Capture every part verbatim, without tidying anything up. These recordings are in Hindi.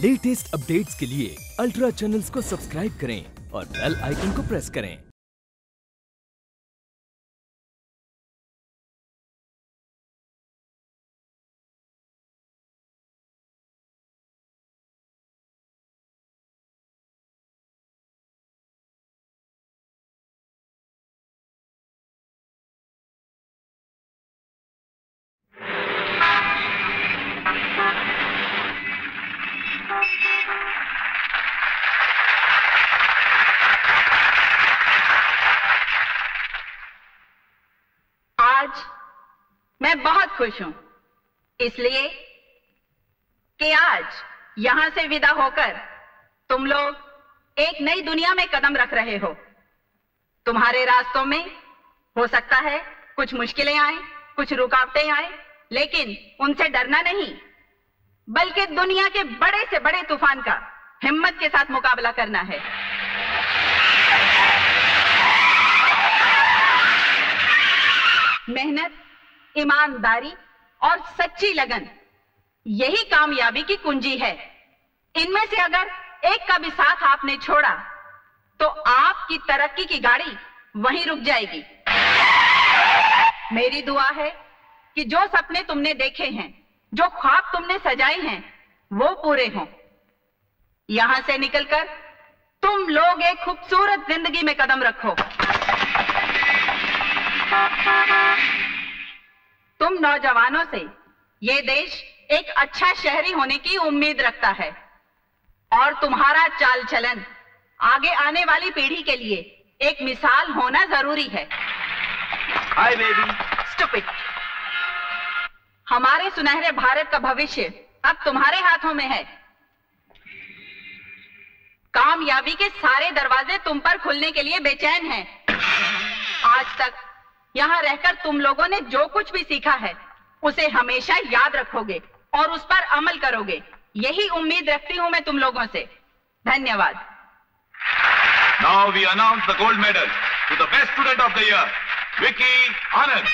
लेटेस्ट अपडेट्स के लिए अल्ट्रा चैनल्स को सब्सक्राइब करें और बेल आइकन को प्रेस करें। मैं बहुत खुश हूं, इसलिए कि आज यहां से विदा होकर तुम लोग एक नई दुनिया में कदम रख रहे हो। तुम्हारे रास्तों में हो सकता है कुछ मुश्किलें आए, कुछ रुकावटें आए, लेकिन उनसे डरना नहीं, बल्कि दुनिया के बड़े से बड़े तूफान का हिम्मत के साथ मुकाबला करना है। मेहनत, ईमानदारी और सच्ची लगन, यही कामयाबी की कुंजी है। इनमें से अगर एक का भी साथ आपने छोड़ा तो आपकी तरक्की की गाड़ी वहीं रुक जाएगी। मेरी दुआ है कि जो सपने तुमने देखे हैं, जो ख्वाब तुमने सजाए हैं, वो पूरे हों। यहां से निकलकर तुम लोग एक खूबसूरत जिंदगी में कदम रखो। तुम नौजवानों से ये देश एक अच्छा शहरी होने की उम्मीद रखता है और तुम्हारा चाल चलन आगे आने वाली पीढ़ी के लिए एक मिसाल होना जरूरी है। Hi baby. स्टूपिड। हमारे सुनहरे भारत का भविष्य अब तुम्हारे हाथों में है। कामयाबी के सारे दरवाजे तुम पर खुलने के लिए बेचैन हैं। आज तक यहां रहकर तुम लोगों ने जो कुछ भी सीखा है उसे हमेशा याद रखोगे और उस पर अमल करोगे, यही उम्मीद रखती हूं मैं तुम लोगों से। धन्यवाद। Now we announce the gold medal to the best student of the year, Vicky Anand.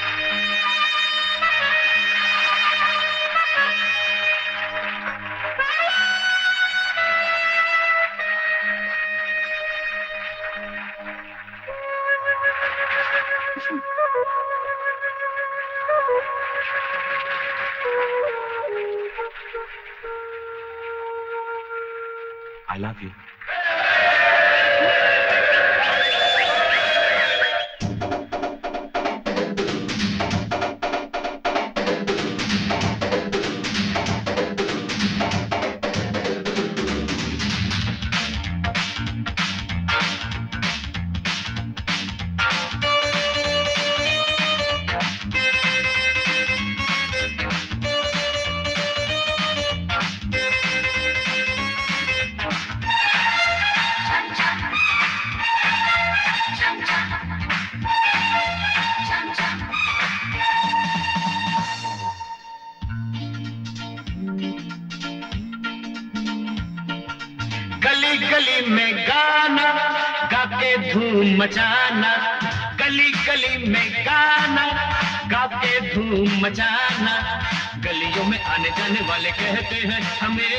I love you. गली गली में गाना गा के धूम मचाना, गली गली में गाना गा के धूम मचाना। गलियों में आने जाने वाले कहते हैं हमें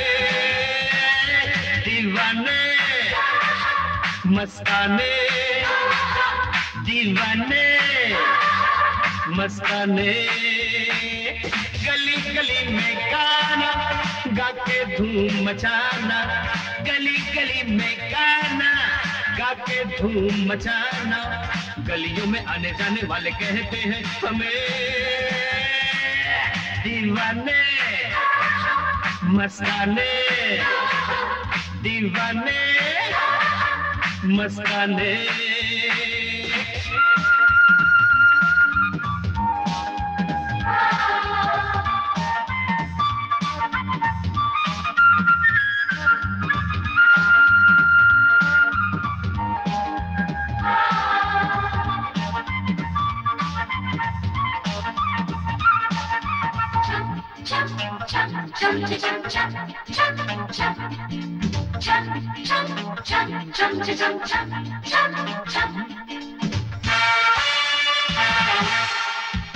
दीवाने, मस्ताने, दीवाने, मस्ताने। गली गली में गाना गा के धूम मचाना, गली गली में गाना गा के धूम मचाना। गलियों में आने जाने वाले कहते हैं हमें दीवाने, मस्ताने, दीवाने, मस्ताने।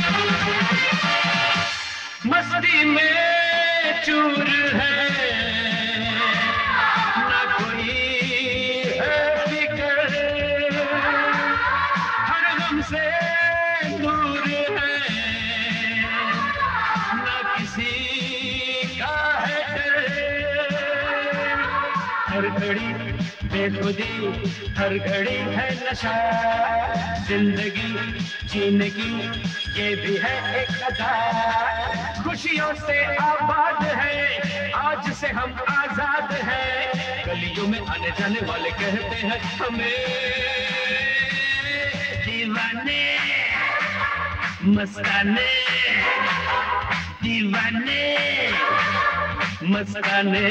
मस्ती में चूर है घड़ी बेखुदी, हर घड़ी है नशा। जिंदगी जीने की ये भी है एक अदा। खुशियों से आबाद है, आज से हम आजाद हैं। गलियों में आने जाने वाले कहते हैं हमें दीवाने, मस्ताने, दीवाने, मस्ताने।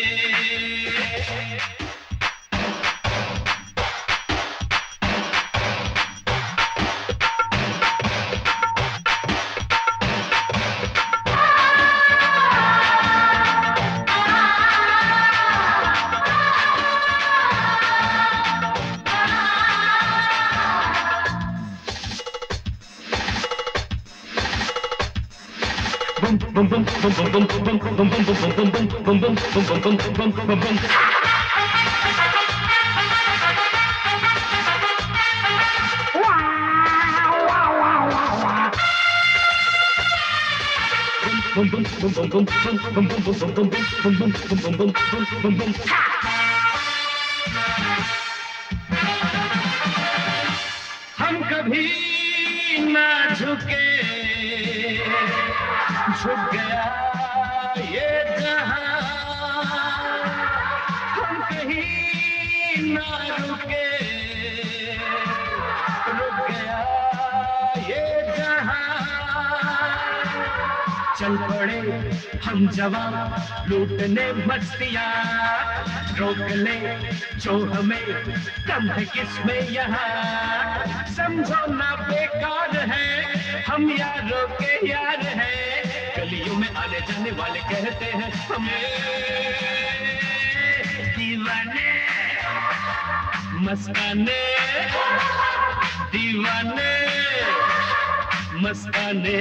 हम कभी ना झुके, झुक गया ये जहां। हम कहीं ना रुके, रुक गया ये जहां। चल पड़े हम जवान लूटने मस्तियां। रोक ले जो हमें कम है किसमें यहाँ। समझो ना बेकार है, हम यारों के यार हैं। गलियों में आने जाने वाले कहते हैं हमें दीवाने, मस्ताने, दीवाने, मस्ताने।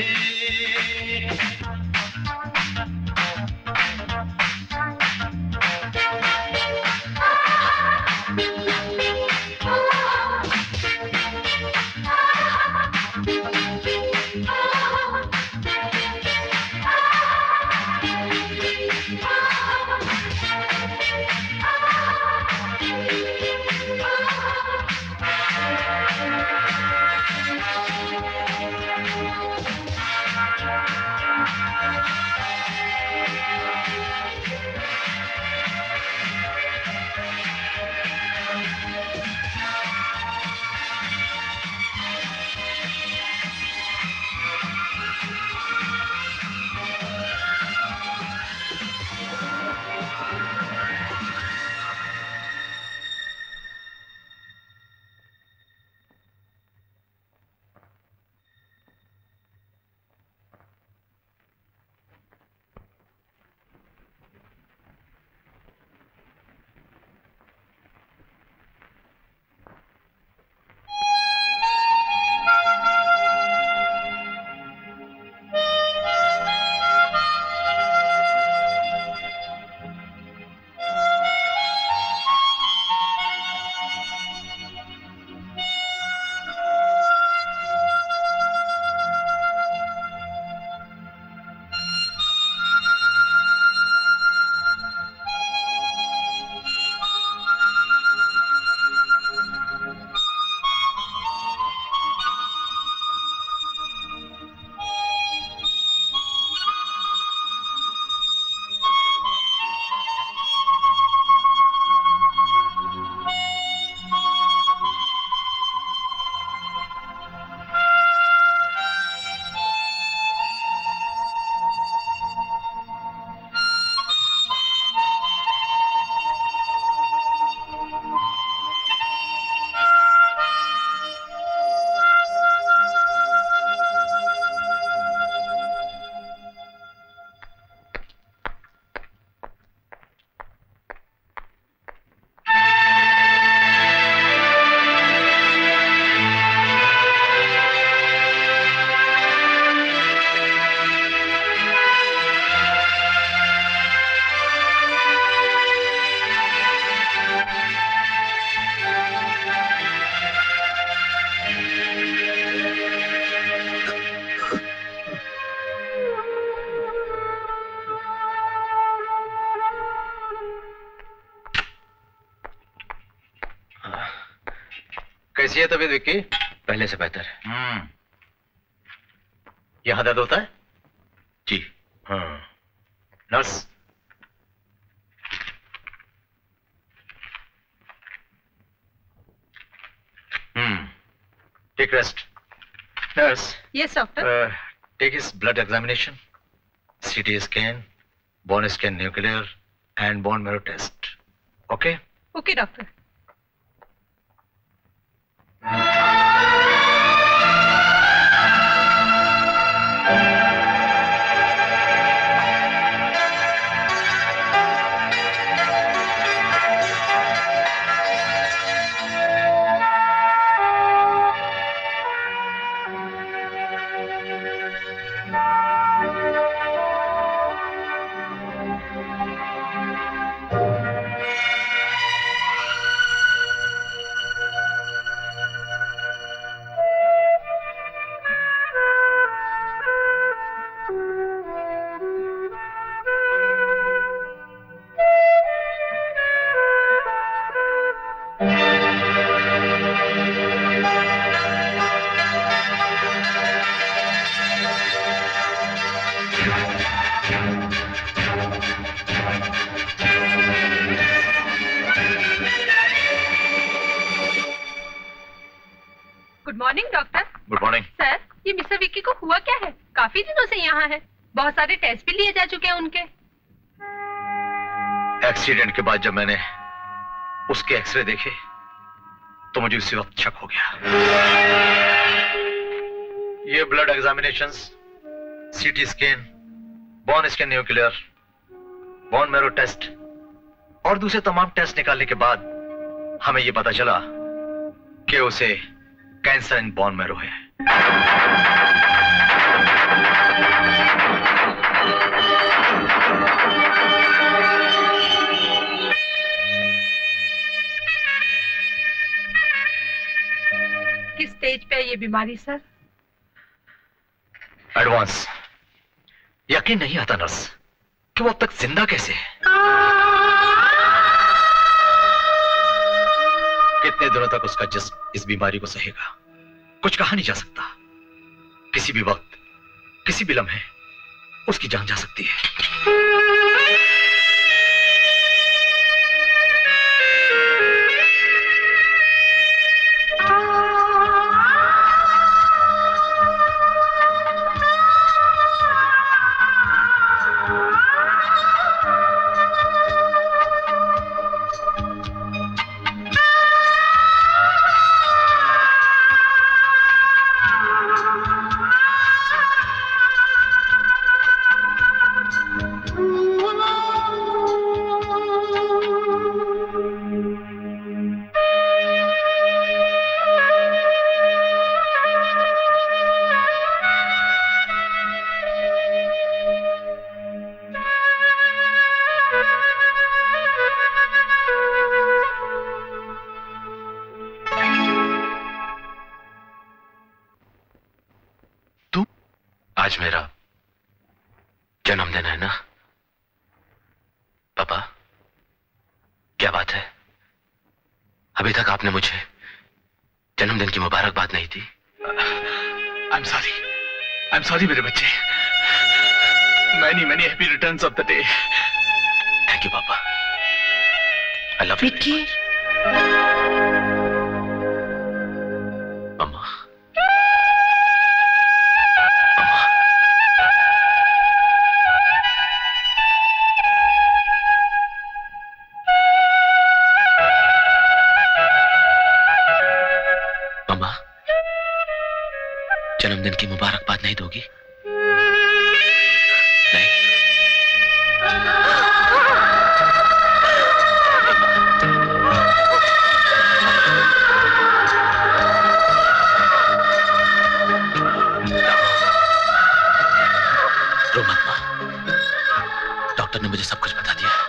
कैसी है तबीयत विक्की? पहले से बेहतर है। हम्म। यहाँ दर्द होता है? जी। हाँ। Nurse. Hmm. Take rest. Nurse. Yes doctor. Take his blood examination, CT scan, bone scan nuclear and bone marrow test. Okay? Okay doctor. Good morning doctor. Good morning. Sir, ये मिस्टर विक्की को हुआ क्या है? काफी दिनों से यहाँ है, बहुत सारे टेस्ट भी लिए जा चुके हैं उनके। एक्सीडेंट के बाद जब मैंने उसके एक्सरे देखे तो मुझे उसी वक्त शक हो गया। ये blood examinations, CT scan, bone scan nuclear, bone marrow test और दूसरे तमाम टेस्ट निकालने के बाद हमें यह पता चला कि उसे कैंसर इन बोन मैरो है। किस स्टेज पे है ये बीमारी सर? एडवांस। यकीन नहीं आता नर्स कि वो अब तक जिंदा कैसे है। कितने दिनों तक उसका जिस्म इस बीमारी को सहेगा, कुछ कहा नहीं जा सकता। किसी भी वक्त, किसी भी लम्हे उसकी जान जा सकती है। आज मेरा जन्मदिन है ना पापा? क्या बात है, अभी तक आपने मुझे जन्मदिन की मुबारकबाद नहीं दी। I am sorry, I am sorry मेरे बच्चे। Many many happy returns of the day. Thank you papa, I love you Vicky. मम्मा। जन्मदिन की मुबारकबाद नहीं दोगी? नहीं? रो मत मां, डॉक्टर ने मुझे सब कुछ बता दिया।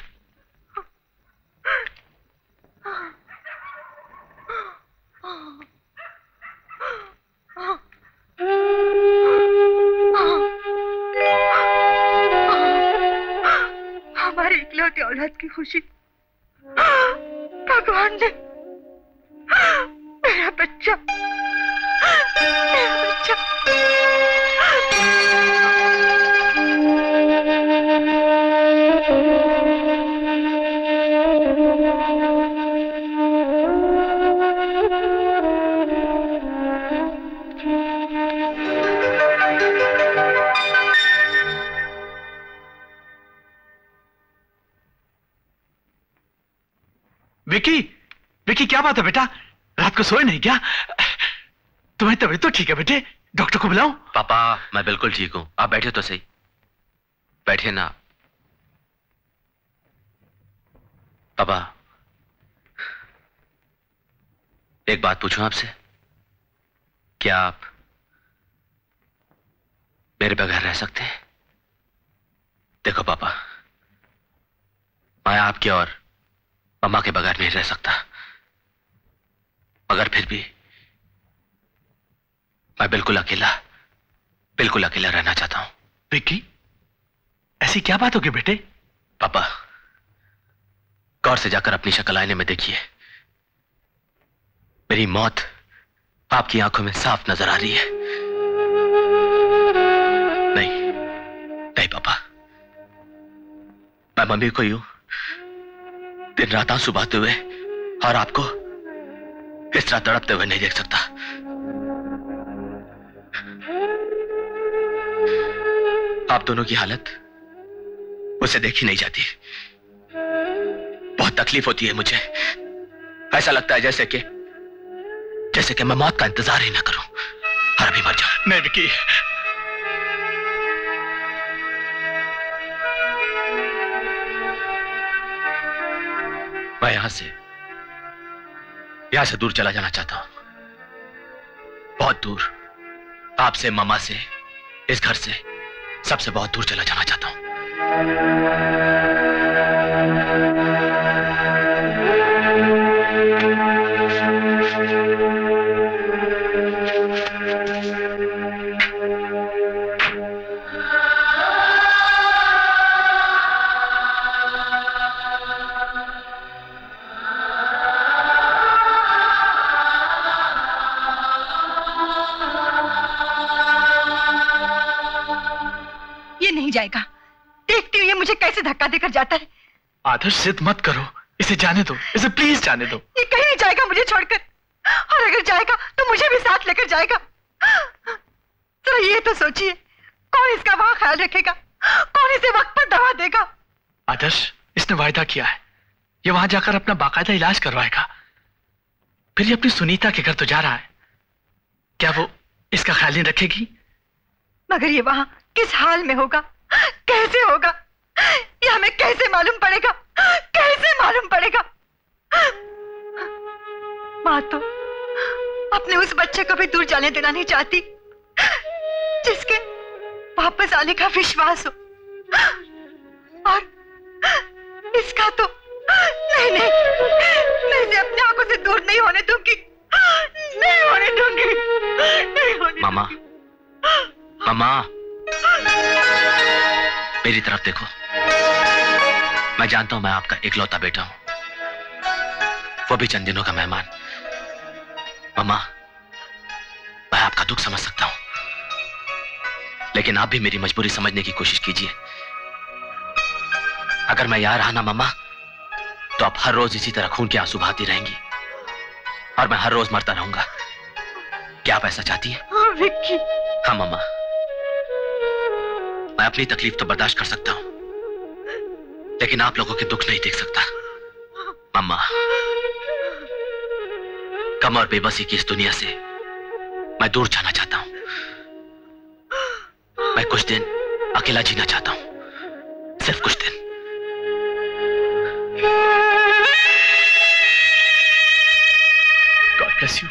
Oh. इकलौती औलाद की खुशी भगवान ने मेरा बच्चा मेरा बच्चा विकी, विकी क्या बात है बेटा? रात को सोए नहीं क्या? तुम्हें तबीयत तो ठीक है बेटे? डॉक्टर को बुलाऊं? पापा मैं बिल्कुल ठीक हूं, आप बैठे तो सही। बैठे ना पापा। एक बात पूछूं आपसे, क्या आप मेरे बगैर रह सकते हैं? देखो पापा, मैं आपके और मम्मा के बगैर नहीं रह सकता, मगर फिर भी मैं बिल्कुल अकेला बिल्कुल अकेला रहना चाहता हूं। विक्की, ऐसी क्या बात होगी बेटे? पापा गौर से जाकर अपनी शक्ल आईने में देखिए, मेरी मौत आपकी आंखों में साफ नजर आ रही है। नहीं नहीं पापा, मैं मम्मी को यूं दिन रात आंसू बहाते हुए और आपको इस तरह तड़पते हुए नहीं देख सकता। आप दोनों की हालत उसे देखी नहीं जाती। बहुत तकलीफ होती है मुझे, ऐसा लगता है जैसे कि जैसे कि मैं मौत का इंतजार ही ना करूं और अभी मर जाऊं। नहीं विकी, मैं यहां से यहां से दूर चला जाना चाहता हूं, बहुत दूर, आपसे, मामा से, इस घर से, सबसे बहुत दूर चला जाना चाहता हूं। जाएगा। देखती हूँ ये मुझे कैसे धक्का देकर जाता है। आदर्श जिद मत करो, इसे जाने दो, इसे प्लीज जाने दो। ये कहीं नहीं जाएगा मुझे छोड़कर, और अगर जाएगा तो मुझे भी साथ लेकर जाएगा। तो ये तो सोचिए, कौन इसका वहां ख्याल रखेगा, कौन इसे वक्त पर दवा देगा। आदर्श, इसने वायदा किया है ये वहां जाकर अपना बाकायदा इलाज करवाएगा। फिर ये अपनी सुनीता के घर तो जा रहा है, क्या वो इसका ख्याल नहीं रखेगी? मगर ये वहां किस हाल में होगा, कैसे होगा, ये हमें कैसे मालूम पड़ेगा, कैसे मालूम पड़ेगा। माँ तो अपने उस बच्चे को भी दूर जाने देना नहीं चाहती जिसके वापस आने का विश्वास हो, और इसका तो नहीं नहीं, मैं इसे अपने आंखों से दूर नहीं होने दूंगी, नहीं होने दूंगी, नहीं होने। मामा, मामा, मेरी तरफ देखो, मैं जानता हूं मैं आपका इकलौता बेटा हूं, वो भी चंद दिनों का मेहमान। मामा, मैं आपका दुख समझ सकता हूं, लेकिन आप भी मेरी मजबूरी समझने की कोशिश कीजिए। अगर मैं यहां रहा ना मामा, तो आप हर रोज इसी तरह खून के आंसू बहाती रहेंगी और मैं हर रोज मरता रहूंगा। क्या आप ऐसा चाहती हैं? हाँ विक्की। हाँ मामा, मैं अपनी तकलीफ तो बर्दाश्त कर सकता हूं, लेकिन आप लोगों के दुख नहीं देख सकता। मम्मा, गम और बेबसी की इस दुनिया से मैं दूर जाना चाहता हूं। मैं कुछ दिन अकेला जीना चाहता हूं, सिर्फ कुछ दिन। God bless you.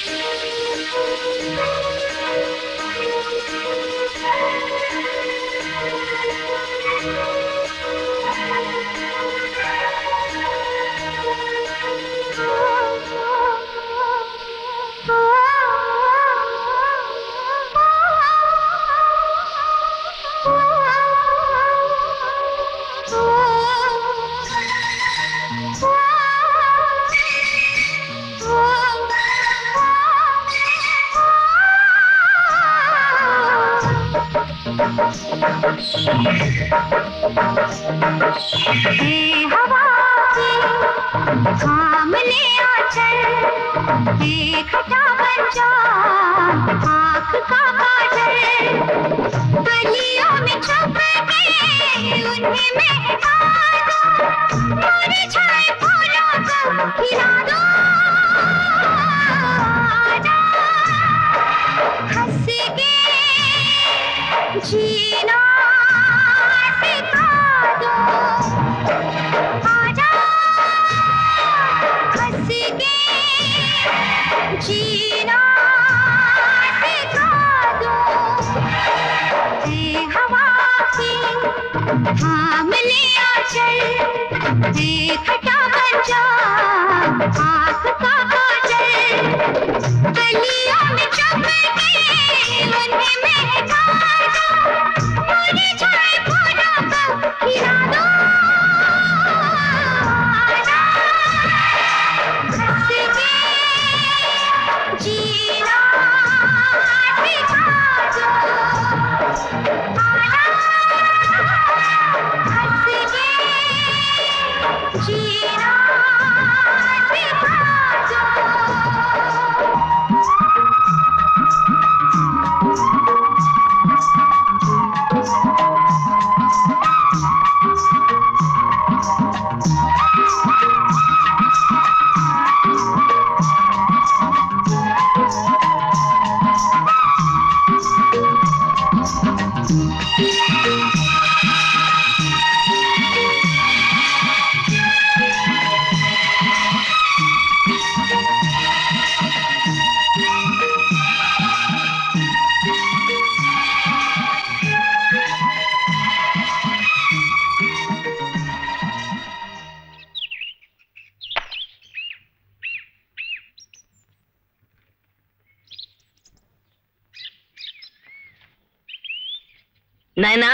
नैना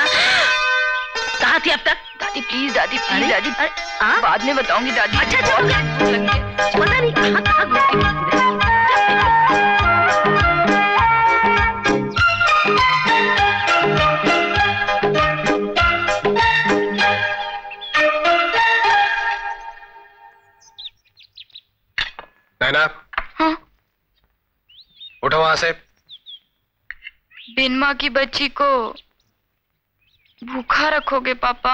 कहाँ थी अब तक? दादी प्लीज दादी प्लीज दादी हाँ? बाद में बताऊंगी दादी। अच्छा अच्छा पता नहीं कहाँ कहाँ घूमती नैना। हाँ? उठो वहां से। बिन माँ की बच्ची को भूखा रखोगे पापा?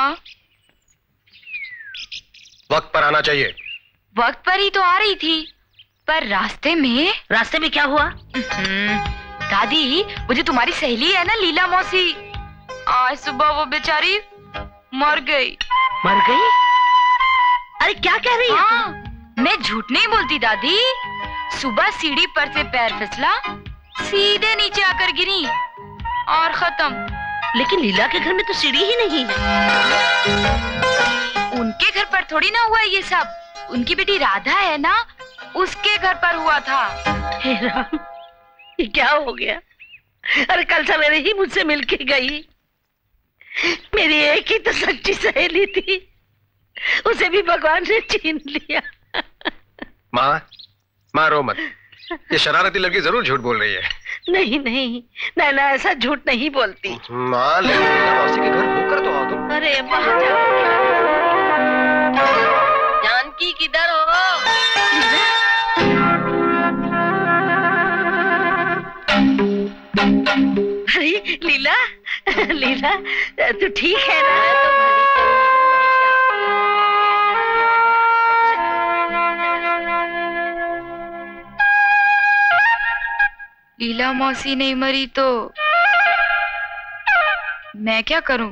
वक्त पर आना चाहिए। वक्त पर ही तो आ रही थी, पर रास्ते में रास्ते में क्या हुआ? दादी वो जो तुम्हारी सहेली है ना लीला मौसी, आज सुबह वो बेचारी मर गई। मर गई? अरे क्या कह रही है? हाँ, मैं झूठ नहीं बोलती दादी। सुबह सीढ़ी पर से पैर फिसला, सीधे नीचे आकर गिरी और खत्म। लेकिन लीला के घर में तो सीढ़ी ही नहीं है। उनके घर पर थोड़ी ना हुआ ये सब, उनकी बेटी राधा है ना, उसके घर पर हुआ था। हे राम, ये क्या हो गया? अरे कल सवेरे ही मुझसे मिलके गई। मेरी एक ही तो सच्ची सहेली थी, उसे भी भगवान ने छीन लिया। माँ, माँ रो मत। ये शरारती लड़की जरूर झूठ बोल रही है। नहीं नहीं, नैना ऐसा झूठ नहीं बोलती। माँ, लीला मौसी के घर होकर तो आओ तुम। अरे वहाँ जानकी किधर हो? अरे लीला, लीला तू ठीक है ना? लीला मौसी नहीं मरी तो मैं क्या करूं?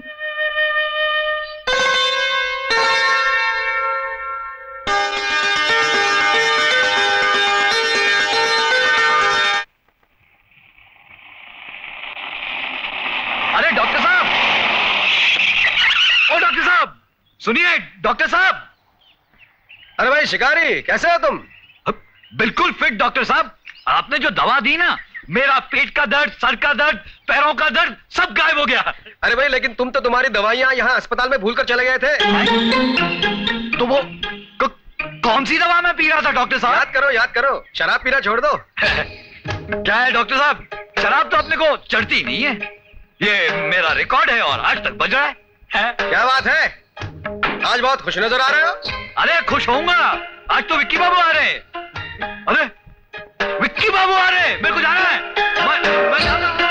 सुनिए डॉक्टर साहब। अरे भाई शिकारी, कैसे हो तुम? बिल्कुल फिट डॉक्टर साहब। आपने जो दवा दी ना, मेरा पेट का दर्द, सर का दर्द, पैरों का दर्द सब गायब हो गया। अरे भाई लेकिन तुम तो तुम्हारी दवाइयां यहाँ अस्पताल में भूल कर चले गए थे। तो वो कौन सी दवा मैं पी रहा था डॉक्टर साहब? याद करो याद करो, शराब पीना छोड़ दो। क्या है डॉक्टर साहब, शराब तो अपने को चढ़ती नहीं है। ये मेरा रिकॉर्ड है और आज तक बज रहा है, है? क्या बात है, आज बहुत खुश नजर आ रहे हो। अरे खुश होऊंगा, आज तो विक्की बाबू आ रहे हैं। अरे विक्की बाबू आ रहे हैं, मेरे को जाना है। मैं, मैं जाना हूं।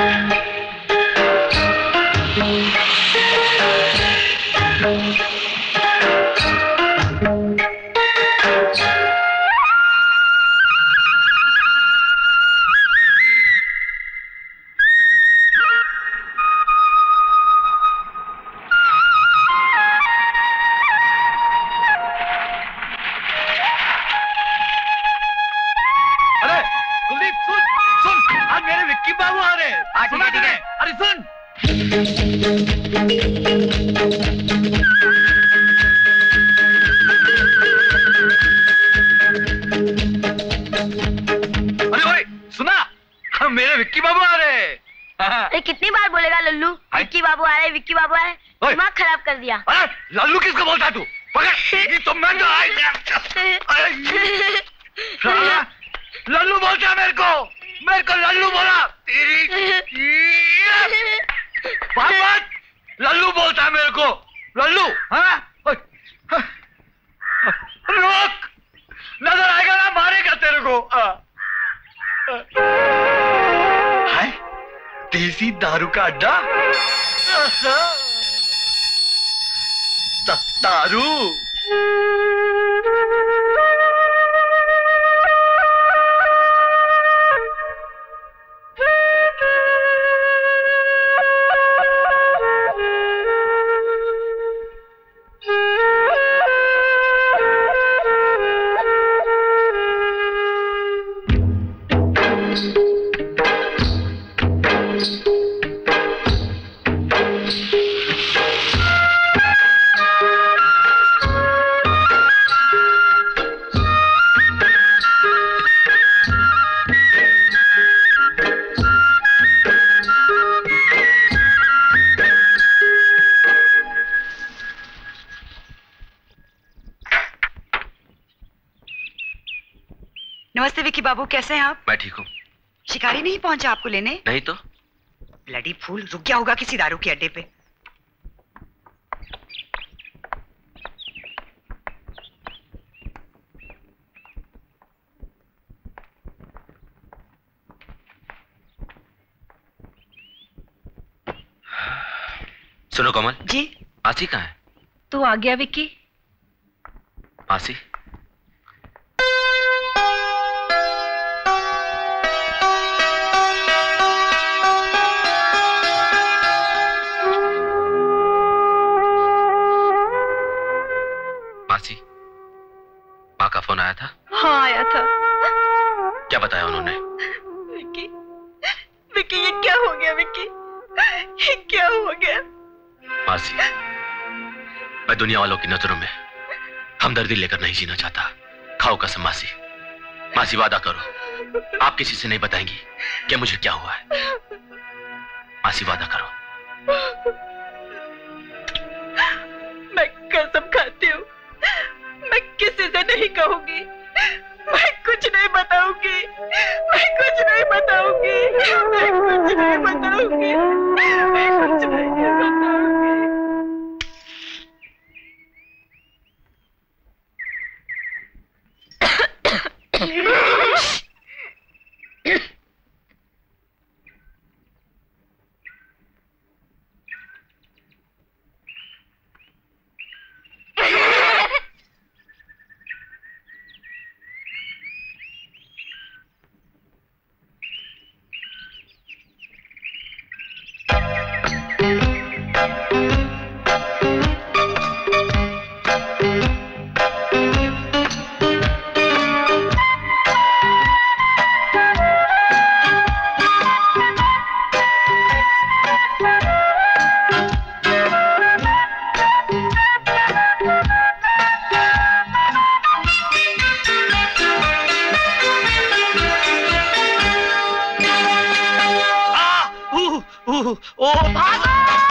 कितनी बार बोलेगा लल्लू? विक्की बाबू आ रहे, विक्की बाबू आ रहे, दिमाग खराब कर दिया। अरे लल्लू किसको बोलता है तू? पकड़, तो मैं तो आई। लल्लू बोलता है मेरे को, मेरे को लल्लू बोला। तेरी लल्लू बोलता है मेरे को, लल्लू। हाँ रोक, नजर आएगा ना मारेगा तेरे को। हाय देसी दारू का अड्डा। दारू नमस्ते विक्की बाबू, कैसे हैं आप? मैं ठीक हूँ। शिकारी नहीं पहुंचा आपको लेने? नहीं तो। ब्लडी फूल, रुक गया होगा किसी दारू के अड्डे पे। सुनो कमल जी। आसी कहाँ है? तू आ गया विक्की? आसी मासी, माँ का फोन आया था? हाँ आया था। क्या बताया उन्होंने? विक्की, विक्की ये क्या हो गया? विक्की ये क्या हो गया? मासी, मैं दुनिया वालों की नजरों में हमदर्दी लेकर नहीं जीना चाहता। खाओ कसम मासी। मासी वादा करो, आप किसी से नहीं बताएंगी कि मुझे क्या हुआ है। मासी वादा करो। मैं कसम खाती हूँ, मैं किसी से नहीं कहूंगी, मैं कुछ नहीं बताऊंगी, मैं कुछ नहीं बताऊंगी, मैं कुछ नहीं बताऊंगी, मैं कुछ नहीं बताऊंगी। ओ भागो!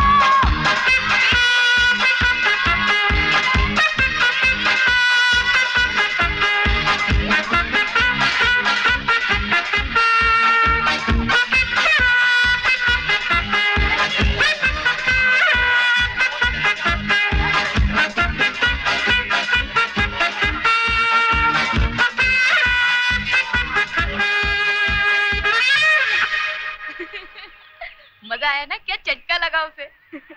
मजा आया ना? क्या चटका लगा उसे।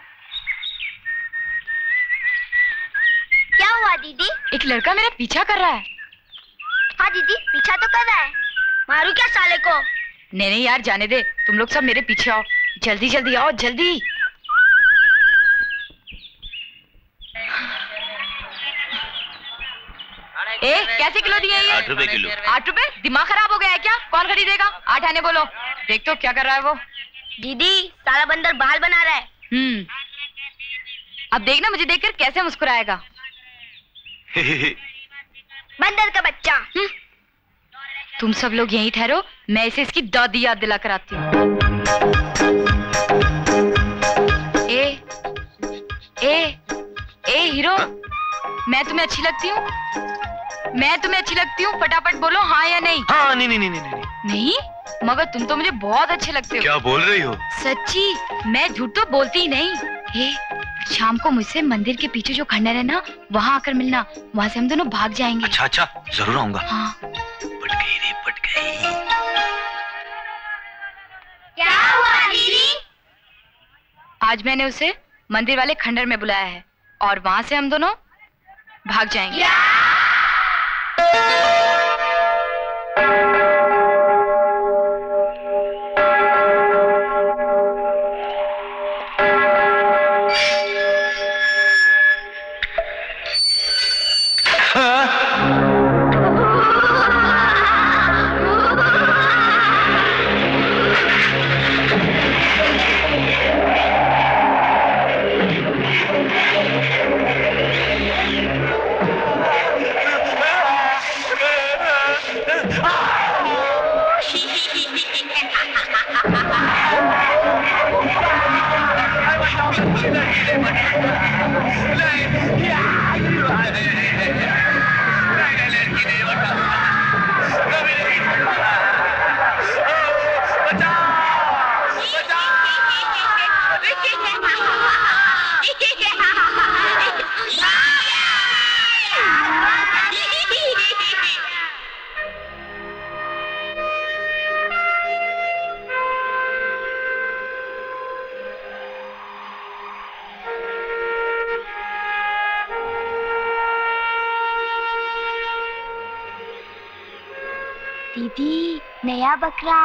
क्या हुआ दीदी? एक लड़का मेरा पीछा कर रहा है। हाँ दीदी, पीछा तो कर रहा है। मारू क्या साले को? नहीं नहीं यार, जाने दे। तुम लोग सब मेरे पीछे आओ, जल्दी जल्दी आओ, जल्दी। ए, कैसे किलो दिए ये? आठ रुपए किलो। आठ रुपए? दिमाग खराब हो गया है क्या? कौन खरीदेगा? आठ आने बोलो। देख तो क्या कर रहा है वो। दीदी, साला बंदर बाल बना रहा है। हम्म, अब देखना मुझे देखकर कैसे मुस्कुराएगा। बंदर का बच्चा। तुम सब लोग यहीं ठहरो, मैं इसे इसकी दादी याद दिला कर आती हूँ। ए, ए, ए हीरो, मैं तुम्हें अच्छी लगती हूँ? मैं तुम्हें अच्छी लगती हूँ? फटाफट बोलो हाँ या नहीं। हाँ, नहीं नहीं नहीं नहीं नहीं, नहीं? मगर तुम तो मुझे बहुत अच्छे लगते हो। क्या बोल रही हो? सच्ची, मैं झूठ तो बोलती ही नहीं। हे, शाम को मुझसे मंदिर के पीछे जो खंडर है ना, वहाँ आकर मिलना। वहाँ से हम दोनों भाग जाएंगे। अच्छा अच्छा, जरूर आऊंगा। हाँ। पट गई रे, पट गई। क्या हुआ दीदी? आज मैंने उसे मंदिर वाले खंडर में बुलाया है और वहाँ से हम दोनों भाग जाएंगे। दीदी, नया बकरा।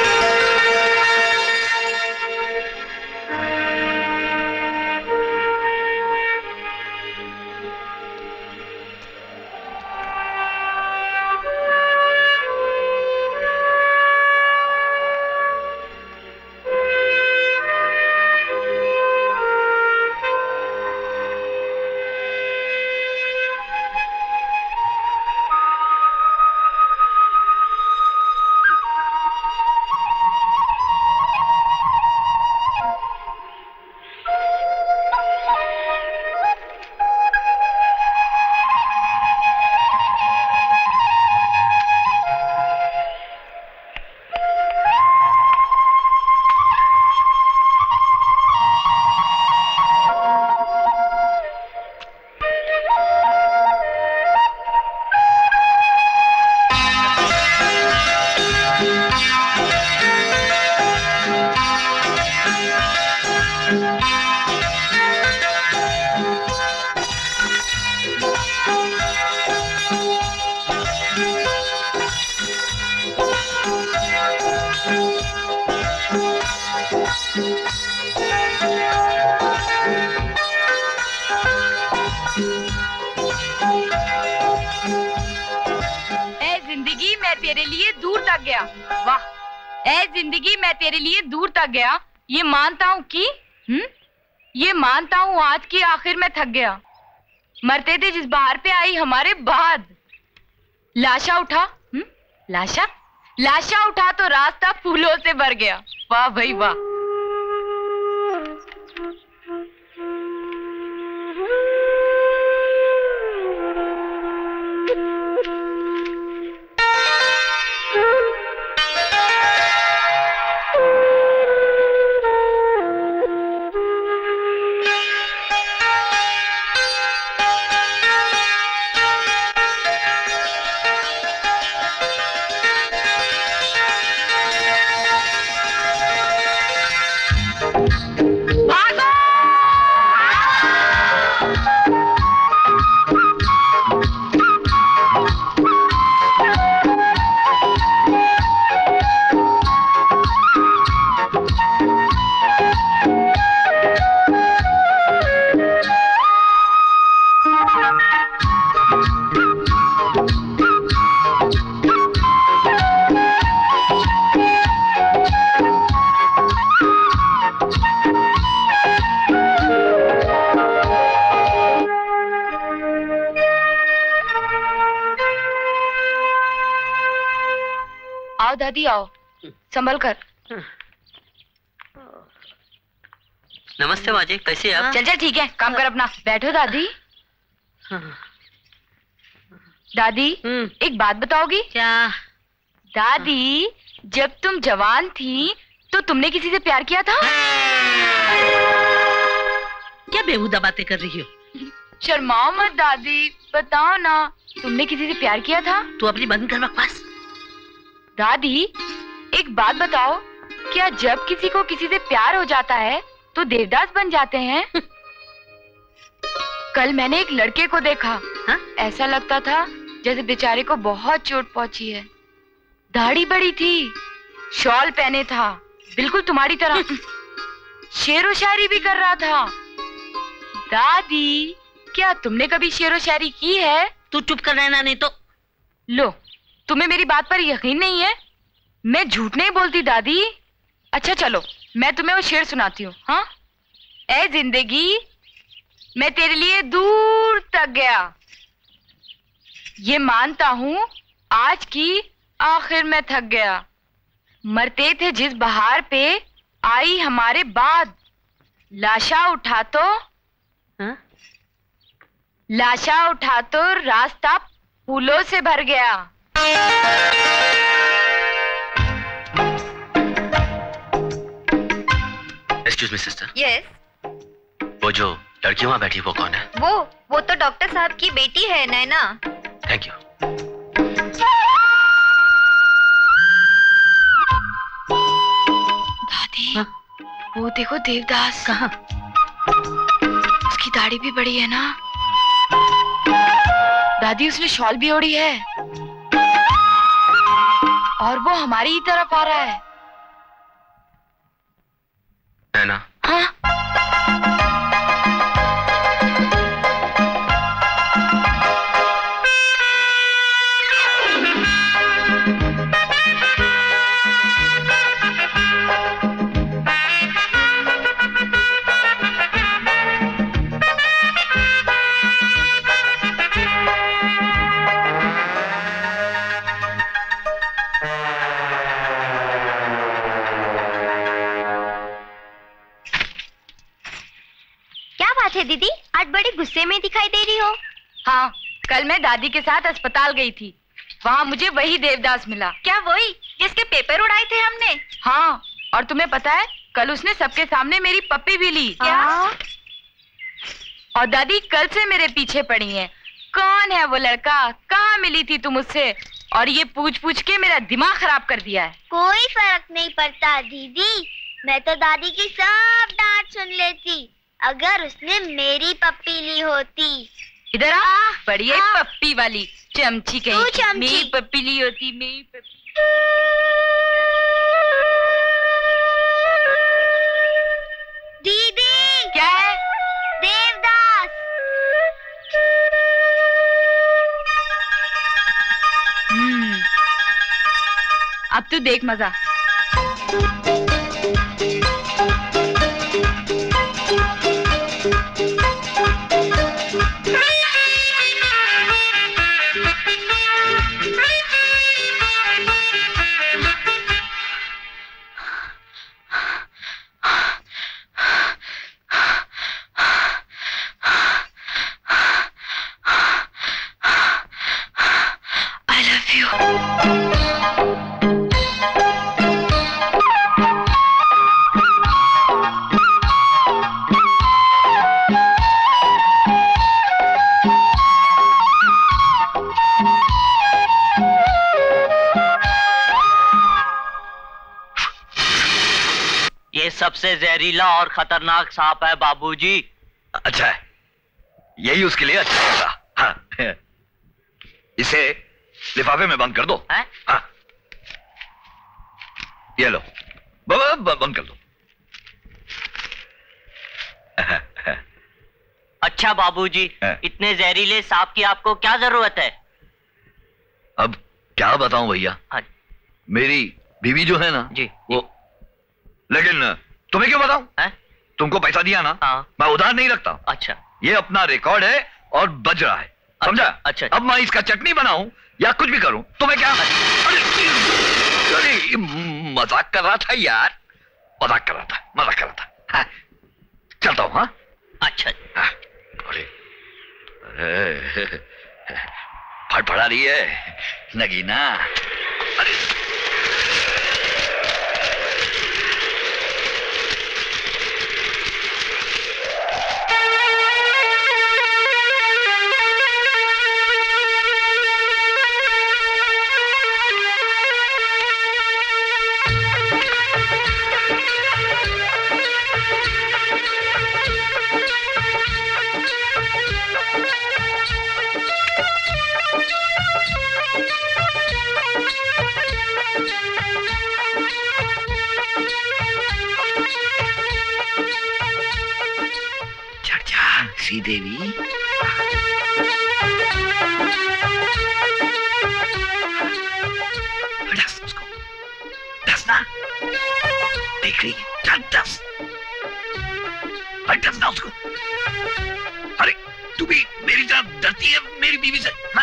तेरे लिए दूर तक गया। वाह, ऐ जिंदगी मैं तेरे लिए दूर तक गया। ये मानता हूँ कि हम्म ये मानता हूँ आज की आखिर में थक गया। मरते थे जिस बहार पे आई हमारे बाद। लाशा उठा, हम्म लाशा लाशा उठा तो रास्ता फूलों से भर गया। वाह भाई वाह। आओ दादी आओ, संभल कर। नमस्ते माँ जी, कैसे आप? चल चल ठीक है, काम कर अपना। बैठो दादी। दादी एक बात बताओगी? क्या? दादी जब तुम जवान थी तो तुमने किसी से प्यार किया था? क्या बेहुदा बातें कर रही हो? शर्माओ मत दादी, बताओ ना, तुमने किसी से प्यार किया था? तू अपनी बंद कर बकवास। दादी एक बात बताओ, क्या जब किसी को किसी से प्यार हो जाता है तो देवदास बन जाते हैं? कल मैंने एक लड़के को देखा, हा? ऐसा लगता था जैसे बेचारे को बहुत चोट पहुंची है। दाढ़ी बड़ी थी, शॉल पहने था, बिल्कुल तुम्हारी तरह। शेरो शायरी भी कर रहा था। दादी क्या तुमने कभी शेरो शायरी की है? तू चुप कर रहना, नहीं तो। लो, तुम्हें मेरी बात पर यकीन नहीं है? मैं झूठ नहीं बोलती दादी। अच्छा चलो मैं तुम्हें वो शेर सुनाती हूँ। हाँ, ऐ जिंदगी मैं तेरे लिए दूर तक गया, ये मानता हूँ आज की आखिर में थक गया। मरते थे जिस बहार पे आई हमारे बाद, लाशा उठा तो हा? लाशा उठा तो रास्ता फूलों से भर गया। Excuse me sister. यस। वो जो लड़की वहाँ बैठी वो कौन है? वो वो तो डॉक्टर साहब की बेटी है नैना। Thank you. दादी हाँ? वो देखो देवदास। कहाँ? उसकी दाढ़ी भी बड़ी है ना दादी, उसने शॉल भी ओढ़ी है और वो हमारी ही तरफ आ रहा है। नैना। हाँ? है दीदी, आज बड़ी गुस्से में दिखाई दे रही हो। हाँ, कल मैं दादी के साथ अस्पताल गई थी, वहाँ मुझे वही देवदास मिला। क्या वही जिसके पेपर उड़ाए थे हमने? हाँ, और तुम्हें पता है कल उसने सबके सामने मेरी पप्पी भी ली। क्या? और दादी कल से मेरे पीछे पड़ी है। कौन है वो लड़का, कहाँ मिली थी तुम उससे, और ये पूछ पूछ के मेरा दिमाग खराब कर दिया है। कोई फर्क नहीं पड़ता दीदी, मैं तो दादी की सब डांट सुन लेती अगर उसने मेरी पप्पी ली होती। इधर आ, बड़ी है पप्पी वाली चमची कहीं। तू चमची। मेरी पप्पी ली होती, मेरी पप्पी। दीदी क्या है? देवदास। हम्म, अब तू देख मजा। सबसे जहरीला और खतरनाक सांप है बाबूजी। अच्छा है, यही उसके लिए अच्छा होगा। हाँ, इसे लिफाफे में बंद कर दो। है? हाँ, ये लो, बंद कर दो। अच्छा बाबूजी, इतने जहरीले सांप की आपको क्या जरूरत है? अब क्या बताऊं भैया, मेरी बीवी जो है ना जी, वो, लेकिन तुम्हें क्यों बताऊं? है? तुमको पैसा दिया ना, हाँ। मैं उधार नहीं रखता। अच्छा, ये अपना रिकॉर्ड है और बज रहा है, समझा? अच्छा, अच्छा। अब मैं इसका चटनी बनाऊं या कुछ भी करूं, तुम्हें क्या? अच्छा। अरे मजाक कर रहा था यार, मजाक कर रहा था, मजाक कर रहा था। हाँ, चलता हूँ। हाँ अच्छा। हाँ, अरे अरे फड़फड़ा रही है नगीना। अरे देवी दस उसको, दस ना देख रही, चल दस, दस ना उसको। अरे तू भी मेरी तरह डरती है मेरी बीवी से? हाँ?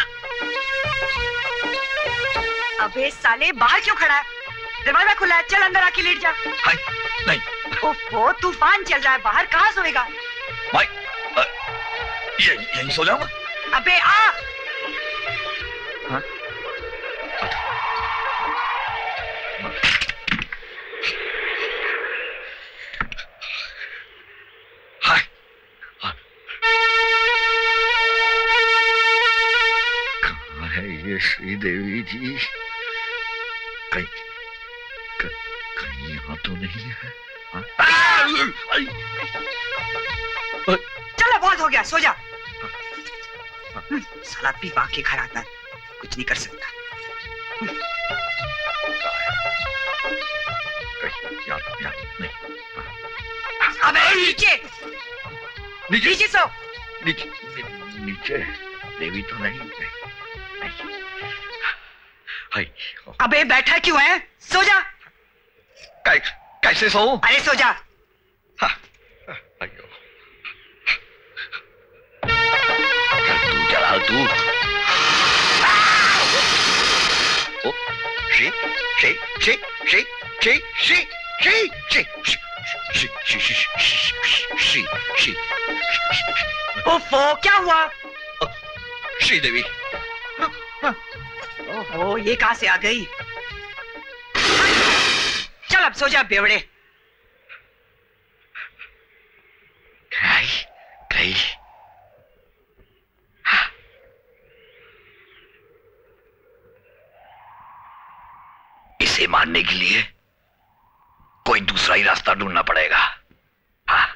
अबे साले बाहर क्यों खड़ा है? दरवाजा खुला है, चल अंदर आके लेट जा। हाय, नहीं। ओफो, तूफान चल रहा है बाहर, कहाँ सोएगा? भाई ये यहीं सो जाऊंगा। अबे आ। हाँ? हाय, कहाँ है ये श्रीदेवी जी? कहीं कहीं यहाँ तो नहीं है। हाँ? चलो बहुत हो गया, सो जा। साला पीपा के घर आता है, कुछ नहीं कर सकता। या, या, नहीं। अबे नीचे नीचे नीचे सो। नीचे नीचे देवी तो नहीं, नहीं। हाय। अबे बैठा क्यों है? सो जा। कै, कैसे सोऊं? अरे सो जा। हाँ। अयो। तू चला तू। ओ, शी, शी, शी, शी, शी, शी, शी, शी, शी, शी, शी, शी, शी। ओफो, क्या हुआ? श्रीदेवी। ओहो, ये कहां से आ गई? चल अब सो जा बेवड़े। गई, गई। इसे मारने के लिए कोई दूसरा ही रास्ता ढूंढना पड़ेगा। हाँ।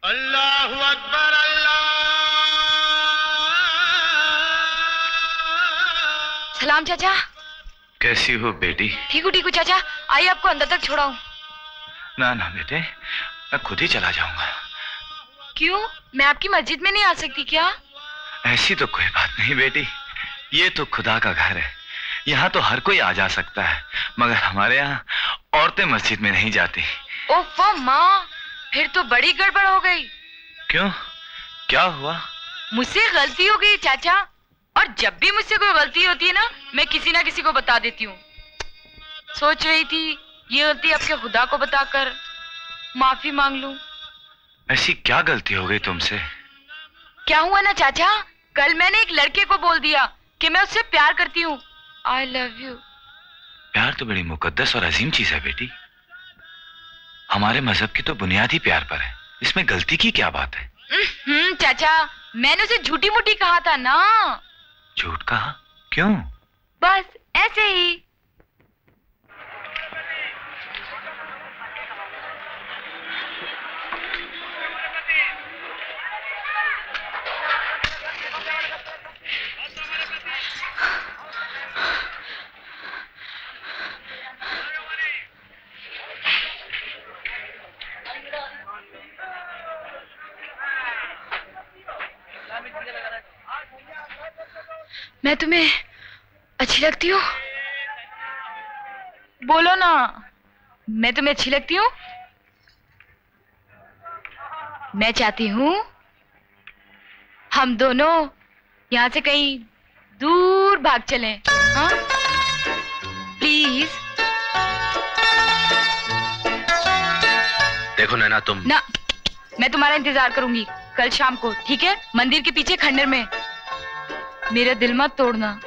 अल्लाहु अकबर अल्लाह। सलाम चाचा। कैसी हो बेटी? ठीक हूँ ठीक हूँ चाचा, आइए आपको अंदर तक छोड़ाऊं। ना ना बेटे, मैं खुद ही चला जाऊंगा। क्यों, मैं आपकी मस्जिद में नहीं आ सकती क्या? ऐसी तो कोई बात नहीं बेटी, ये तो खुदा का घर है, यहाँ तो हर कोई आ जा सकता है, मगर हमारे यहाँ औरतें मस्जिद में नहीं जाती। ओफो माँ, फिर तो बड़ी गड़बड़ हो गई। क्यों, क्या हुआ? मुझसे गलती हो गई चाचा, और जब भी मुझसे कोई गलती होती है ना, मैं किसी ना किसी को बता देती हूँ। सोच रही थी ये गलती आपके खुदा को बताकर माफी मांग लूं। ऐसी क्या गलती हो गई तुमसे? क्या हुआ ना चाचा, कल मैंने एक लड़के को बोल दिया कि मैं उससे प्यार करती हूँ। I love you. प्यार तो बड़ी मुकद्दस और अजीम चीज है बेटी, हमारे मजहब की तो बुनियाद ही प्यार पर है, इसमें गलती की क्या बात है? हम्म चाचा, मैंने उसे झूठी मूठी कहा था ना। झूठ कहा? क्यों? बस ऐसे ही। मैं तुम्हें अच्छी लगती हूँ? बोलो ना, मैं तुम्हें अच्छी लगती हूँ? मैं चाहती हूँ हम दोनों यहाँ से कहीं दूर भाग चलें, हाँ? प्लीज। देखो नैना, तुम ना, मैं तुम्हारा इंतजार करूंगी कल शाम को, ठीक है? मंदिर के पीछे खंडर में। मेरा दिल मत तोड़ना।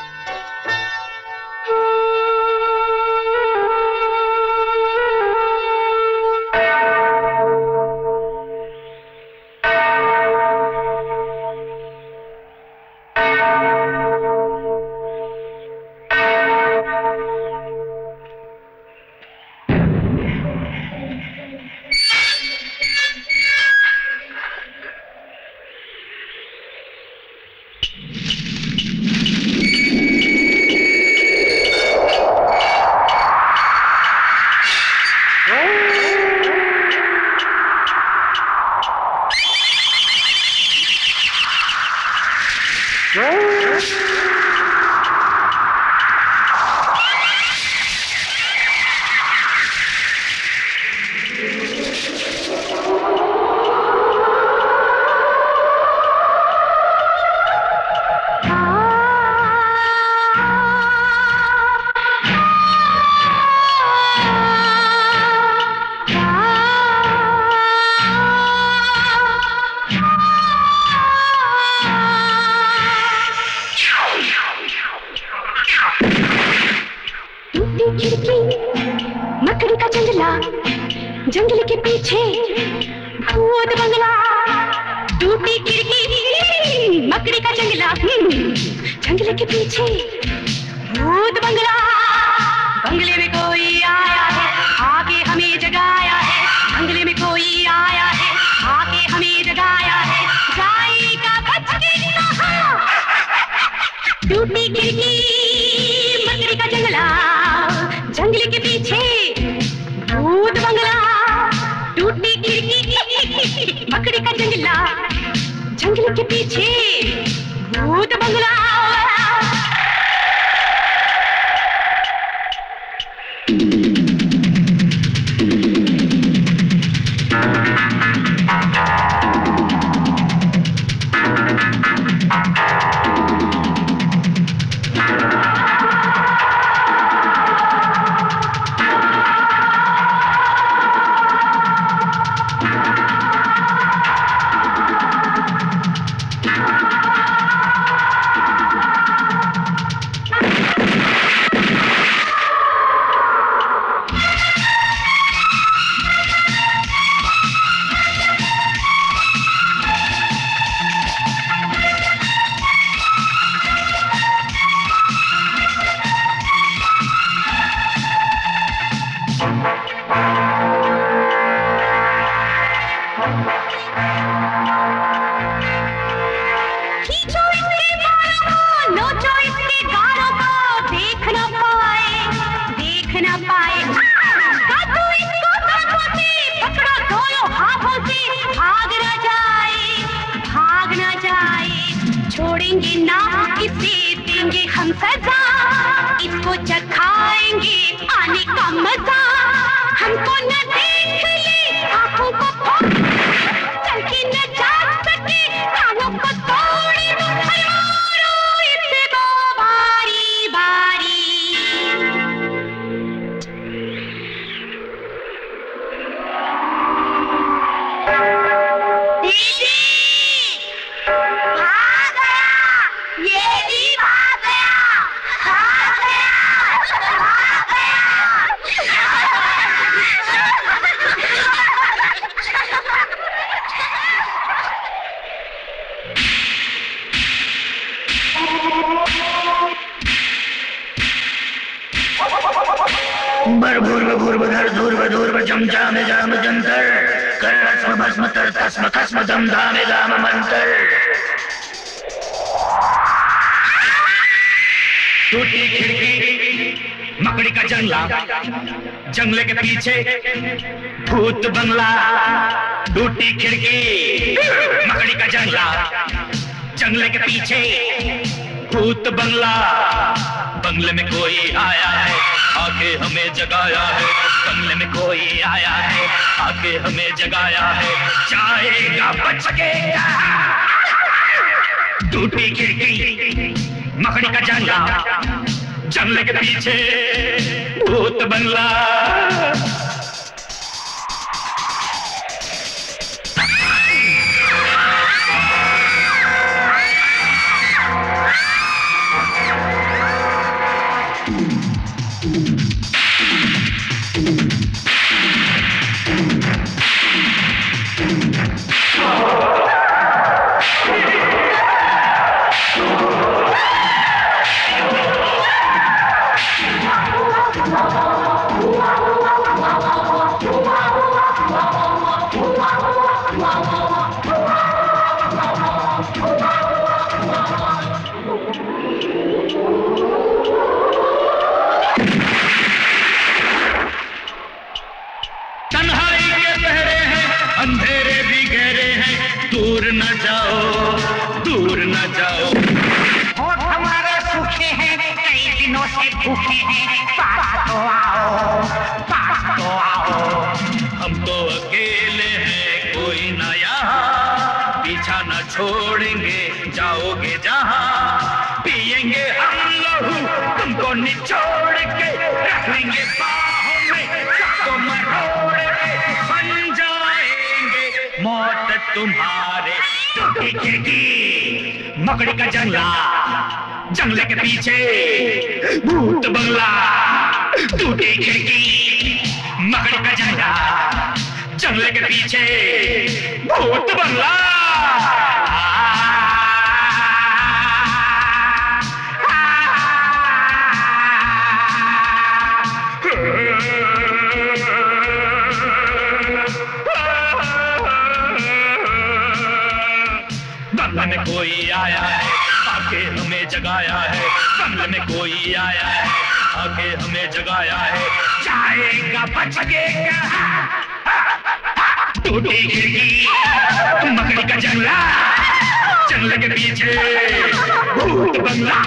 जंगल के पीछे भूत बंगला, टूटी खिड़की, मकड़ी का जंगला। जंगल के पीछे भूत बंगला, बंगले में कोई आया है, आके हमें जगाया है। बंगले में कोई आया है, आके हमें जगाया है। गाय का बच के कहा, टूटी खिड़की, मकड़ी का जंगला। जंगल के पीछे भूत बंगला, टूटी खिड़की, मकड़ी का जंगला। जंगल के पीछे भूत बंगला। उसके गालों को देख न पाए, देख न पाए। काटो इसको दांतों से, पकड़ो दोनों हाथों से, भाग न जाए, भाग न जाए। छोड़ेंगे ना इसे, देंगे हम सजा, इसको चखाएंगे आने का मजा। हमको न देख ले आंखों को फोड़, चल के न जा सके कानों को तोड़े। मारो इसे बारी बारी। दीदी भाग गया, ये भी भाग गया, भाग गया, भाग गया। भूर्भ भूर्भधर धूर्भ धूर्भ जम जाम जाम जंतर, कर रस्म भस्म तर तस्म खस्म दम धामे दाम मंतर। टूटी खिड़की मकड़ी का जंगला, जंगले के पीछे भूत बंगला। टूटी खिड़की मकड़ी का जंगला, जंगले के पीछे भूत बंगला। बंगले में कोई आया है, आके हमें जगाया है। बंगले में कोई आया है, आके हमें जगाया है। जाएगा बच सकेगा। टूटी खिड़की मकड़ी का जंगला, जंगले के पीछे भूत बंगला। भूखे हैं, पास तो आओ, पास तो आओ। हम तो अकेले हैं, कोई ना यहाँ, पीछा न छोड़ेंगे, जाओगे जहाँ। पिएंगे हम लहू, तुमको निचोड़ के, रख लेंगे बाहों में, सबको मरोड़ के, बन जाएंगे मौत तुम्हारे। टूटी खिड़की मकड़ी का जंगला, जंगले के पीछे भूत बंगला। टूटी खिड़की मकड़ी का जंगला, जंगले के पीछे भूत बंगला। बंगले में कोई आया है, आके हमें जगाया है। बंगले में कोई आया है, आके हमें जगाया है। जाएगा बच सकेगा। टूटी खिड़की मकड़ी का जंगला, जंगले के पीछे भूत बंगला।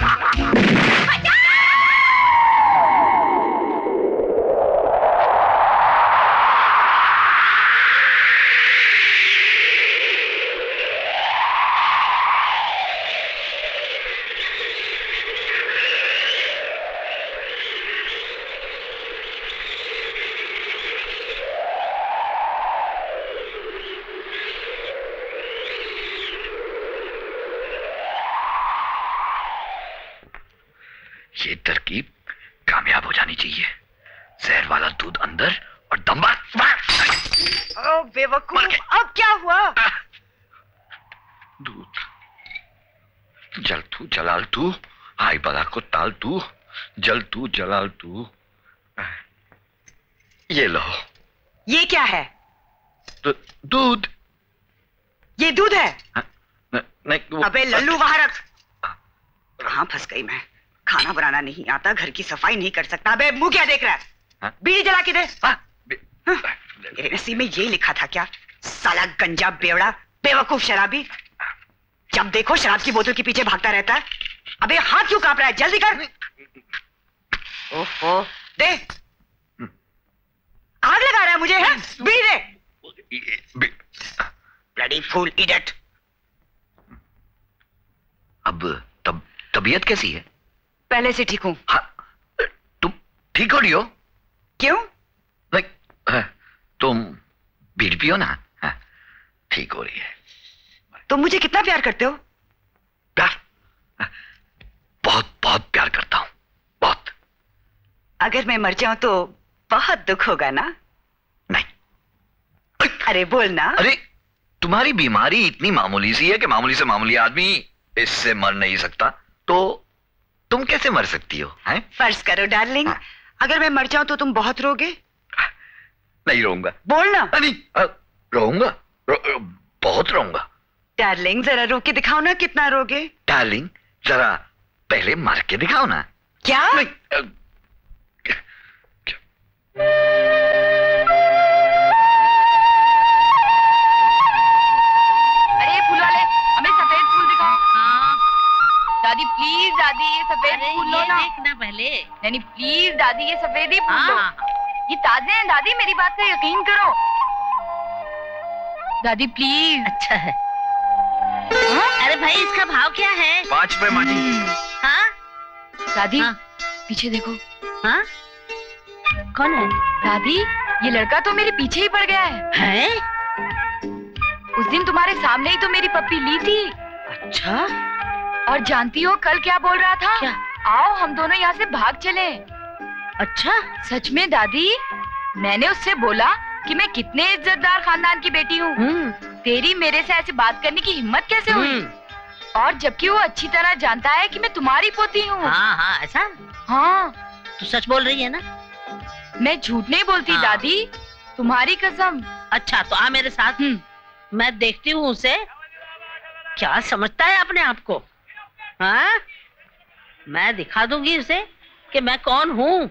ये तरकीब कामयाब हो जानी चाहिए। जहर वाला दूध अंदर और दम बाहर। ओ बेवकूफ, अब क्या हुआ? दूध जल तू जलाल तू, हाय बला को ताल तू, जल तू जलाल तू। ये लो। ये क्या है? दूध। ये दूध है? न, नहीं वो... अबे लल्लू वहां रख। कहाँ फंस गई मैं? खाना बनाना नहीं आता, घर की सफाई नहीं कर सकता। बे मुंह क्या देख रहा है? बीड़ी जला के दे। मेरे नसीब में ये लिखा था क्या? साला गंजा बेवड़ा, बेवकूफ शराबी। जब देखो शराब की बोतल के पीछे भागता रहता है। अबे हाथ क्यों कांप रहा है? जल्दी कर। ओहो, दे। आग लगा रहा है मुझे, है? बीड़ी दे। Bloody fool idiot. अब तब तबीयत कैसी है? पहले से ठीक हूँ। हाँ, तुम ठीक हो रही हो? क्यों? लाइक तुम बीड़ी पियो ना, हाँ, ठीक हो रही है। तुम मुझे कितना प्यार करते हो? प्यार? बहुत बहुत प्यार करता हूँ, बहुत। अगर मैं मर जाऊं तो बहुत दुख होगा ना? नहीं। अरे बोलना। अरे तुम्हारी बीमारी इतनी मामूली सी है कि मामूली से मामूली आदमी इससे मर नहीं सकता, तो तुम कैसे मर सकती हो? हैं? फर्ज करो डार्लिंग, हाँ। अगर मैं मर जाऊं तो तुम बहुत रोगे? नहीं रोऊंगा। बोलना। नहीं, रोऊंगा, रो, बहुत रोऊंगा। डार्लिंग जरा रो के दिखाओ ना कितना रोगे। डार्लिंग जरा पहले मर के दिखाओ ना। क्या? नहीं, आ, अरे फूल वाले, हमें सफेद फूल दिखाओ। हाँ। दादी प्लीज, दादी ये सफेद फूल लो ना। देखना पहले। नहीं प्लीज दादी, ये सफेद ही फूल हाँ, लो। हाँ। ये ताजे हैं दादी, मेरी बात का यकीन करो। दादी प्लीज। अच्छा है। हाँ? अरे भाई इसका भाव क्या है? पाँच रुपए माँ जी। हाँ? दादी हाँ? पीछे देखो। हाँ? कौन है? दादी ये लड़का तो मेरे पीछे ही पड़ गया है। हैं? उस दिन तुम्हारे सामने ही तो मेरी पप्पी ली थी। अच्छा? और जानती हो कल क्या बोल रहा था? क्या? आओ हम दोनों यहाँ से भाग चले। अच्छा? सच में दादी, मैंने उससे बोला कि मैं कितने इज्जतदार खानदान की बेटी हूँ, तेरी मेरे से ऐसे बात करने की हिम्मत कैसे हुई? और जबकि वो अच्छी तरह जानता है कि मैं तुम्हारी पोती हूँ। हाँ हाँ ऐसा? हाँ। तू सच बोल रही है ना? मैं झूठ नहीं बोलती हाँ। दादी, तुम्हारी कसम। अच्छा तो आ मेरे साथ, मैं देखती हूँ उसे क्या समझता है अपने आप को। हाँ? मैं दिखा दूंगी उसे कि मैं कौन हूँ।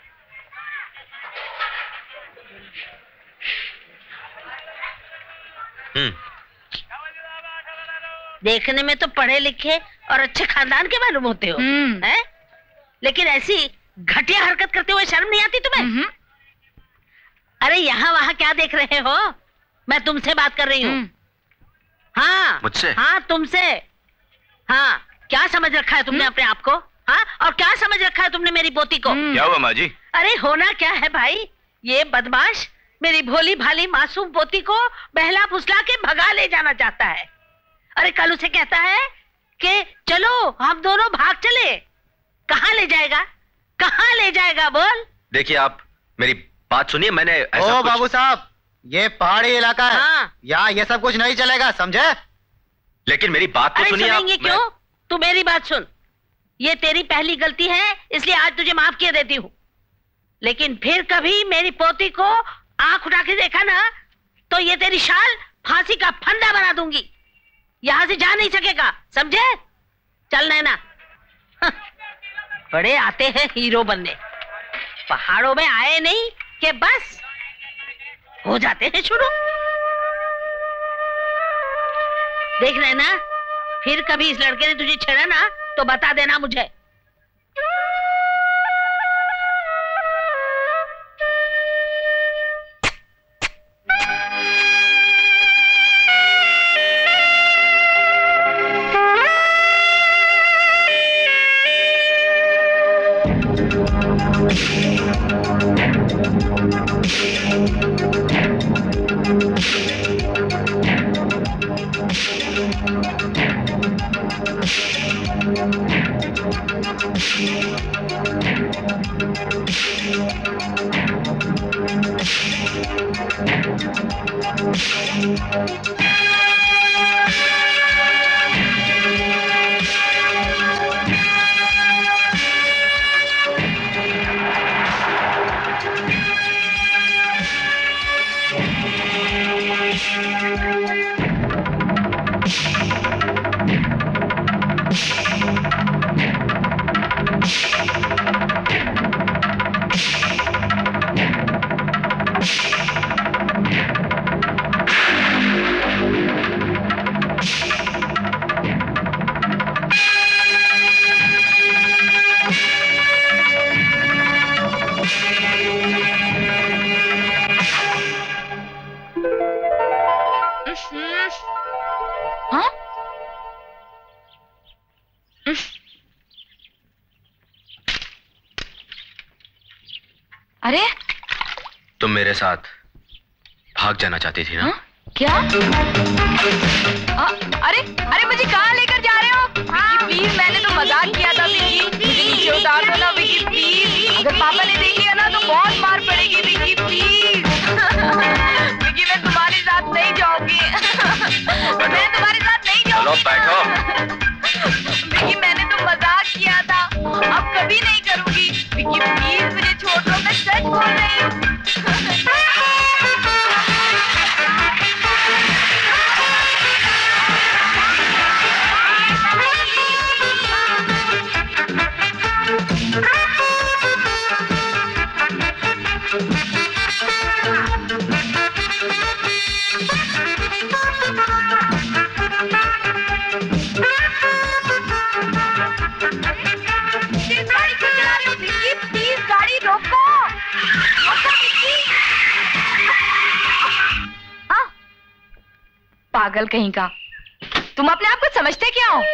देखने में तो पढ़े लिखे और अच्छे खानदान के मालूम होते हो, हैं? लेकिन ऐसी घटिया हरकत करते हुए शर्म नहीं आती तुम्हें? अरे यहाँ वहाँ क्या देख रहे हो? मैं तुमसे बात कर रही हूँ। हाँ मुझसे? हाँ तुमसे। हाँ क्या समझ रखा है तुमने अपने आप को? हाँ और क्या समझ रखा है तुमने मेरी पोती को? क्या हुआ माँ जी? अरे होना क्या है भाई, ये बदमाश मेरी भोली भाली मासूम पोती को बहला फुसला के भगा ले जाना चाहता है। अरे कल उसे कहता है कि चलो हम दोनों भाग चले। कहाँ ले जाएगा? कहाँ ले जाएगा बोल? देखिए आप मेरी बात सुनिए, मैंने ऐसा ओ बाबू साहब, ये पहाड़ी इलाका है। हाँ। यहाँ ये सब कुछ नहीं चलेगा, समझे? लेकिन मेरी बात तो सुनिए आप। सुनेंगे क्यों? तू मेरी बात सुन। ये तेरी पहली गलती है, इसलिए आज तुझे माफ किया देती हूँ। लेकिन फिर कभी मेरी पोती को आंख उठा के देखा ना तो ये तेरी शाल फांसी का फंदा बना दूंगी। यहां से जा नहीं सकेगा, समझे? चल नैना। बड़े आते हैं हीरो बनने, पहाड़ों में आए नहीं कि बस हो जाते हैं शुरू। देख नैना, फिर कभी इस लड़के ने तुझे छेड़ा ना तो बता देना मुझे। हाँ? अरे तुम मेरे साथ भाग जाना चाहती थी ना? हा? क्या? आ, अरे अरे मुझे कहाँ लेकर जा रहे हो? विकी प्लीज, मैंने तो मजाक किया था। विकी मुझे नीचे उतार दो ना विकी प्लीज। अगर पापा ने देख लिया ना तो बहुत मार पड़ेगी विकी प्लीज। विकी मैं तुम्हारे साथ नहीं जाऊंगी। मैं तुम्हारे साथ नहीं जाऊंगी। चलो बैठो। विकी मैंने तो मजाक किया था, अब कभी नहीं करूंगी। विकी प्लीज मुझे छोड़ दो, मैं सच बोल रही हूँ। पागल कहीं का, तुम अपने आप को समझते क्या हो?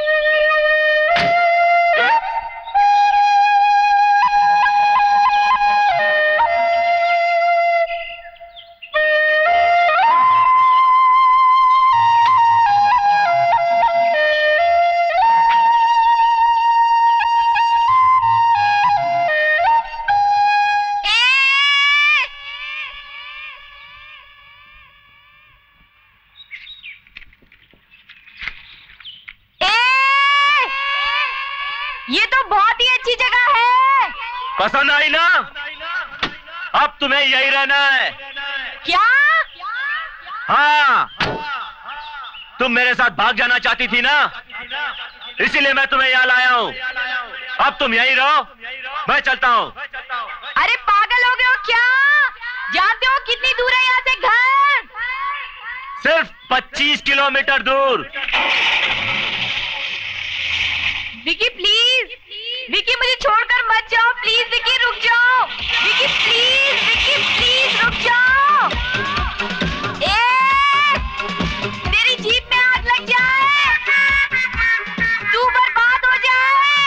ये तो बहुत ही अच्छी जगह है। पसंद आई ना? अब तुम्हें यही रहना है। क्या? हाँ, तुम मेरे साथ भाग जाना चाहती थी ना, इसीलिए मैं तुम्हें यहाँ लाया हूँ। अब तुम यहीं रहो, मैं चलता हूँ। अरे पागल हो गए हो क्या? जानते हो कितनी दूर है यहाँ से घर? सिर्फ पच्चीस किलोमीटर दूर। विकी प्लीज, विकी मुझे छोड़कर मत जाओ प्लीज। विकी रुक जाओ। विकी प्लीज, विकी प्लीज रुक जाओ। ए, मेरी जीप में आग लग जाए, तू बर्बाद हो जाए,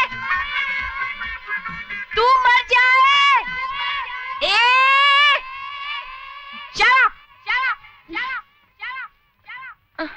तू मर जाए। ए, shut up, shut up, shut up, shut up, shut up.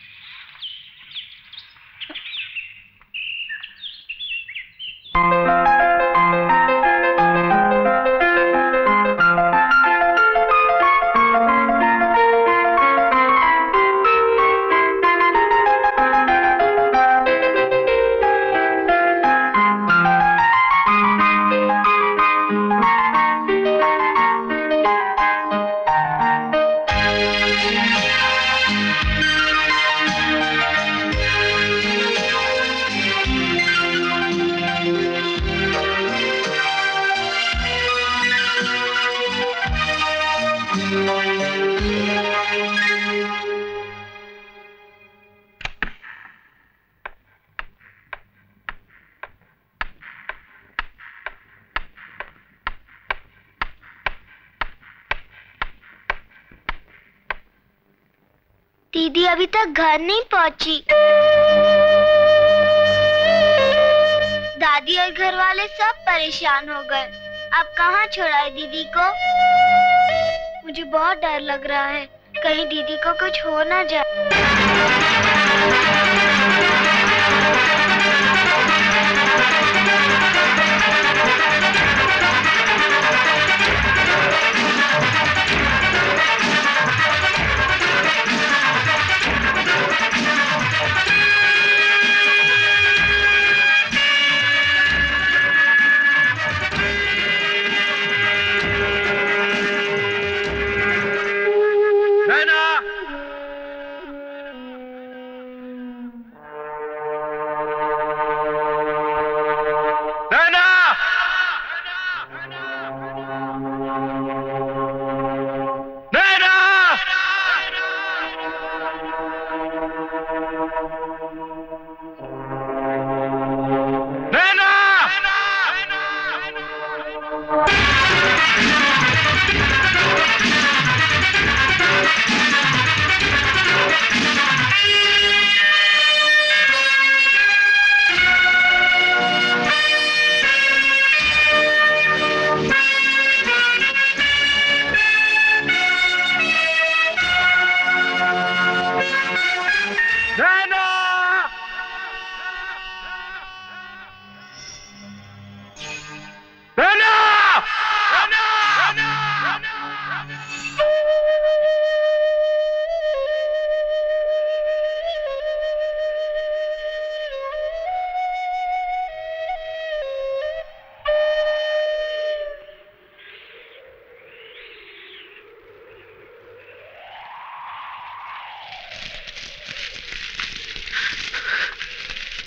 दीदी अभी तक घर नहीं पहुंची। दादी और घर वाले सब परेशान हो गए। अब कहाँ छोड़ाए दीदी को? मुझे बहुत डर लग रहा है, कहीं दीदी को कुछ हो ना जाए।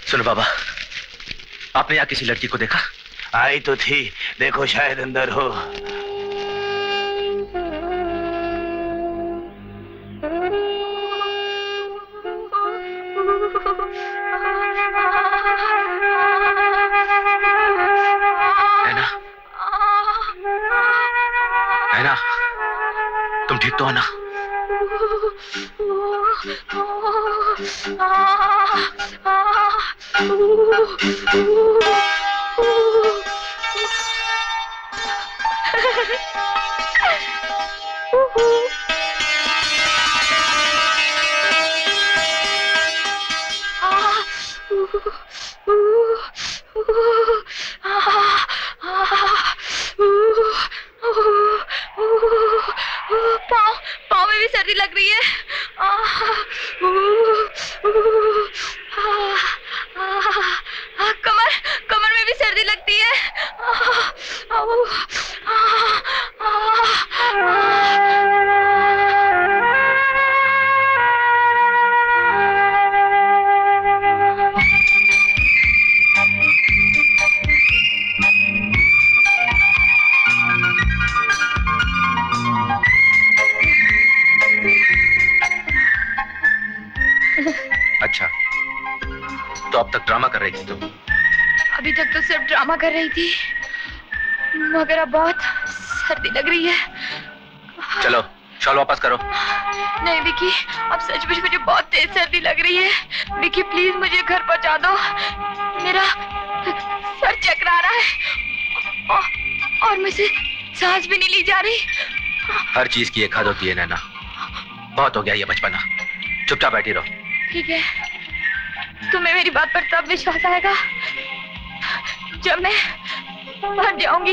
सुनो बाबा, आपने यहाँ किसी लड़की को देखा? आई तो थी, देखो शायद अंदर हो। नैना, नैना, तुम ठीक तो हो ना? पाँव पाँव में भी सर्दी लग रही है। कमर कमर में भी सर्दी लगती है। अच्छा, तो अब तक ड्रामा कर रही थी तुम? अभी तक तो सिर्फ ड्रामा कर रही थी, मगर अब बहुत सर्दी लग रही है। चलो शॉल वापस करो। नहीं विकी, अब सचमुच मुझे बहुत तेज सर्दी लग रही है। विकी प्लीज मुझे घर पहुंचा दो, मेरा सर चकरा रहा है और, और मुझसे सांस भी नहीं ली जा रही। हर चीज की एक हद होती है नैना, बहुत हो गया ये बचपना, चुपचाप बैठी रहो। ठीक है, तुम्हें मेरी बात पर तब विश्वास आएगा जब मैं मर जाऊंगी।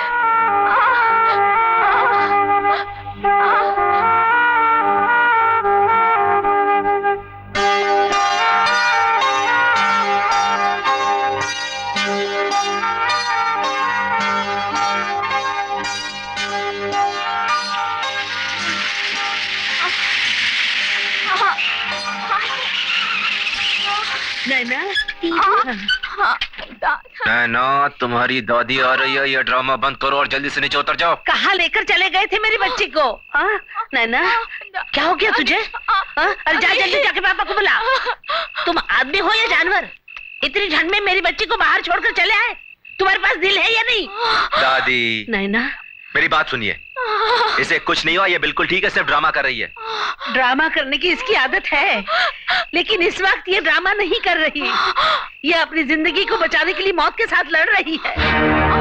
नैना, तुम्हारी दादी आ रही है, ये ड्रामा बंद करो और जल्दी से नीचे उतर जाओ। कहाँ लेकर चले गए थे मेरी बच्ची को? हाँ नैना, क्या हो गया तुझे? हाँ? अरे जा जल्दी जाके पापा को बुला। तुम आदमी हो या जानवर? इतनी ठंड में मेरी बच्ची को बाहर छोड़कर चले आए? तुम्हारे पास दिल है या नहीं? दादी, नैना मेरी बात सुनिए, इसे कुछ नहीं हुआ, ये बिल्कुल ठीक है, सिर्फ ड्रामा कर रही है। ड्रामा करने की इसकी आदत है, लेकिन इस वक्त ये ड्रामा नहीं कर रही। ये अपनी जिंदगी को बचाने के लिए मौत के साथ लड़ रही है।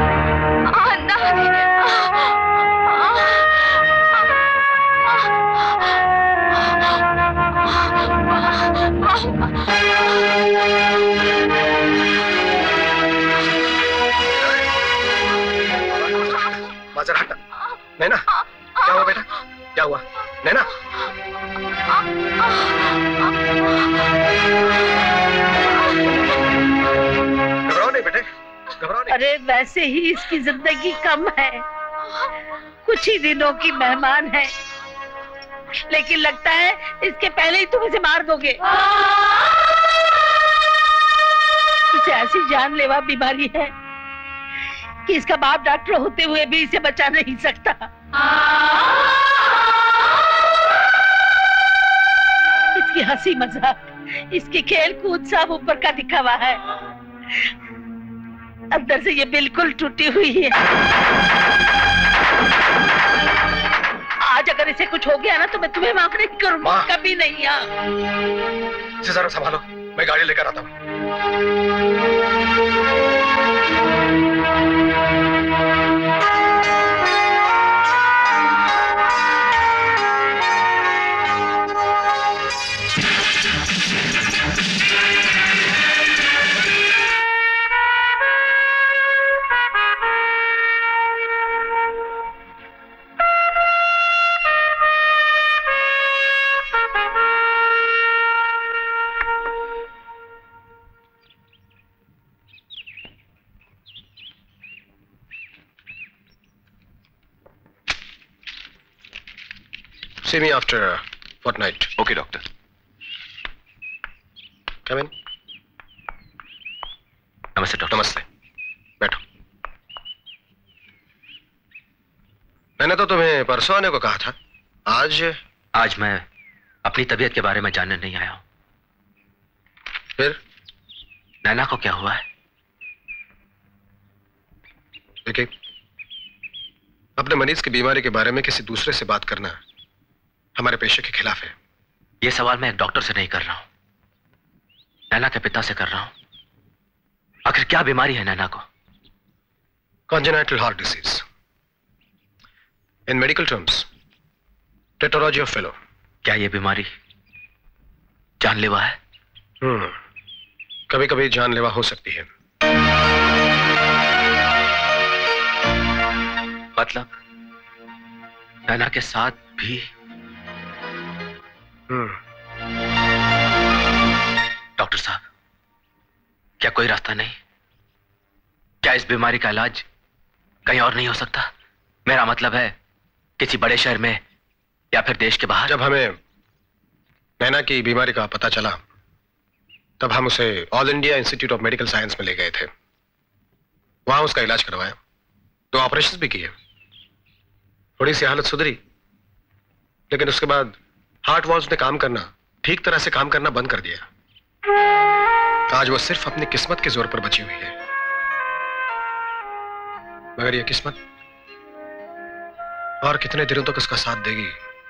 माजर हटा। नैना, क्या हुआ बेटा? क्या हुआ नैना? घबराओ नहीं बेटे, घबराओ नहीं। अरे वैसे ही इसकी जिंदगी कम है, कुछ ही दिनों की मेहमान है, लेकिन लगता है इसके पहले ही तुम इसे मार दोगे। इसे ऐसी जानलेवा बीमारी है कि इसका बाप डॉक्टर होते हुए भी इसे बचा नहीं सकता। इसकी हंसी मजाक, इसकी खेल कूद सब ऊपर का दिखावा है, अंदर से ये बिल्कुल टूटी हुई है। आज अगर इसे कुछ हो गया ना तो मैं तुम्हें माफ नहीं करूंगा, कभी नहीं। यार इसे जरा संभालो, मैं गाड़ी लेकर आता हूँ। See me after a fortnight. Okay, doctor. Come in. नमस्ते डॉक्टर। नमस्ते, बैठो। मैंने तो तुम्हें परसों आने को कहा था। आज आज मैं अपनी तबीयत के बारे में जानने नहीं आया हूं। फिर नैना को क्या हुआ है? देखिए, अपने मरीज की बीमारी के बारे में किसी दूसरे से बात करना हमारे पेशे के खिलाफ है। यह सवाल मैं एक डॉक्टर से नहीं कर रहा हूं, नैना के पिता से कर रहा हूं। आखिर क्या बीमारी है नैना को? Congenital heart disease, in medical terms tetralogy of Fallot. क्या यह बीमारी जानलेवा है? हम्म, कभी कभी जानलेवा हो सकती है। मतलब नैना के साथ भी? हम्म। डॉक्टर साहब, क्या कोई रास्ता नहीं? क्या इस बीमारी का इलाज कहीं और नहीं हो सकता? मेरा मतलब है किसी बड़े शहर में या फिर देश के बाहर। जब हमें नैना की बीमारी का पता चला तब हम उसे All India Institute of Medical Science में ले गए थे। वहां उसका इलाज करवाया, दो ऑपरेशन भी किए। थोड़ी सी हालत सुधरी, लेकिन उसके बाद हार्ट वॉल्व्स ने काम करना, ठीक तरह से काम करना बंद कर दिया। आज वो सिर्फ अपनी किस्मत के जोर पर बची हुई है। मगर ये किस्मत और कितने दिनों तक उसका साथ देगी,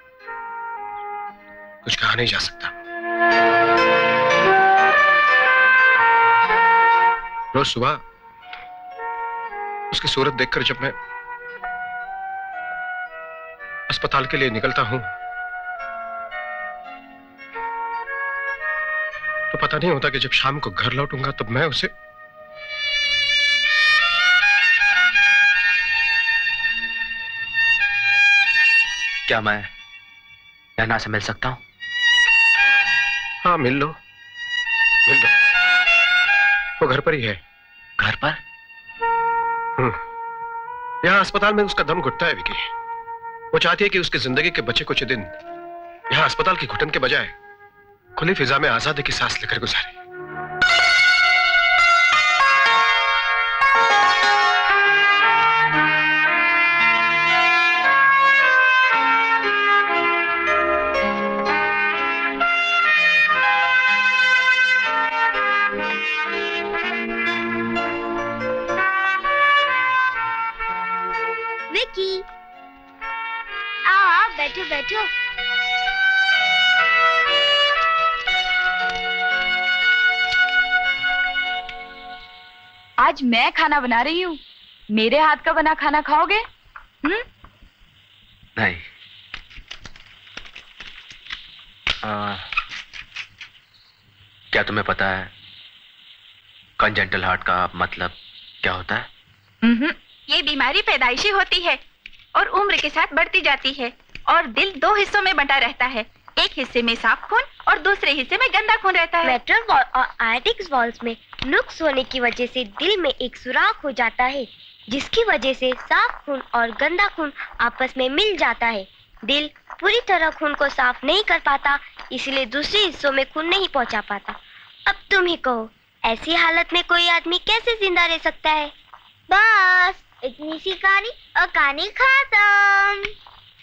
कुछ कहा नहीं जा सकता। रोज सुबह उसकी सूरत देखकर जब मैं अस्पताल के लिए निकलता हूं तो पता नहीं होता कि जब शाम को घर लौटूंगा तब मैं उसे क्या मैं नैना से मिल सकता हूं? हाँ, मिल लो, मिल लो। वो घर पर ही है। घर पर? हम्म, यहाँ अस्पताल में उसका दम घुटता है विकी। वो चाहती है कि उसकी जिंदगी के बचे कुछ दिन यहाँ अस्पताल की घुटन के बजाय खुली फिजा में आजादी की सांस लेकर गुजारे। विकी, आओ आओ, बैठो बैठो। आज मैं खाना बना रही हूँ, मेरे हाथ का बना खाना खाओगे? हम्म? नहीं। आ, क्या तुम्हें पता है कंजेंटल हार्ट का मतलब क्या होता है? हम्म, ये बीमारी पैदाइशी होती है और उम्र के साथ बढ़ती जाती है और दिल दो हिस्सों में बंटा रहता है। एक हिस्से में साफ खून और दूसरे हिस्से में गंदा खून रहता है। वेंट्रल वॉल और आर्टिक वॉल्स में नुक्स होने की वजह से दिल में एक सुराख हो जाता है, जिसकी वजह से साफ खून और गंदा खून आपस में मिल जाता है। दिल पूरी तरह खून को साफ नहीं कर पाता, इसलिए दूसरे हिस्सों में खून नहीं पहुंचा पाता। अब तुम ही कहो, ऐसी हालत में कोई आदमी कैसे जिंदा रह सकता है? बस इतनी सी कहानी और कहानी खत्म।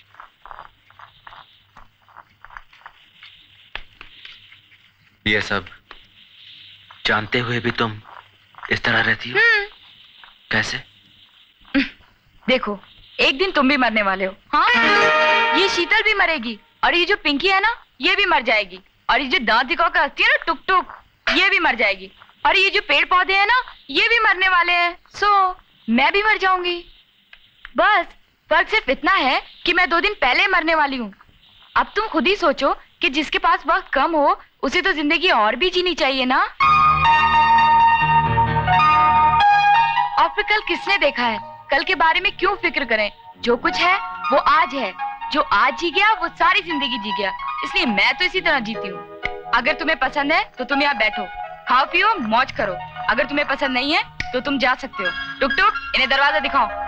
ये सब जानते हुए भी तुम इस तरह रहती हो? कैसे? देखो, एक दिन तुम भी मरने वाले हो। हाँ, ये शीतल भी मरेगी और ये जो पिंकी है ना, ये भी मर जाएगी। और ये जो दांत दिखाकर हंसती है ना, टुक टुक, ये भी मर जाएगी। और ये जो पेड़ पौधे हैं ना, ये भी मरने वाले हैं। सो मैं भी मर जाऊंगी। बस फर्क सिर्फ इतना है कि मैं दो दिन पहले मरने वाली हूँ। अब तुम खुद ही सोचो कि जिसके पास वक्त कम हो उसे तो जिंदगी और भी जीनी चाहिए ना। और फिर कल किसने देखा है? कल के बारे में क्यों फिक्र करें? जो कुछ है वो आज है। जो आज जी गया वो सारी जिंदगी जी गया। इसलिए मैं तो इसी तरह जीती हूँ। अगर तुम्हें पसंद है तो तुम यहाँ बैठो, खाओ पियो, मौज करो। अगर तुम्हें पसंद नहीं है तो तुम जा सकते हो। टुक टुक, इन्हें दरवाजा दिखाओ।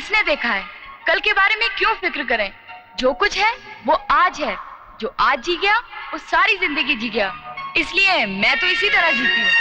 किसने देखा है? कल के बारे में क्यों फिक्र करें? जो कुछ है वो आज है। जो आज जी गया वो सारी जिंदगी जी गया। इसलिए मैं तो इसी तरह जीती हूँ।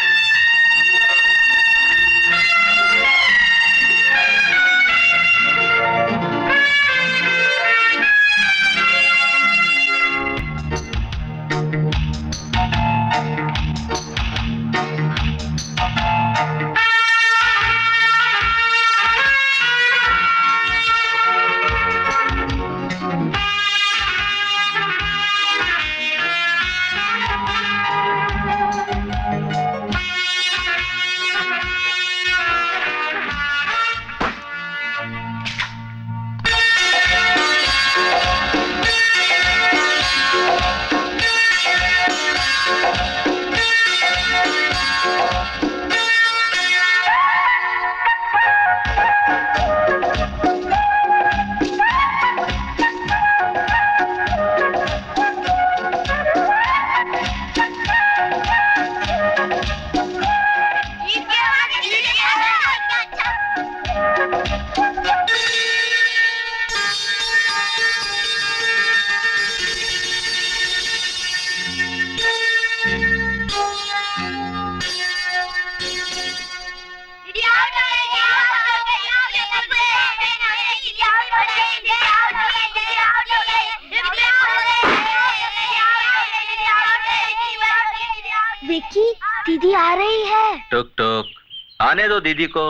विकी, दीदी आ रही है। टुक टुक, आने दो दीदी को।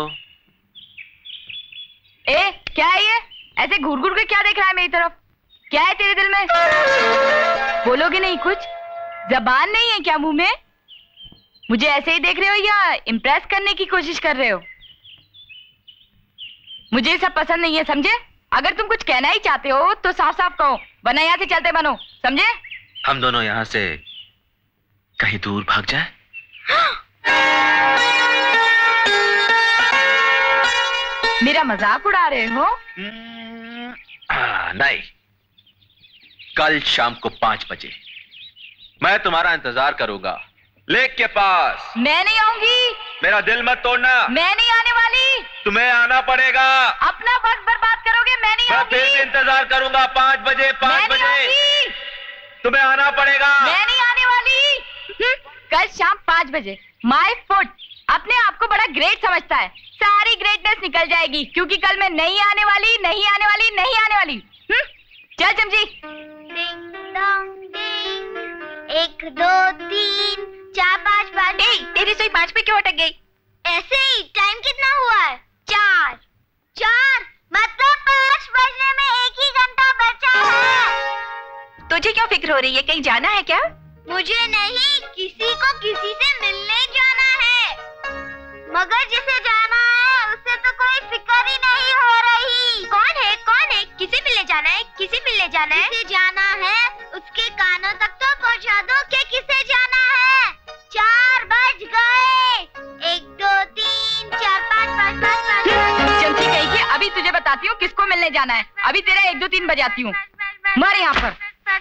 ए, क्या है ये? ऐसे घूर घूर के क्या देख रहा है मेरी तरफ? क्या है तेरे दिल में? बोलोगे नहीं कुछ? जबान नहीं है क्या मुंह में? मुझे ऐसे ही देख रहे हो या इम्प्रेस करने की कोशिश कर रहे हो? मुझे ये सब पसंद नहीं है, समझे? अगर तुम कुछ कहना ही चाहते हो तो साफ साफ कहो, वरना यहाँ से चलते बनो, समझे? हम दोनों यहाँ से कहीं दूर भाग जाए? मेरा मजाक उड़ा रहे हो? आ, नहीं, कल शाम को पांच बजे मैं तुम्हारा इंतजार करूंगा लेक के पास। मैं नहीं आऊंगी। मेरा दिल मत तोड़ना। मैं नहीं आने वाली। तुम्हें आना पड़ेगा। अपना वक्त बर्बाद करोगे, मैं नहीं आऊंगी। मैं फिर भी इंतजार करूंगा पांच बजे। पांच बजे तुम्हें आना पड़ेगा। मैं नहीं आने वाली। कल शाम पांच बजे। माय फुट अपने आप को बड़ा ग्रेट समझता है। सारी ग्रेटनेस निकल जाएगी क्योंकि कल मैं नहीं आने वाली, नहीं आने वाली, नहीं आने वाली। हुँ? चल चमची। एक दो तीन चार पाँच पाँच। तेरी सुई पाँच पे क्यों अटक गई? ऐसे ही। टाइम कितना हुआ है? चार। चार मतलब पाँच बजने में एक ही घंटा बचा है। तुझे क्यों फिक्र हो रही है? कहीं जाना है क्या? मुझे नहीं, किसी को किसी से मिलने जाना है। मगर जिसे जाना है उससे तो कोई फिक्र ही नहीं हो रही। कौन है? कौन है? किसे मिलने जाना है? किसे मिलने जाना है? किसे जाना है उसके कानों तक तो पहुंचा दो कि किसे जाना है। चार बज गए। एक दो तीन चार पाँच पाँच पाँच पाँच। चमची कही कि अभी तुझे बताती हूँ किसको मिलने जाना है। अभी तेरा एक दो तीन बजाती हूँ। मर यहाँ पर।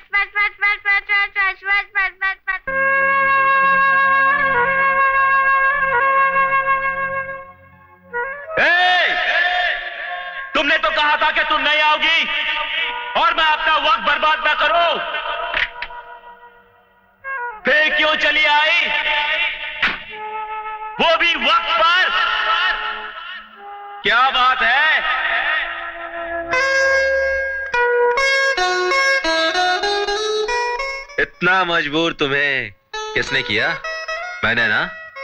तुमने तो कहा था कि तुम नहीं आओगी और मैं अपना वक्त बर्बाद ना करूं। फिर क्यों चली आई? वो भी वक्त पर। क्या बात है? इतना मजबूर तुम्हें किसने किया? मैंने ना?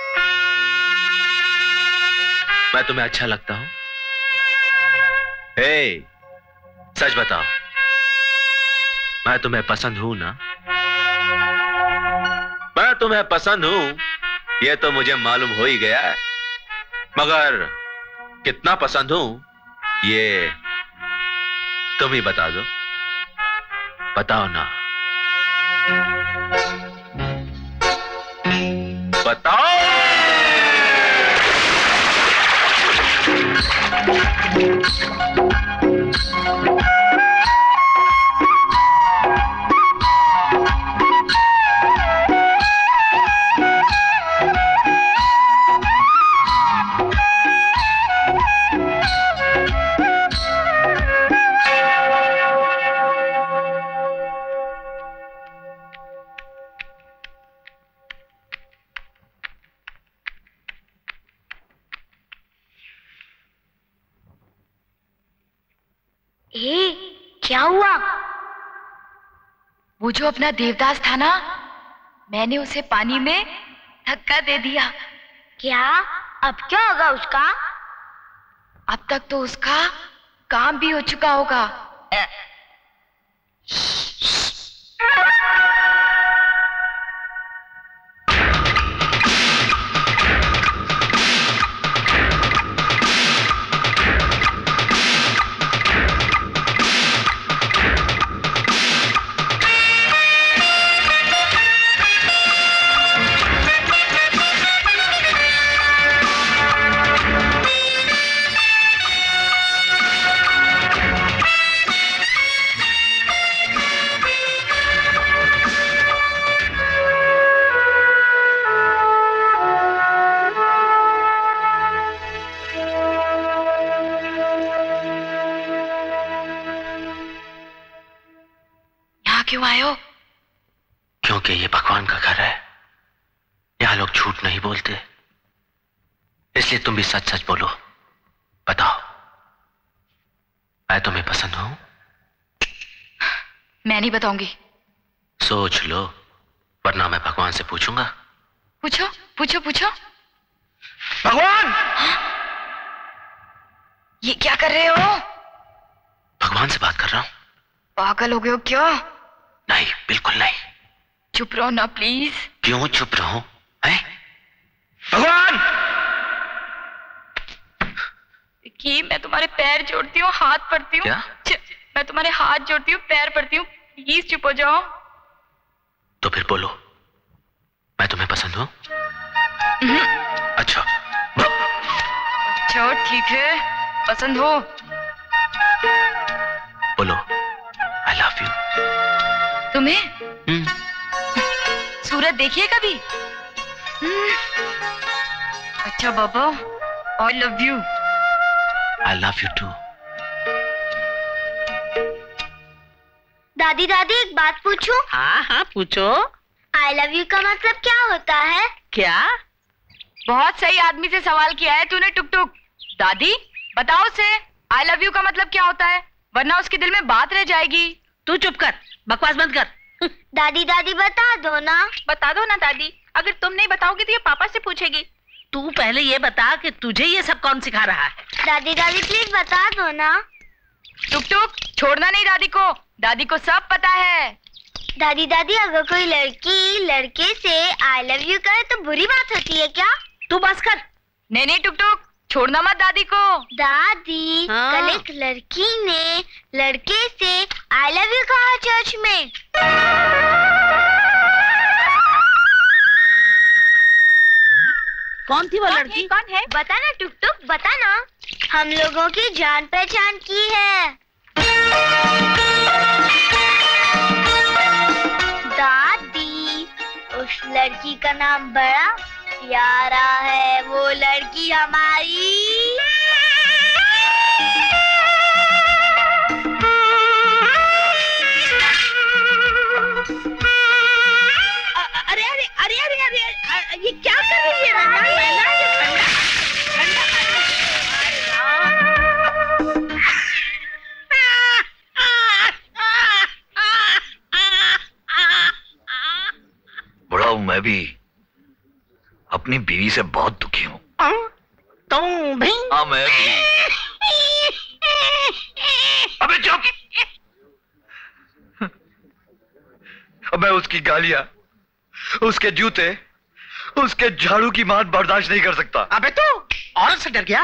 मैं तुम्हें अच्छा लगता हूं? हे, सच बताओ, मैं तुम्हें पसंद हूं ना? मैं तुम्हें पसंद हूं ये तो मुझे मालूम हो ही गया है, मगर कितना पसंद हूं ये तुम ही बता दो। बताओ ना, बताओ। ए, क्या हुआ? वो जो अपना देवदास था ना, मैंने उसे पानी में धक्का दे दिया। क्या? अब क्या होगा उसका? अब तक तो उसका काम भी हो चुका होगा। क्यों आए हो? क्योंकि ये भगवान का घर है, यहां लोग झूठ नहीं बोलते, इसलिए तुम भी सच सच बोलो। बताओ, मैं तुम्हें पसंद हूं? मैं नहीं बताऊंगी। सोच लो, वरना मैं भगवान से पूछूंगा। पूछो पूछो पूछो। भगवान! ये क्या कर रहे हो? भगवान से बात कर रहा हूं। पागल हो गए हो क्या? नहीं, बिल्कुल नहीं। चुप रहो ना प्लीज। क्यों चुप रहो? हैं? भगवान! देखिए, मैं तुम्हारे पैर जोड़ती हूँ, हाथ पड़ती हूँ। क्या? मैं तुम्हारे हाथ जोड़ती हूँ, पैर पड़ती हूँ, प्लीज चुप हो जाओ। तो फिर बोलो, मैं तुम्हें पसंद हूँ? अच्छा अच्छा ठीक है, पसंद हो। बोलो, आई लव यू। तुम्हें? सूरत देखी है कभी? अच्छा बाबा, I love you. I love you too. दादी दादी एक बात पूछूं? हाँ हाँ पूछो। आई लव यू का मतलब क्या होता है? क्या? बहुत सही आदमी से सवाल किया है तूने, टुक टुक। दादी बताओ उसे आई लव यू का मतलब क्या होता है, वरना उसके दिल में बात रह जाएगी। तू चुप कर, बकवास बंद कर। दादी दादी बता दो ना। बता दो ना दादी, अगर तुम नहीं बताओगी तो ये पापा से पूछेगी। तू पहले ये बता कि तुझे ये सब कौन सिखा रहा है? दादी दादी प्लीज बता दो ना। टुक टुक, छोड़ना नहीं दादी को, दादी को सब पता है। दादी दादी अगर कोई लड़की लड़के से आई लव यू करे तो बुरी बात होती है क्या? तू बस कर। नहीं नहीं टुक टुक, छोड़ना मत दादी को। दादी हाँ। कल एक लड़की ने लड़के से आई लव यू कहा चर्च में। कौन थी वो लड़की? कौन है? बता ना टुक टुक, बता ना। हम लोगों की जान पहचान की है। दादी उस लड़की का नाम बड़ा प्यारा है, वो लड़की हमारी। अरे अरे अरे अरे अरे ये क्या कर रही है? रंगा पहना है, ठंडा ठंडा बड़ा हूं मैं भी, अपनी बीवी से बहुत दुखी हूँ। तुम भी? हाँ मैं भी। अबे चुप! अब मैं उसकी गालियां, उसके जूते, उसके झाड़ू की मार बर्दाश्त नहीं कर सकता। अबे तू औरत से डर गया?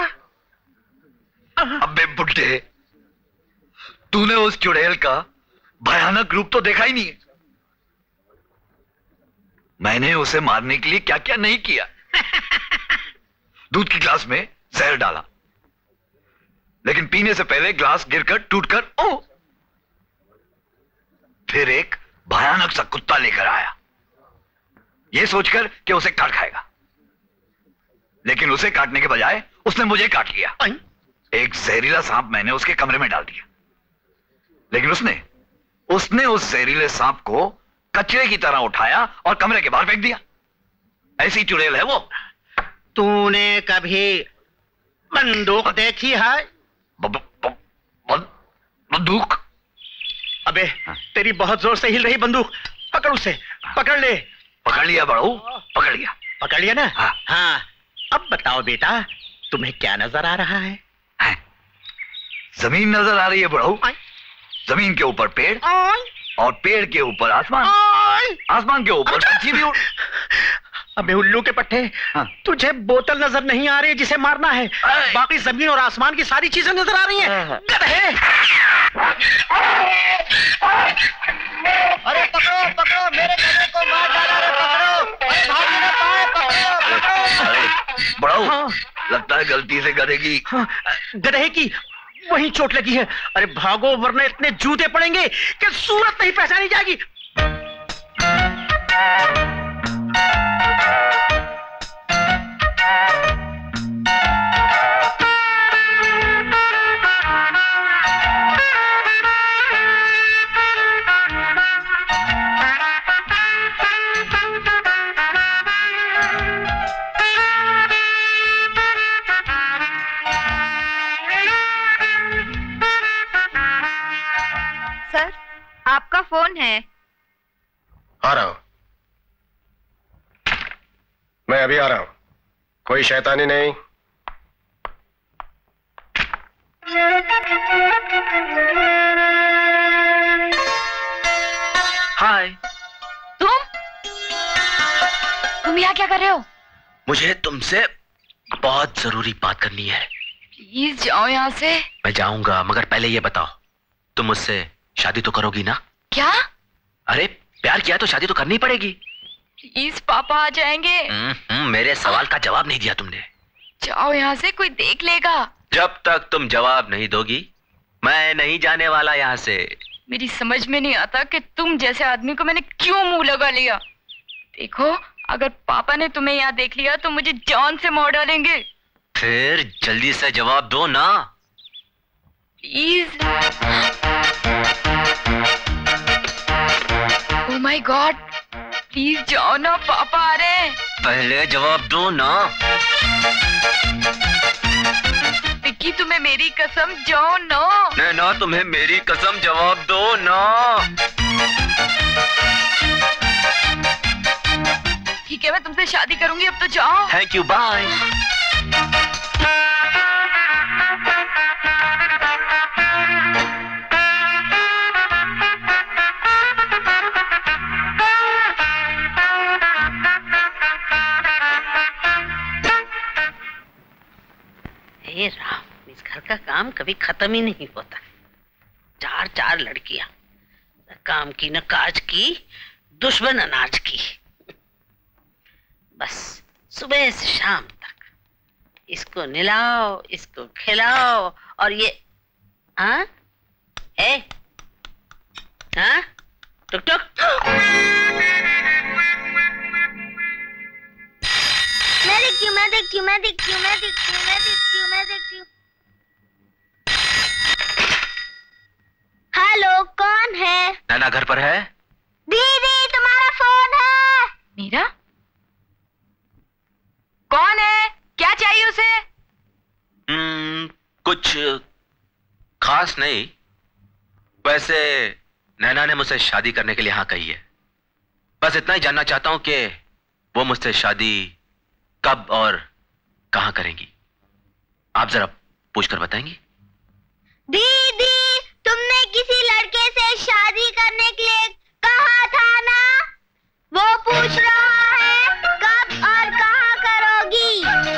अबे बुड्ढे, तूने उस चुड़ैल का भयानक रूप तो देखा ही नहीं है। मैंने उसे मारने के लिए क्या क्या नहीं किया। दूध की ग्लास में जहर डाला, लेकिन पीने से पहले ग्लास गिरकर टूटकर ओ, फिर एक भयानक सा कुत्ता लेकर आया, यह सोचकर कि उसे काट खाएगा, लेकिन उसे काटने के बजाय उसने मुझे काट लिया। एक जहरीला सांप मैंने उसके कमरे में डाल दिया, लेकिन उसने उसने उस जहरीले सांप को कचरे की तरह उठाया और कमरे के बाहर फेंक दिया। ऐसी चुड़ैल है वो। तूने कभी बंदूक देखी है? बंदूक बंदूक। अबे तेरी बहुत जोर से हिल रही बंदूक, पकड़ उसे, पकड़ ले। पकड़ लिया बड़ू, पकड़ लिया। पकड़ लिया ना? हाँ। हाँ। अब बताओ बेटा, तुम्हें क्या नजर आ रहा है? है? जमीन नजर आ रही है बड़ू। जमीन के ऊपर पेड़ और पेड़ के ऊपर आसमान, आसमान के ऊपर पंछी भी उड़। अबे उल्लू के पट्टे, हाँ। तुझे बोतल नजर नहीं आ रही जिसे मारना है, बाकी जमीन और आसमान की सारी चीजें नजर आ रही हैं। गधे! अरे पकड़ो पकड़ो, मेरे गधे को मार डाला रे, पकड़ो। अरे भाग नहीं पाए, पकड़ो पकड़ो। अरे बड़ाओ, हाँ। लगता है गलती से गधे की, हाँ। गधे की वहीं चोट लगी है। अरे भागो वरना इतने जूते पड़ेंगे कि सूरत नहीं पहचानी जाएगी। आपका फोन है। आ रहा हूं, मैं अभी आ रहा हूं, कोई शैतानी नहीं। हाय। तुम तुम यहाँ क्या कर रहे हो? मुझे तुमसे बहुत जरूरी बात करनी है। प्लीज जाओ यहाँ से। मैं जाऊंगा, मगर पहले ये बताओ, तुम मुझसे शादी तो करोगी ना? क्या? अरे प्यार किया तो शादी तो करनी पड़ेगी। प्लीज पापा आ जाएंगे। हम्म, मेरे सवाल का जवाब नहीं दिया तुमने। जाओ यहाँ से, कोई देख लेगा। जब तक तुम जवाब नहीं दोगी मैं नहीं जाने वाला यहाँ से। मेरी समझ में नहीं आता कि तुम जैसे आदमी को मैंने क्यों मुंह लगा लिया। देखो, अगर पापा ने तुम्हें यहाँ देख लिया तो मुझे जान से मार डालेंगे। फिर जल्दी से जवाब दो ना please. Oh my God, please जाओ ना, पापा आ रहे हैं। पहले जवाब दो ना। विक्की, तुम्हें मेरी कसम, जाओ ना। नैना, तुम्हें मेरी कसम, जवाब दो ना। ठीक है, मैं तुमसे शादी करूंगी, अब तो जाओ। Thank you, bye. हे राम, इस घर का काम कभी खत्म ही नहीं होता। चार चार लड़कियां, न काम की न काज की, दुश्मन अनाज की। बस सुबह से शाम तक इसको निलाओ, इसको खिलाओ, और ये हाँ ए हाँ टुक टुक। मैं देखती हूँ, मैं देखती हूँ, मैं देखती हूँ, मैं देखती हूँ, मैं देखती हूँ, मैं देखती हूँ। हेलो, कौन है? नैना घर पर है? दीदी, तुम्हारा फोन है। मेरा? कौन है? क्या चाहिए उसे? हम्म, कुछ खास नहीं, वैसे नैना ने मुझसे शादी करने के लिए हाँ कही है। बस इतना ही जानना चाहता हूँ कि वो मुझसे शादी कब और कहां करेंगी। आप जरा पूछकर बताएंगी? दीदी, तुमने किसी लड़के से शादी करने के लिए कहा था ना? वो पूछ रहा है कब और कहां करोगी?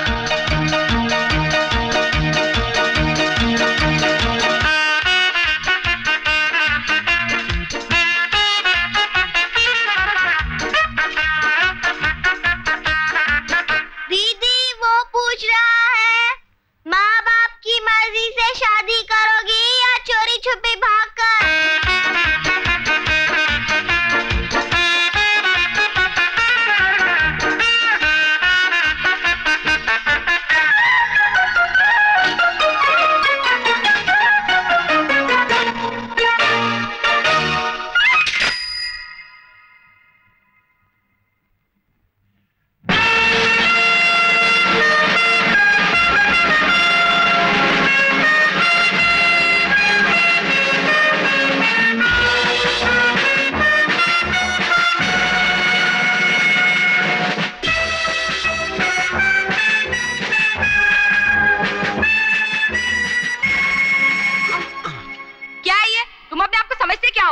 पूछ रहा है माँ बाप की मर्जी से शादी करोगी या चोरी छुपी भागकर?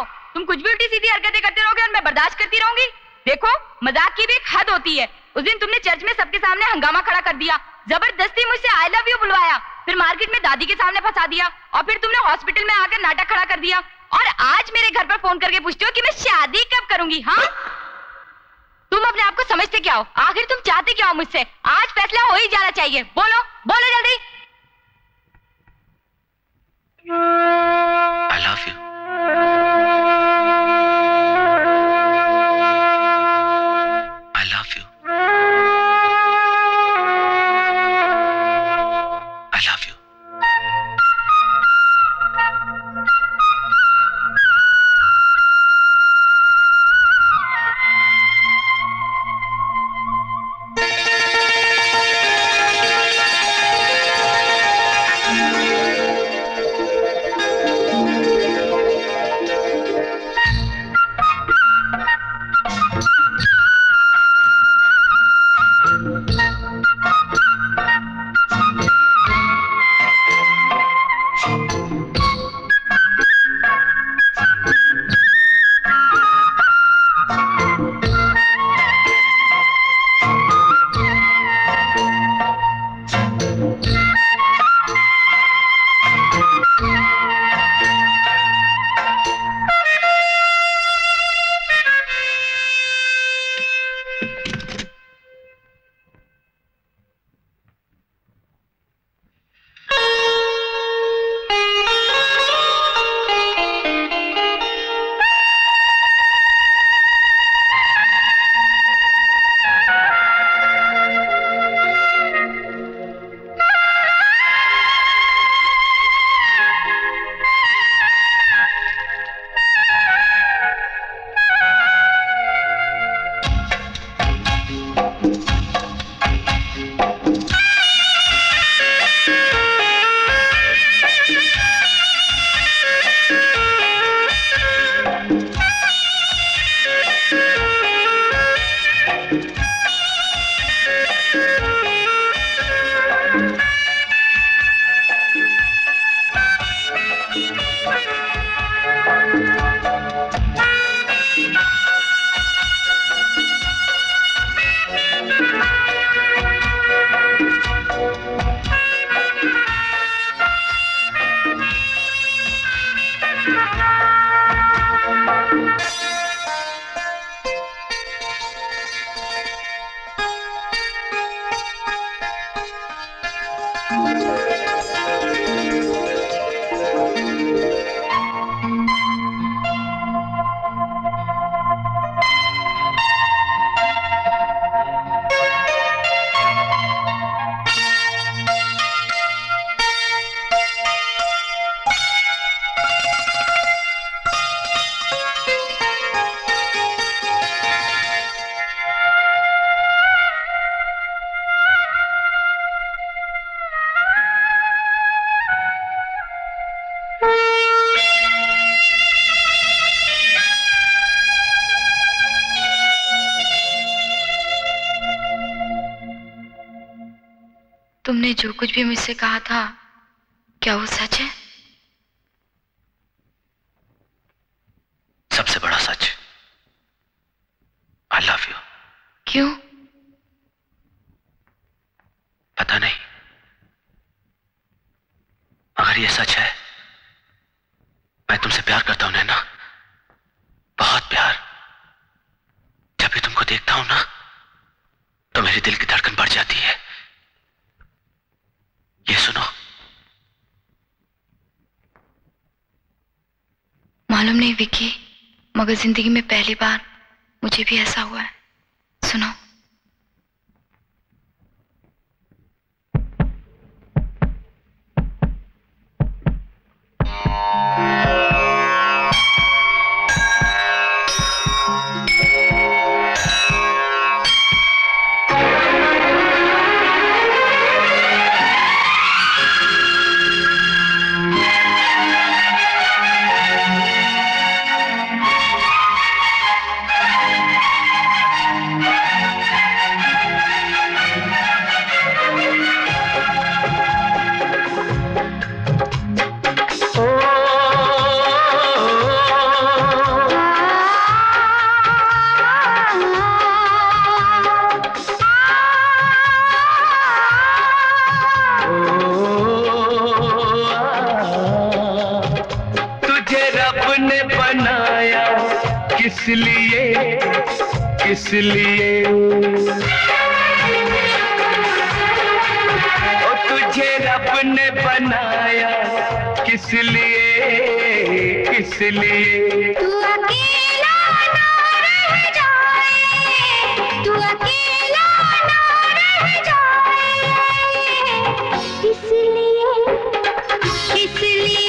आओ। तुम कुछ भी उल्टी सीधी हरकतें करते रहोगे और मैं बर्दाश्त करती रहूंगी। देखो, मजाक की भी एक हद होती है। उस दिन तुमने चर्च में सबके सामने हंगामा खड़ा कर दिया, जबरदस्ती मुझसे आई लव यू बुलवाया, फिर मार्केट में दादी के सामने फंसा दिया और फिर तुमने हॉस्पिटल में आकर नाटक खड़ा कर दिया और आज मेरे घर पर फोन करके पूछते हो कि मैं शादी कब करूंगी। हाँ, तुम अपने आप को समझते क्या हो? आखिर तुम चाहते क्या हो मुझसे? आज फैसला हो ही जाना चाहिए। बोलो बोलो जल्दी। I love you. I love you. I love you. तुमने जो कुछ भी मुझसे कहा था, क्या वो सच है? सबसे बड़ा सच, आई लव यू। क्यों? पता नहीं, अगर ये सच है, मैं तुमसे प्यार करता हूं नैना, बहुत प्यार। जब भी तुमको देखता हूं ना, तो मेरे दिल की धड़कन बढ़ जाती है। ये सुनो। मालूम नहीं विकी, मगर जिंदगी में पहली बार मुझे भी ऐसा हुआ है। सुनो। तुझे रब ने बनाया किस लिए, किस लिए, ओ तुझे रब ने बनाया किस लिए, किस लिए। तू अकेला ना रह जाए, तू अकेला ना रह जाए, इसलिए, इसलिए,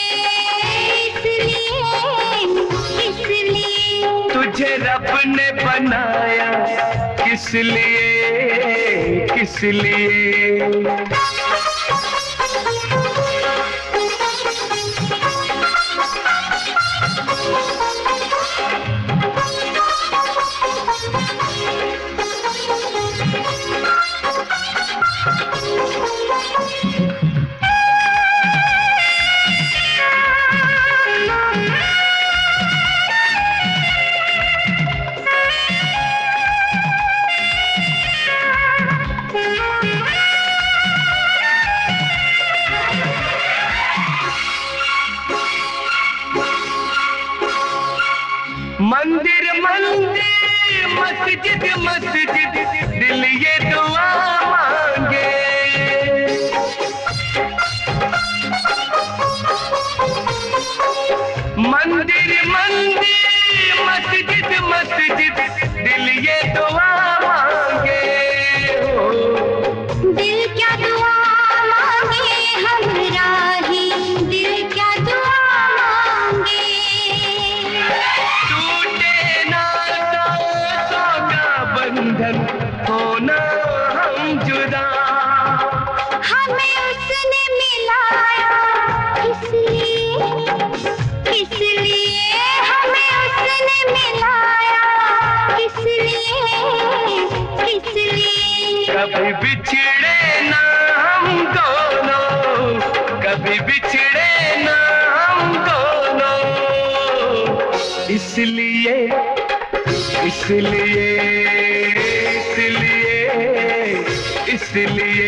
इसलिए, इसलिए। तुझे रब ने बनाया किस लिए, किस लिए। मंदिर मंदिर मस्जिद मस्जिद दिल ये दुआ मांगे, मंदिर मंदिर मस्जिद मस्जिद दिल ये दुआ मांगे। दिल क्या दुआ मांगे हमरा ही, दिल क्या दुआ मांगे। बंधन होना हम जुदा, हमें उसने मिलाया इसलिए, इसलिए हमें उसने मिलाया इसलिए, इसलिए। कभी बिछड़े ना हम दोनों, कभी बिछड़े ना हम दोनों, इसलिए, इसलिए, इसलिए, इसलिए।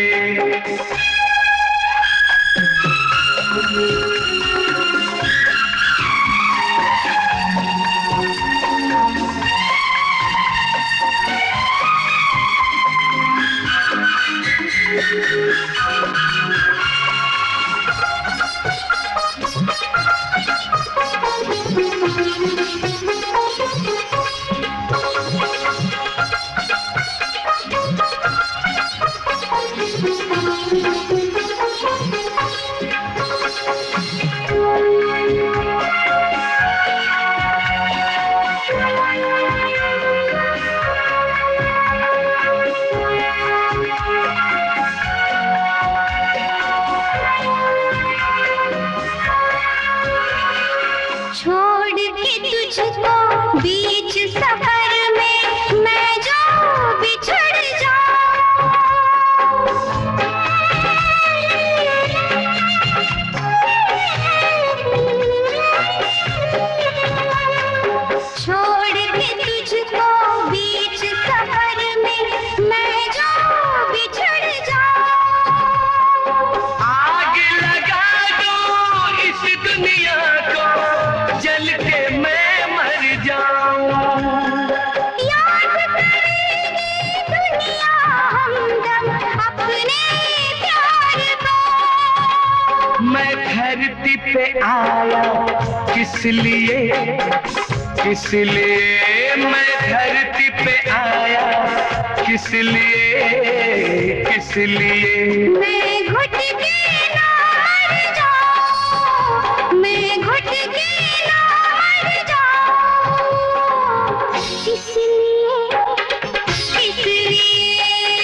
छोड़ के तुझको बीच सफर में मैं जो बिछड़ जाऊं, छोड़ के तुझको बीच सफर में मैं जो बिछड़ जाऊं। आग लगा दो इस दुनिया को, जल के मैं मर जाऊं। याद करेगी दुनिया हमदम अपने प्यार को। मैं धरती पे आया किस लिए, किस लिए, मैं धरती पे आया किस लिए, किस लिए। मैं घुट के ना मर जाऊं, मैं घुट के ना मर जाऊं, इसलिए, इसलिए,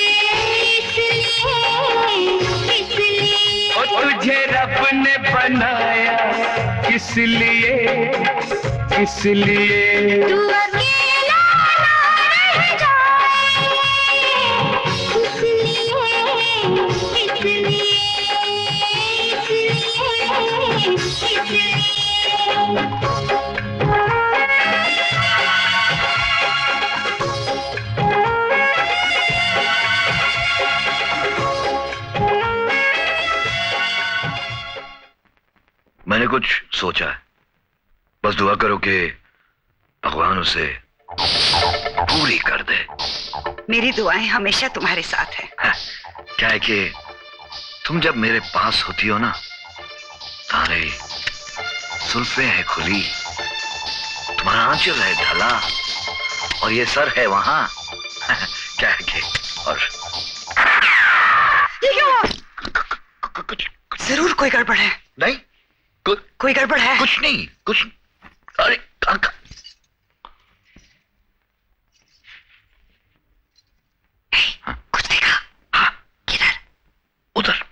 इसलिए, इसलिए। और तुझे रब ने बनाया किस लिए, किस लिए। तू अकेला ना रह जाए इसलिए, इसलिए, इसलिए, इसलिए। मैंने कुछ सोचा है। बस दुआ करो कि भगवान उसे पूरी कर दे। मेरी दुआएं हमेशा तुम्हारे साथ हैं। हाँ, क्या है कि तुम जब मेरे पास होती हो ना, तारे सुल्फे है खुली, तुम्हारा आंचल है ढला और ये सर है वहां। क्या है कि और ये क्या हुआ? जरूर कोई गड़बड़ है। नहीं को, कोई गड़बड़ है। कुछ नहीं, कुछ। अरे काका, हाँ, कुछ देखा? हाँ, किधर? उधर।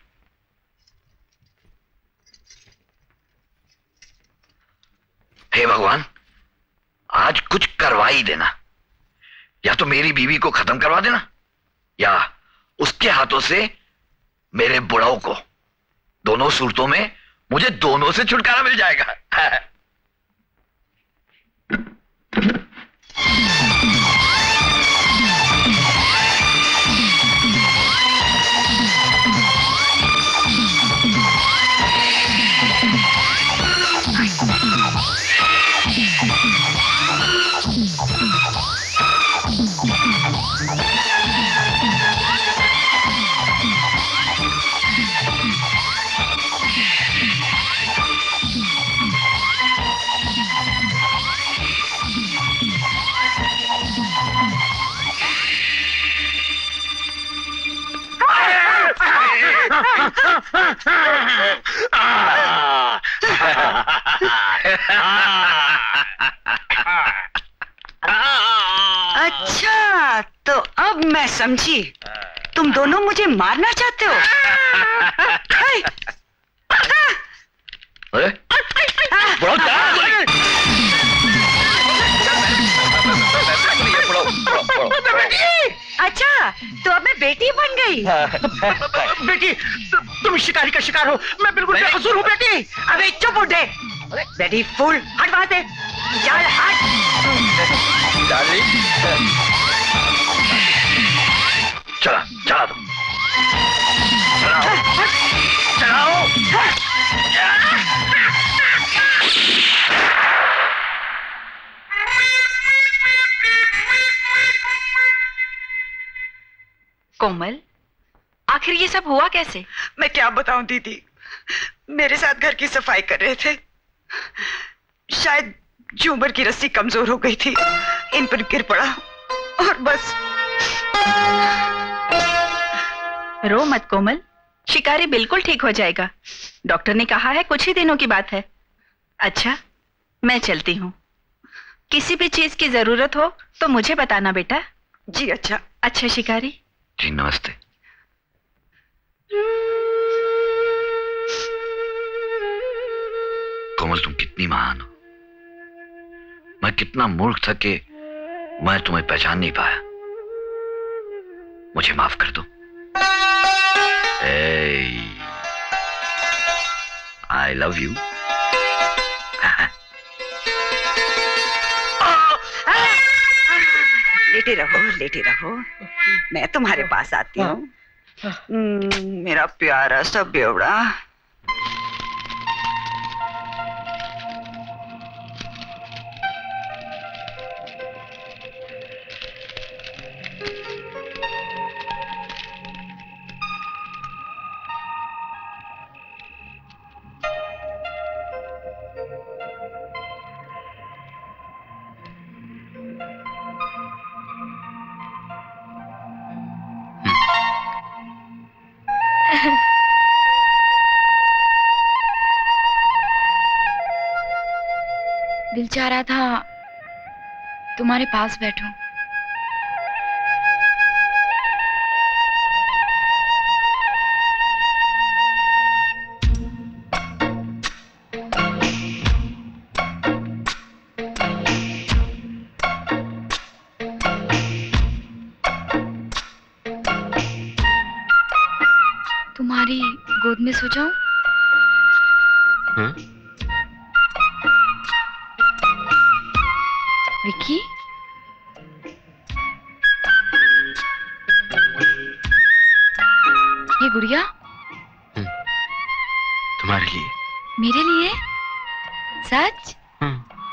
हे भगवान, आज कुछ करवा ही देना। या तो मेरी बीवी को खत्म करवा देना, या उसके हाथों से मेरे बुढ़ाओ को। दोनों सूरतों में मुझे दोनों से छुटकारा मिल जाएगा। अच्छा, तो अब मैं समझी, तुम दोनों मुझे मारना चाहते हो। अरे? बुढ़ाओ अच्छा, तो अब मैं बेटी बन गई। बेटी, तुम शिकारी का शिकार हो। मैं बिल्कुल बेकसूर हूँ बेटी। अबे चुप उठे, बेटी फूल, हट वहां से। चल हट। चला चला तुम चलाओ। कोमल, आखिर ये सब हुआ कैसे? मैं क्या बताऊं दीदी, मेरे साथ घर की सफाई कर रहे थे, शायद झूमर की रस्सी कमजोर हो गई थी, इन पर गिर पड़ा और बस। रो मत कोमल, शिकारी बिल्कुल ठीक हो जाएगा। डॉक्टर ने कहा है कुछ ही दिनों की बात है। अच्छा, मैं चलती हूँ। किसी भी चीज की जरूरत हो तो मुझे बताना बेटा। जी अच्छा। अच्छा शिकारी जी नमस्ते। कोमल, तुम कितनी महान हो। मैं कितना मूर्ख था कि मैं तुम्हें पहचान नहीं पाया। मुझे माफ कर दो। I love you. लेटे रहो, लेटे रहो, मैं तुम्हारे पास आती हूँ। मेरा प्यारा सा बेवड़ा। दिल चाह रहा था तुम्हारे पास बैठूं। तुम्हारी गोद में सो जाऊं? हम्म? विक्की, ये गुड़िया तुम्हारे लिए। मेरे लिए? सच? हम्म।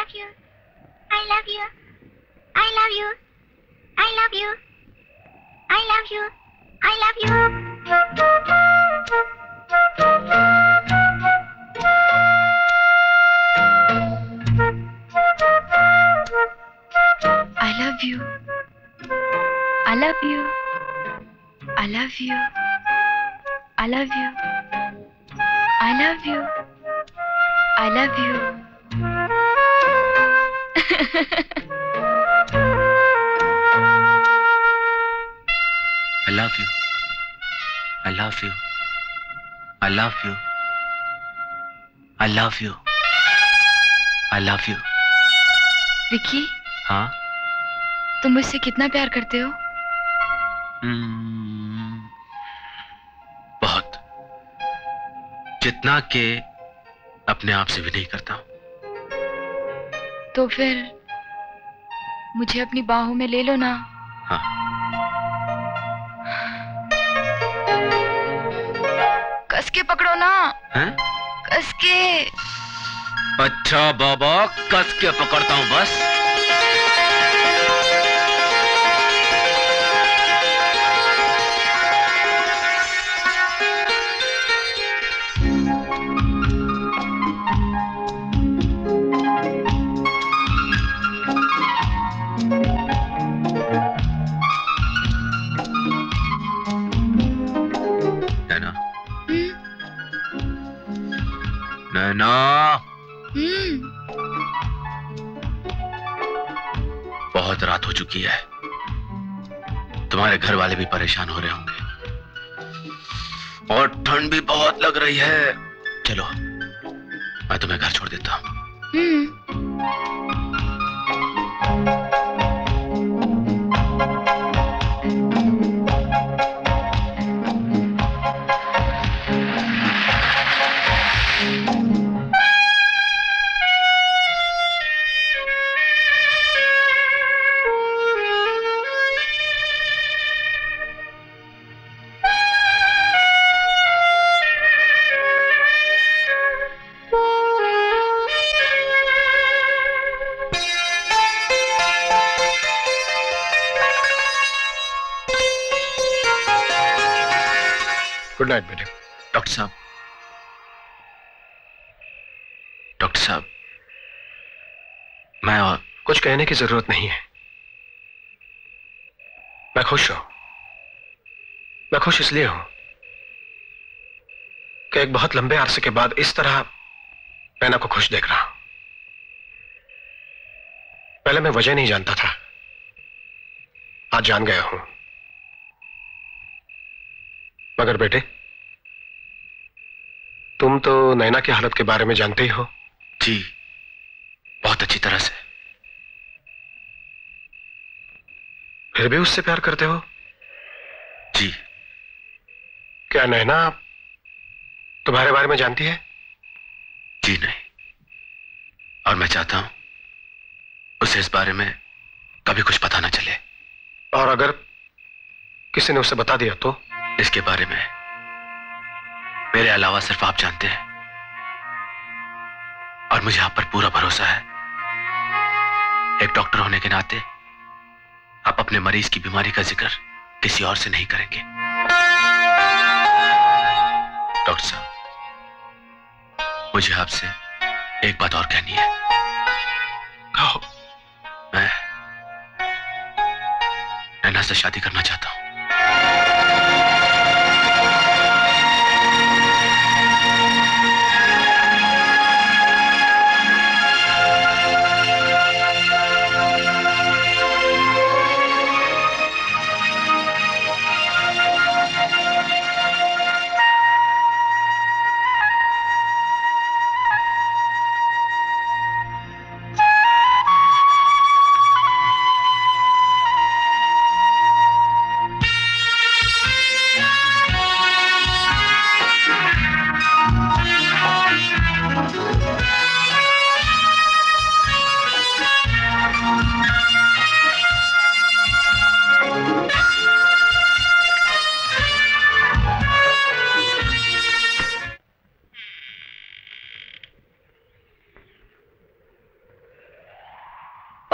love you. I love you. I love you. I love you. I love you. I love you. I love you. I love you. I love you. I love you. I love you. I love you. I love you. I love you. I love you. I love you. I love you. Vicky, हाँ? तुम मुझसे कितना प्यार करते हो? Hmm, बहुत, जितना के अपने आप से भी नहीं करता हूं। तो फिर मुझे अपनी बाहों में ले लो ना। हाँ। कस के पकड़ो ना। हैं? कस के। अच्छा बाबा, कस के पकड़ता हूं बस। नैना, हम्म। बहुत रात हो चुकी है, तुम्हारे घर वाले भी परेशान हो रहे होंगे और ठंड भी बहुत लग रही है। चलो, मैं तुम्हें घर छोड़ देता हूँ। गुड नाइट बेटे। डॉक्टर साहब, डॉक्टर साहब, मैं और कुछ कहने की जरूरत नहीं है। मैं खुश हूं। मैं खुश इसलिए हूं कि एक बहुत लंबे अरसे के बाद इस तरह नैना को खुश देख रहा हूं। पहले मैं वजह नहीं जानता था, आज जान गया हूं। मगर बेटे, तुम तो नैना की हालत के बारे में जानते ही हो। जी, बहुत अच्छी तरह से। फिर भी उससे प्यार करते हो? जी। क्या नैना तुम्हारे बारे में जानती है? जी नहीं, और मैं चाहता हूं उसे इस बारे में कभी कुछ पता ना चले। और अगर किसी ने उसे बता दिया तो? इसके बारे में मेरे अलावा सिर्फ आप जानते हैं, और मुझे आप पर पूरा भरोसा है। एक डॉक्टर होने के नाते आप अपने मरीज की बीमारी का जिक्र किसी और से नहीं करेंगे। डॉक्टर साहब, मुझे आपसे एक बात और कहनी है। कहो। मैं नैना से शादी करना चाहता हूं।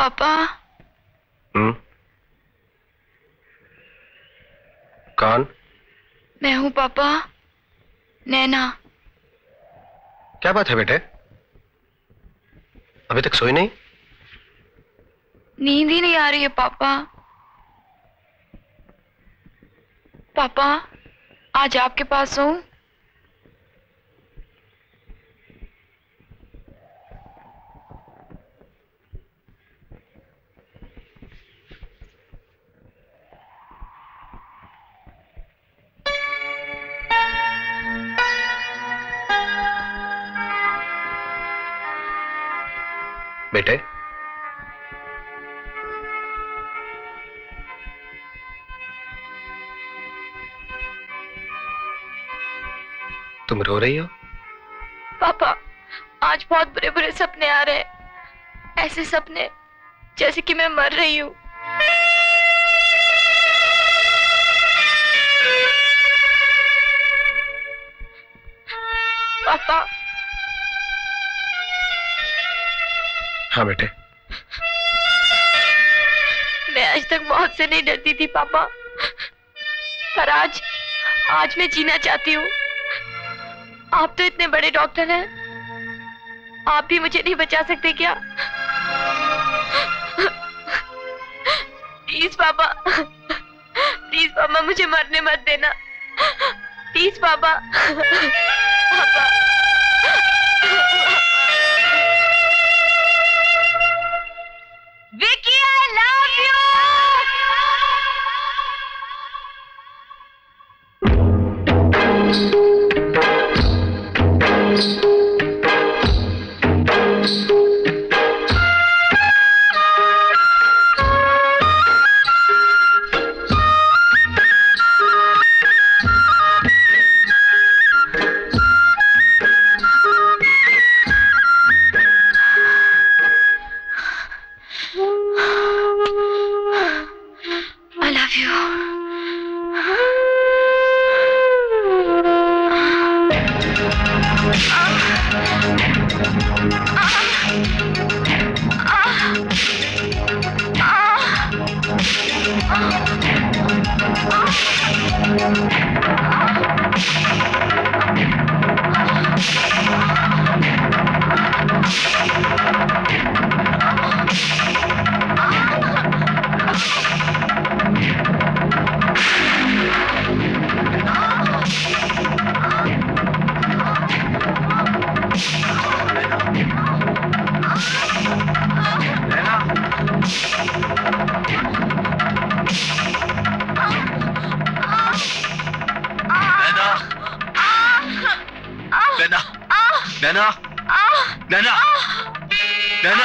पापा। हम्म? कौन? मैं हूँ पापा, नैना। क्या बात है बेटे, अभी तक सोई नहीं? नींद ही नहीं आ रही है पापा। पापा आज आपके पास सोऊं? बेटे, तुम रो रही हो? पापा आज बहुत बुरे बुरे सपने आ रहे हैं, ऐसे सपने जैसे कि मैं मर रही हूँ। पापा। हाँ बेटे। मैं आज तक मौत से नहीं डरती थी पापा, पर आज आज मैं जीना चाहती हूँ। आप तो इतने बड़े डॉक्टर हैं, आप भी मुझे नहीं बचा सकते क्या? प्लीज पापा, प्लीज पापा मुझे मरने मत देना, प्लीज पापा। पापा। Vicky, I love you! I love you. नैना, नैना, नैना, नैना।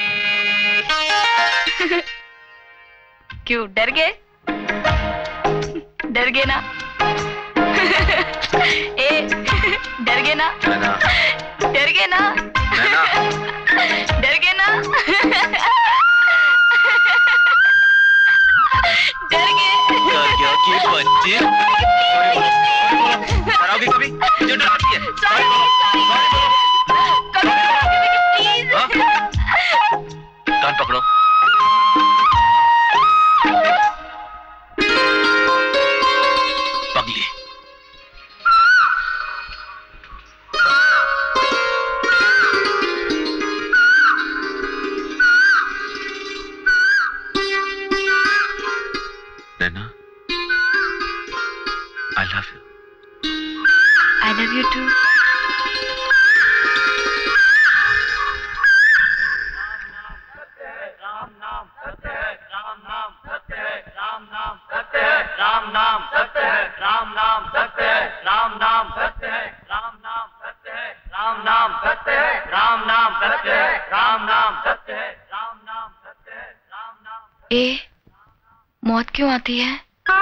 क्यों डर गए? डर गए ना? ए, डर गए ना? नैना, डर गए ना? नैना, डर गए ना? डर गए? क्या की बच्ची? डराओगी कभी? क्यों डराती है? सॉरी, सॉरी, कभी प्लीज। कान पकड़ो। पगली। नैना, I love you. I love you too. Ram नाम सत्य है, राम नाम सत्य है, राम नाम सत्य है, राम नाम सत्य है, राम नाम सत्य है, राम नाम सत्य है, राम नाम सत्य है, राम नाम सत्य है, राम नाम सत्य है, राम नाम सत्य है, राम नाम सत्य है, राम नाम। ए, मौत क्यों आती है?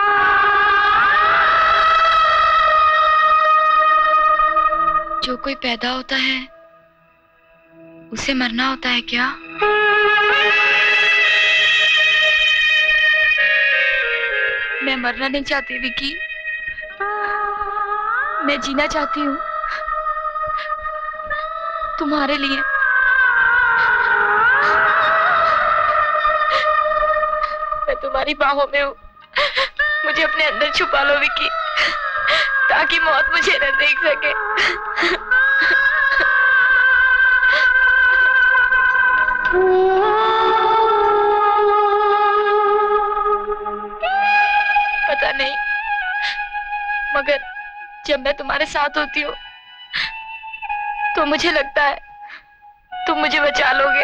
जो कोई पैदा होता है उसे मरना होता है क्या? मैं मरना नहीं चाहती विकी, मैं जीना चाहती हूँ तुम्हारे लिए। तुम्हारी बाहों में हूँ। मुझे अपने अंदर छुपा लो विकी, ताकि मौत मुझे न देख सके। पता नहीं, मगर जब मैं तुम्हारे साथ होती हूँ तो मुझे लगता है तुम मुझे बचा लोगे।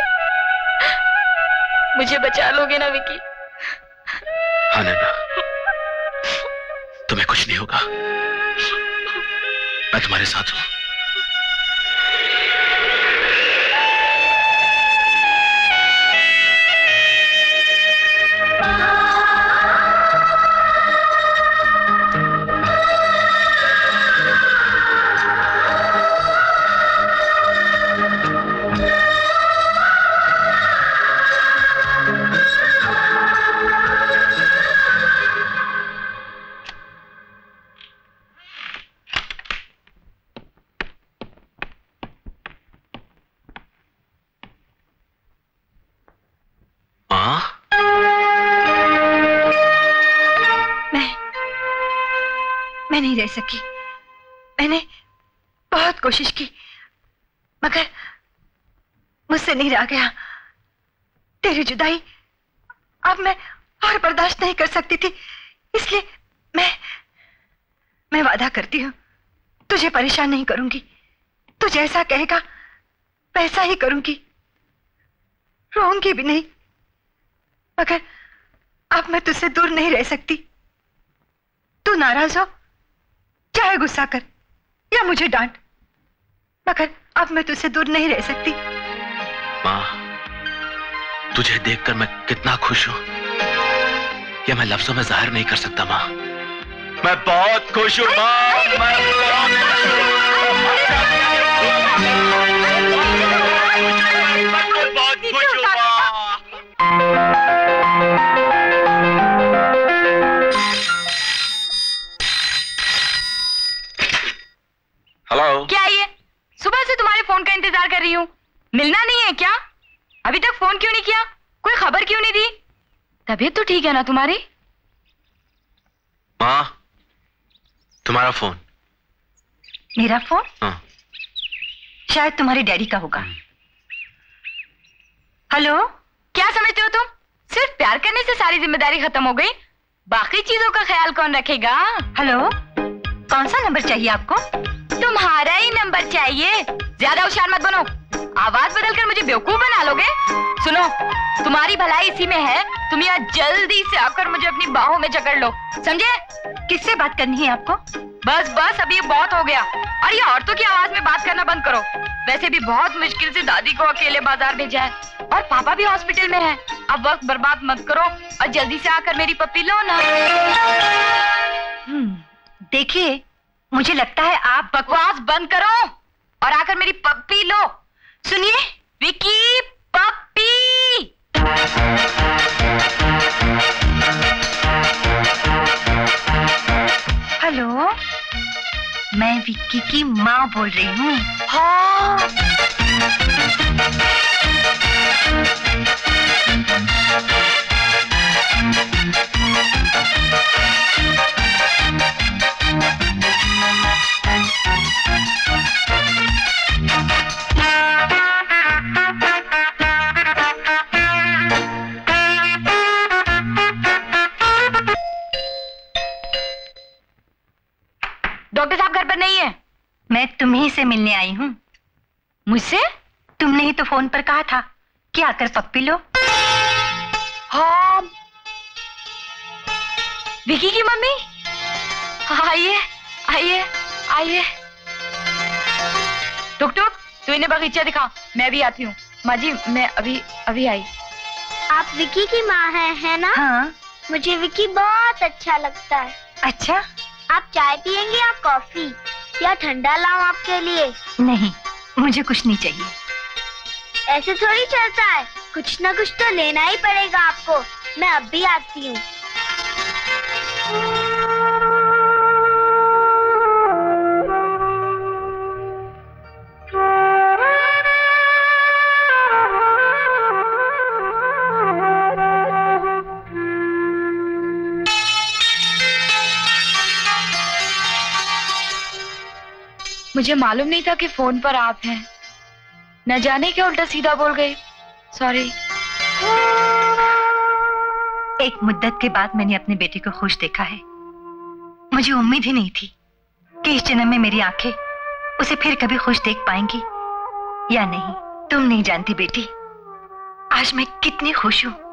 मुझे बचा लोगे ना विकी? हाँ नैना, तुम्हें कुछ नहीं होगा, मैं तुम्हारे साथ हूं। मैं नहीं रह सकी। मैंने बहुत कोशिश की मगर मुझसे नहीं रहा गया। तेरी जुदाई अब मैं और बर्दाश्त नहीं कर सकती थी, इसलिए मैं मैं वादा करती हूँ तुझे परेशान नहीं करूंगी। तू जैसा कहेगा वैसा ही करूंगी, रोऊंगी भी नहीं। मगर अब मैं तुझसे दूर नहीं रह सकती। तू नाराज हो चाहे गुस्सा कर या मुझे डांट, मगर अब मैं तुझसे दूर नहीं रह सकती। माँ, तुझे देखकर मैं कितना खुश हूं यह मैं लफ्जों में जाहिर नहीं कर सकता। माँ, मैं बहुत खुश हूं माँ, मैं बहुत खुश हूं माँ। हेलो, क्या ये? सुबह से तुम्हारे फोन का इंतजार कर रही हूँ, मिलना नहीं है क्या? अभी तक फोन क्यों नहीं किया? कोई खबर क्यों नहीं दी? तबीयत तो ठीक है ना तुम्हारी? माँ, तुम्हारा फोन। मेरा फोन? हाँ। शायद तुम्हारे डैडी का होगा। हेलो, क्या समझते हो तुम? सिर्फ प्यार करने से सारी जिम्मेदारी खत्म हो गई, बाकी चीजों का ख्याल कौन रखेगा? हेलो, कौन सा नंबर चाहिए आपको? तुम्हारा ही नंबर चाहिए। ज्यादा होशियार मत बनो, आवाज बदलकर मुझे बेवकूफ बना लोगे। सुनो, तुम्हारी भलाई इसी में है, तुम यहाँ जल्दी से आकर मुझे अपनी बाहों में जकड़ लो, समझे? किससे बात करनी है आपको? बस बस, अभी बहुत हो गया। और ये औरतों की आवाज में बात करना बंद करो। वैसे भी बहुत मुश्किल से दादी को अकेले बाजार भेजा है और पापा भी हॉस्पिटल में है। अब वक्त बर्बाद मत करो और जल्दी से आकर मेरी पप्पी लो ना। देखिए, मुझे लगता है आप बकवास बंद करो और आकर मेरी पप्पी लो। सुनिए, विकी, पप्पी। हेलो, मैं विक्की की माँ बोल रही हूँ। हाँ। डॉक्टर साहब घर पर नहीं है। मैं तुम्हीं से मिलने आई हूँ। मुझसे? तुमने ही तो फोन पर कहा था कि आकर पप्पी लो। हाँ, विकी की मम्मी, आइए आइए आइए। टुक टुक, तू इन्हें बगीचा दिखा, मैं भी आती हूँ। माँ जी, मैं अभी अभी आई। आप विकी की माँ हैं, है ना? हाँ। मुझे विकी बहुत अच्छा लगता है। अच्छा, आप चाय पियेंगे या कॉफी, या ठंडा लाऊं आपके लिए? नहीं, मुझे कुछ नहीं चाहिए। ऐसे थोड़ी चलता है, कुछ ना कुछ तो लेना ही पड़ेगा आपको। मैं अब भी आती हूँ। मुझे मालूम नहीं था कि फोन पर आप हैं। न जाने क्या उल्टा सीधा बोल गए। सॉरी। एक मुद्दत के बाद मैंने अपने बेटे को खुश देखा है। मुझे उम्मीद ही नहीं थी कि इस जन्म में मेरी आंखें उसे फिर कभी खुश देख पाएंगी या नहीं। तुम नहीं जानती बेटी, आज मैं कितनी खुश हूं।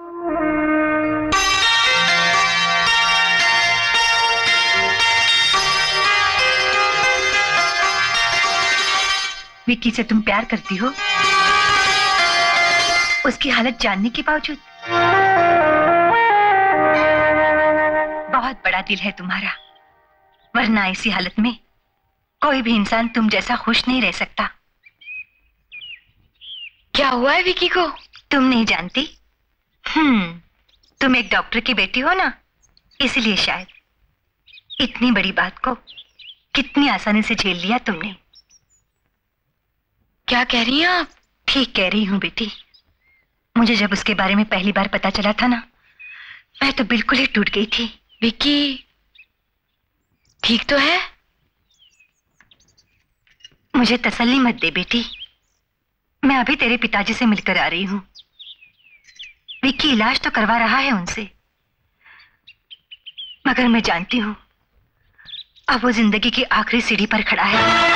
विक्की से तुम प्यार करती हो, उसकी हालत जानने के बावजूद। बहुत बड़ा दिल है तुम्हारा, वरना ऐसी हालत में कोई भी इंसान तुम जैसा खुश नहीं रह सकता। क्या हुआ है विक्की को? तुम नहीं जानती? हम्म, तुम एक डॉक्टर की बेटी हो ना, इसलिए शायद इतनी बड़ी बात को कितनी आसानी से झेल लिया तुमने। क्या कह रही हैं आप? ठीक कह रही हूँ बेटी। मुझे जब उसके बारे में पहली बार पता चला था ना, मैं तो बिल्कुल ही टूट गई थी। विक्की ठीक तो है? मुझे तसल्ली मत दे बेटी, मैं अभी तेरे पिताजी से मिलकर आ रही हूँ। विक्की इलाज तो करवा रहा है उनसे, मगर मैं जानती हूँ अब वो जिंदगी की आखिरी सीढ़ी पर खड़ा है।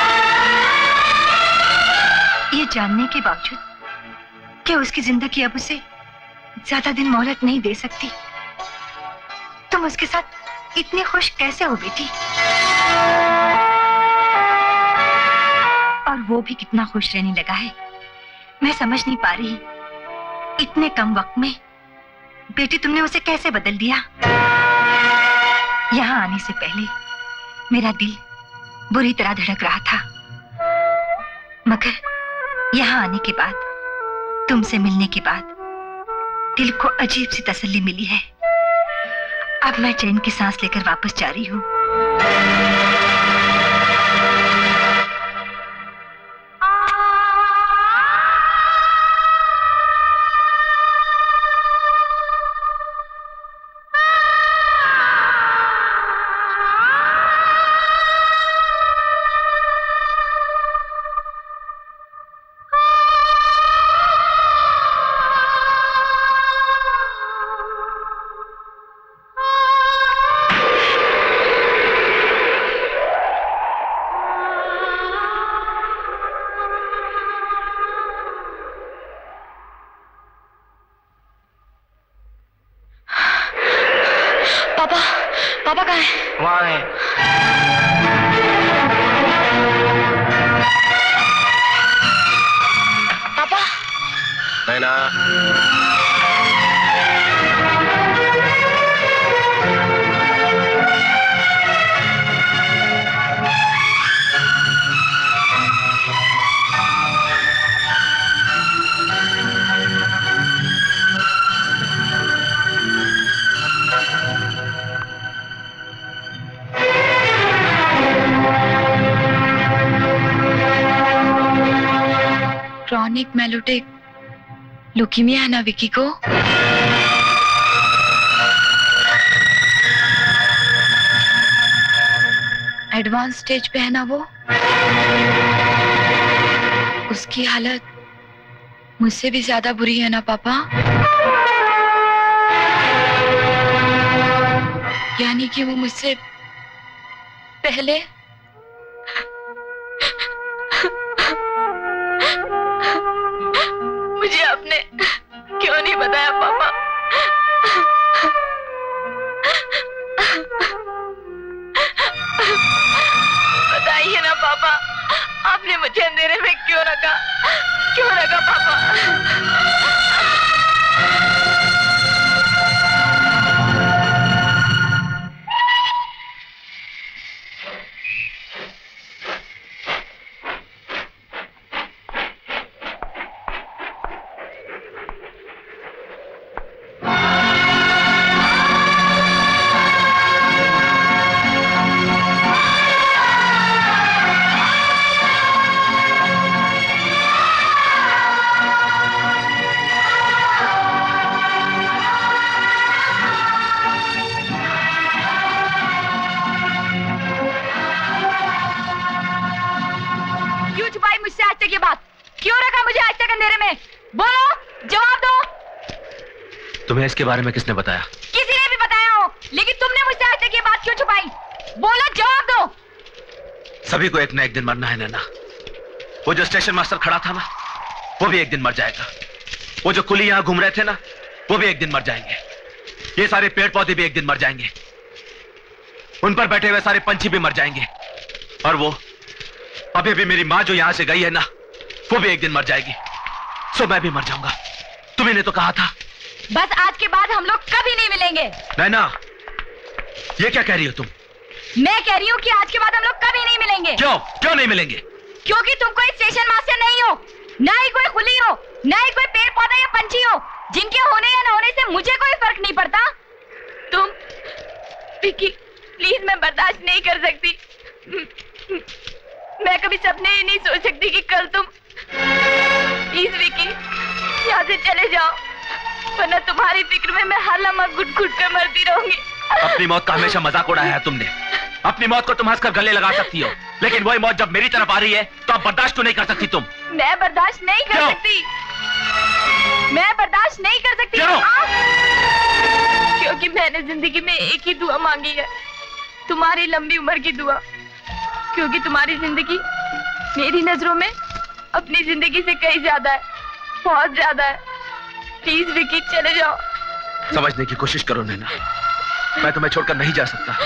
ये जानने के बावजूद कि उसकी जिंदगी अब उसे ज्यादा दिन मोहलत नहीं दे सकती, तुम उसके साथ इतनी खुश कैसे हो बेटी? और वो भी कितना खुश रहने लगा है, मैं समझ नहीं पा रही। इतने कम वक्त में बेटी तुमने उसे कैसे बदल दिया? यहाँ आने से पहले मेरा दिल बुरी तरह धड़क रहा था, मगर यहाँ आने के बाद, तुमसे मिलने के बाद दिल को अजीब सी तसल्ली मिली है। अब मैं चैन की सांस लेकर वापस जा रही हूँ। पापा कहाँ है? वहाँ है। पापा। नैना। क्रॉनिक मेलोटिक लुकीमिया है ना विकी को? एडवांस स्टेज पे है ना वो? उसकी हालत मुझसे भी ज्यादा बुरी है ना पापा? यानी कि वो मुझसे पहले मुझे आपने क्यों नहीं बताया पापा? बताइए ना पापा, आपने मुझे अंधेरे में क्यों रखा? क्यों रखा पापा? मुझसे आज तक ये बात? क्यों रखा मुझे आज तक अंधेरे में? बोलो, जवाब दो। तुम्हें इसके बारे में किसने बताया? किसी ने भी बताया हो, लेकिन तुमने मुझसे आज तक ये बात क्यों छुपाई? बोलो, जवाब दो। सभी को एक न एक दिन मरना है नैना। वो जो स्टेशन मास्टर खड़ा था ना, वो भी एक दिन मर जाएगा। वो जो कुली यहां घूम रहे थे ना, वो भी एक दिन मर जाएंगे। ये सारे पेड़ पौधे भी एक दिन मर जाएंगे। उन पर बैठे हुए सारे पंछी भी मर जाएंगे। और वो अभी भी मेरी मां जो यहां से गई है ना, वो भी एक दिन मर जाएगी। सो मैं भी मर जाऊंगा। तुम्ही ने तो कहा था। बस आज के बाद हम लोग कभी नहीं मिलेंगे। नैना, ये क्या कह रही हो तुम? मैं कह रही हूँ कि आज के बाद हम लोग कभी नहीं मिलेंगे। क्यों क्यों नहीं मिलेंगे? क्योंकि तुम कोई स्टेशन मास्टर नहीं हो, ना ही कोई कुली हो, ना ही कोई पेड़ पौधा या पंछी हो, जिनके होने या न होने से मुझे कोई फर्क नहीं पड़ता। तुम विकी, प्लीज, मैं बर्दाश्त नहीं कर सकती। मैं कभी सपने ही नहीं सोच सकती कि कल तुम, प्लीज विकी, यहाँ से चले जाओ, वरना तुम्हारी फिक्र में मैं हर लम्हा घुट घुट कर मरती रहूंगी। अपनी मौत का हमेशा मजाक उड़ाया है तुमने। अपनी मौत को तुम हंसकर गले लगा सकती हो, लेकिन वही मौत जब मेरी तरफ आ रही है तो अब बर्दाश्त क्यों नहीं कर सकती तुम? मैं बर्दाश्त नहीं कर सकती। मैं बर्दाश्त नहीं कर सकती। क्यों? क्योंकि मैंने जिंदगी में एक ही दुआ मांगी है, तुम्हारी लंबी उम्र की दुआ। क्योंकि तुम्हारी जिंदगी मेरी नजरों में अपनी जिंदगी से कहीं ज्यादा है, बहुत ज्यादा है। प्लीज विकी, चले जाओ। समझने की कोशिश करो नैना, मैं तुम्हें छोड़कर नहीं जा सकता।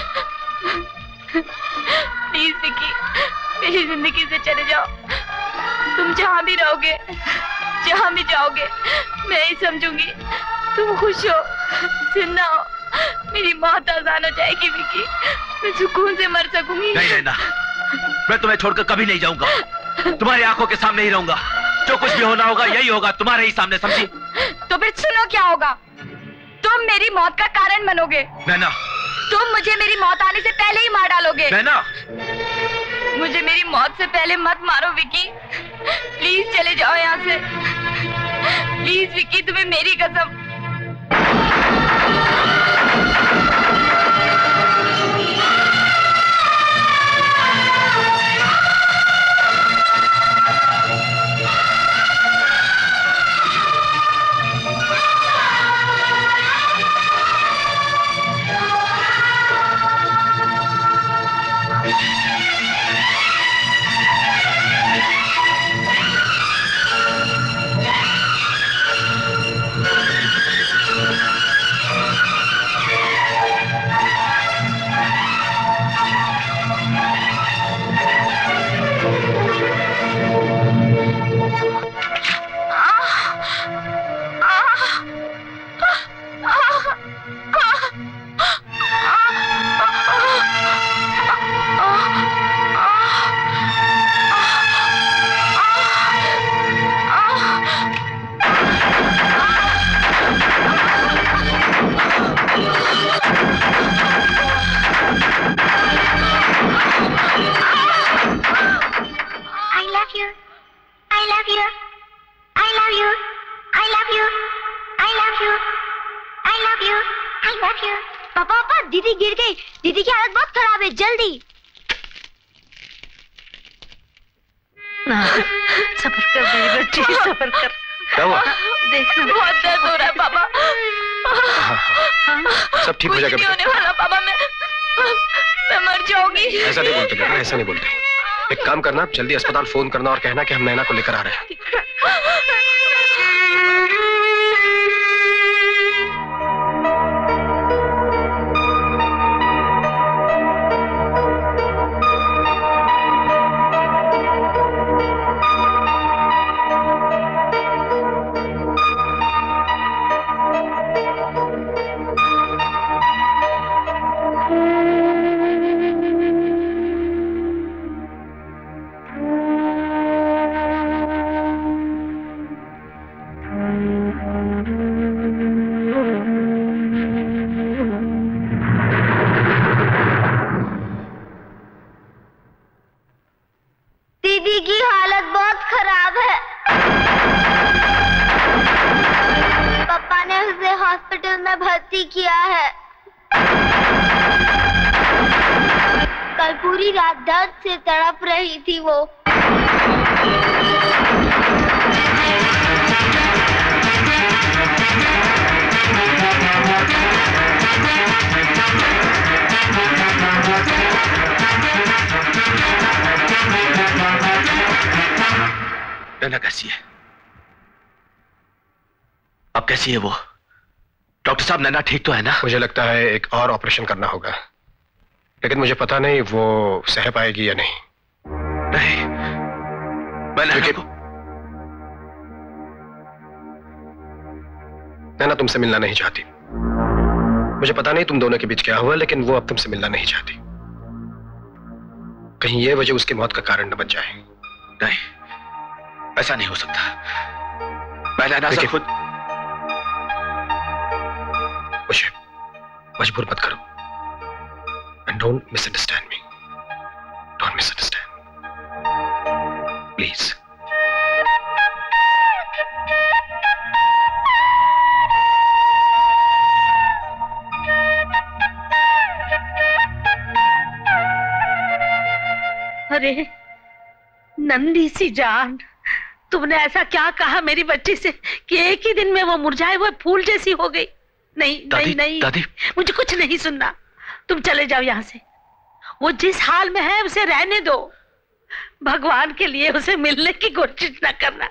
प्लीज विकी, मेरी जिंदगी से चले जाओ। तुम जहां भी रहोगे, जहां भी जाओगे, मैं ही समझूंगी तुम खुश हो, जिंदा हो। मेरी मौत आसान हो जाएगी विकी, मैं सुकून से मर सकूंगी। नहीं नैना, मैं तुम्हें छोड़कर कभी नहीं जाऊंगा। तुम्हारी आंखों के सामने ही रहूंगा। जो कुछ भी होना होगा यही होगा, तुम्हारे ही सामने, समझी? तो फिर सुनो क्या होगा। तुम मेरी मौत का कारण बनोगे। नैना, तुम मुझे मेरी मौत आने से पहले ही मार डालोगे। नैना, मुझे मेरी मौत से पहले मत मारो विकी। प्लीज चले जाओ यहाँ से। प्लीज विकी, तुम्हें मेरी कसम। दीदी गिर गई। दीदी की हालत बहुत खराब है, जल्दी। सब्र कर मेरी बच्ची, सब्र कर। क्या हुआ? देखना, बहुत दर्द हो रहा है पापा। सब ठीक हो जाएगा। कुछ नहीं होने वाला पापा, मैं मैं मर जाऊंगी। ऐसा नहीं बोलते बेटा, ऐसा नहीं बोलते। एक काम करना, जल्दी अस्पताल फोन करना और कहना कि हम नैना को लेकर आ रहे हैं। किया है। कल पूरी रात दर्द से तड़प रही थी वो। नैना कैसी है? अब कैसी है वो? डॉक्टर साहब नैना ठीक तो है ना? मुझे लगता है एक और ऑपरेशन करना होगा, लेकिन मुझे पता नहीं वो सह पाएगी या नहीं। नहीं, मैं नैना को... नैना तुमसे मिलना नहीं चाहती। मुझे पता नहीं तुम दोनों के बीच क्या हुआ, लेकिन वो अब तुमसे मिलना नहीं चाहती। कहीं ये वजह उसकी मौत का कारण न बन जाए। नहीं, ऐसा नहीं हो सकता। मैं नैना से खुद... मुझे मजबूर मत करो। And don't misunderstand me. Don't misunderstand. Please. अरे नंदी सी जान, तुमने ऐसा क्या कहा मेरी बच्ची से कि एक ही दिन में वो मुरझाए हुए फूल जैसी हो गई? नहीं नहीं नहीं, दादी, मुझे कुछ नहीं सुनना। तुम चले जाओ यहाँ से। वो जिस हाल में है उसे रहने दो। भगवान के लिए उसे मिलने की कोशिश न करना।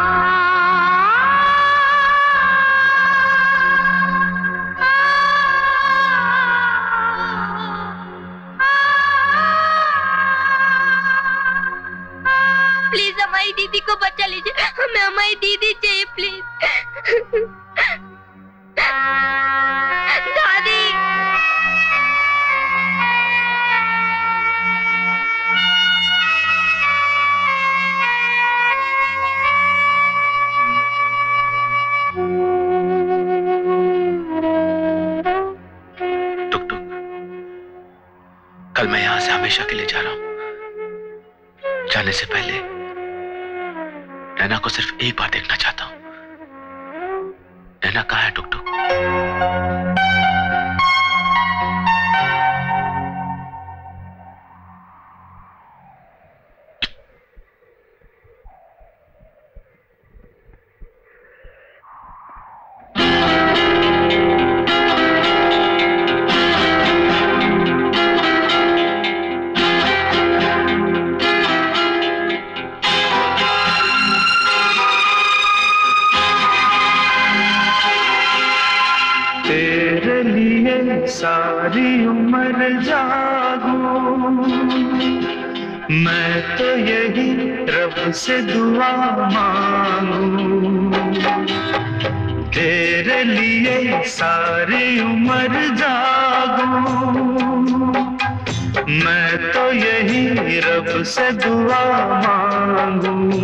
प्लीज हमारी दीदी को बचा लीजिए, हमें हमारी दीदी चाहिए प्लीज। दादी टुक टुक, कल मैं यहां से हमेशा के लिए जा रहा हूं। जाने से पहले नैना को सिर्फ एक बार देखना चाहता हूं। नैना कहाँ है? टुक टुक। सारी उम्र जागूं मैं तो यही रब से दुआ मांगूं। तेरे लिए सारी उम्र जागूं मैं तो यही रब से दुआ मांगूं।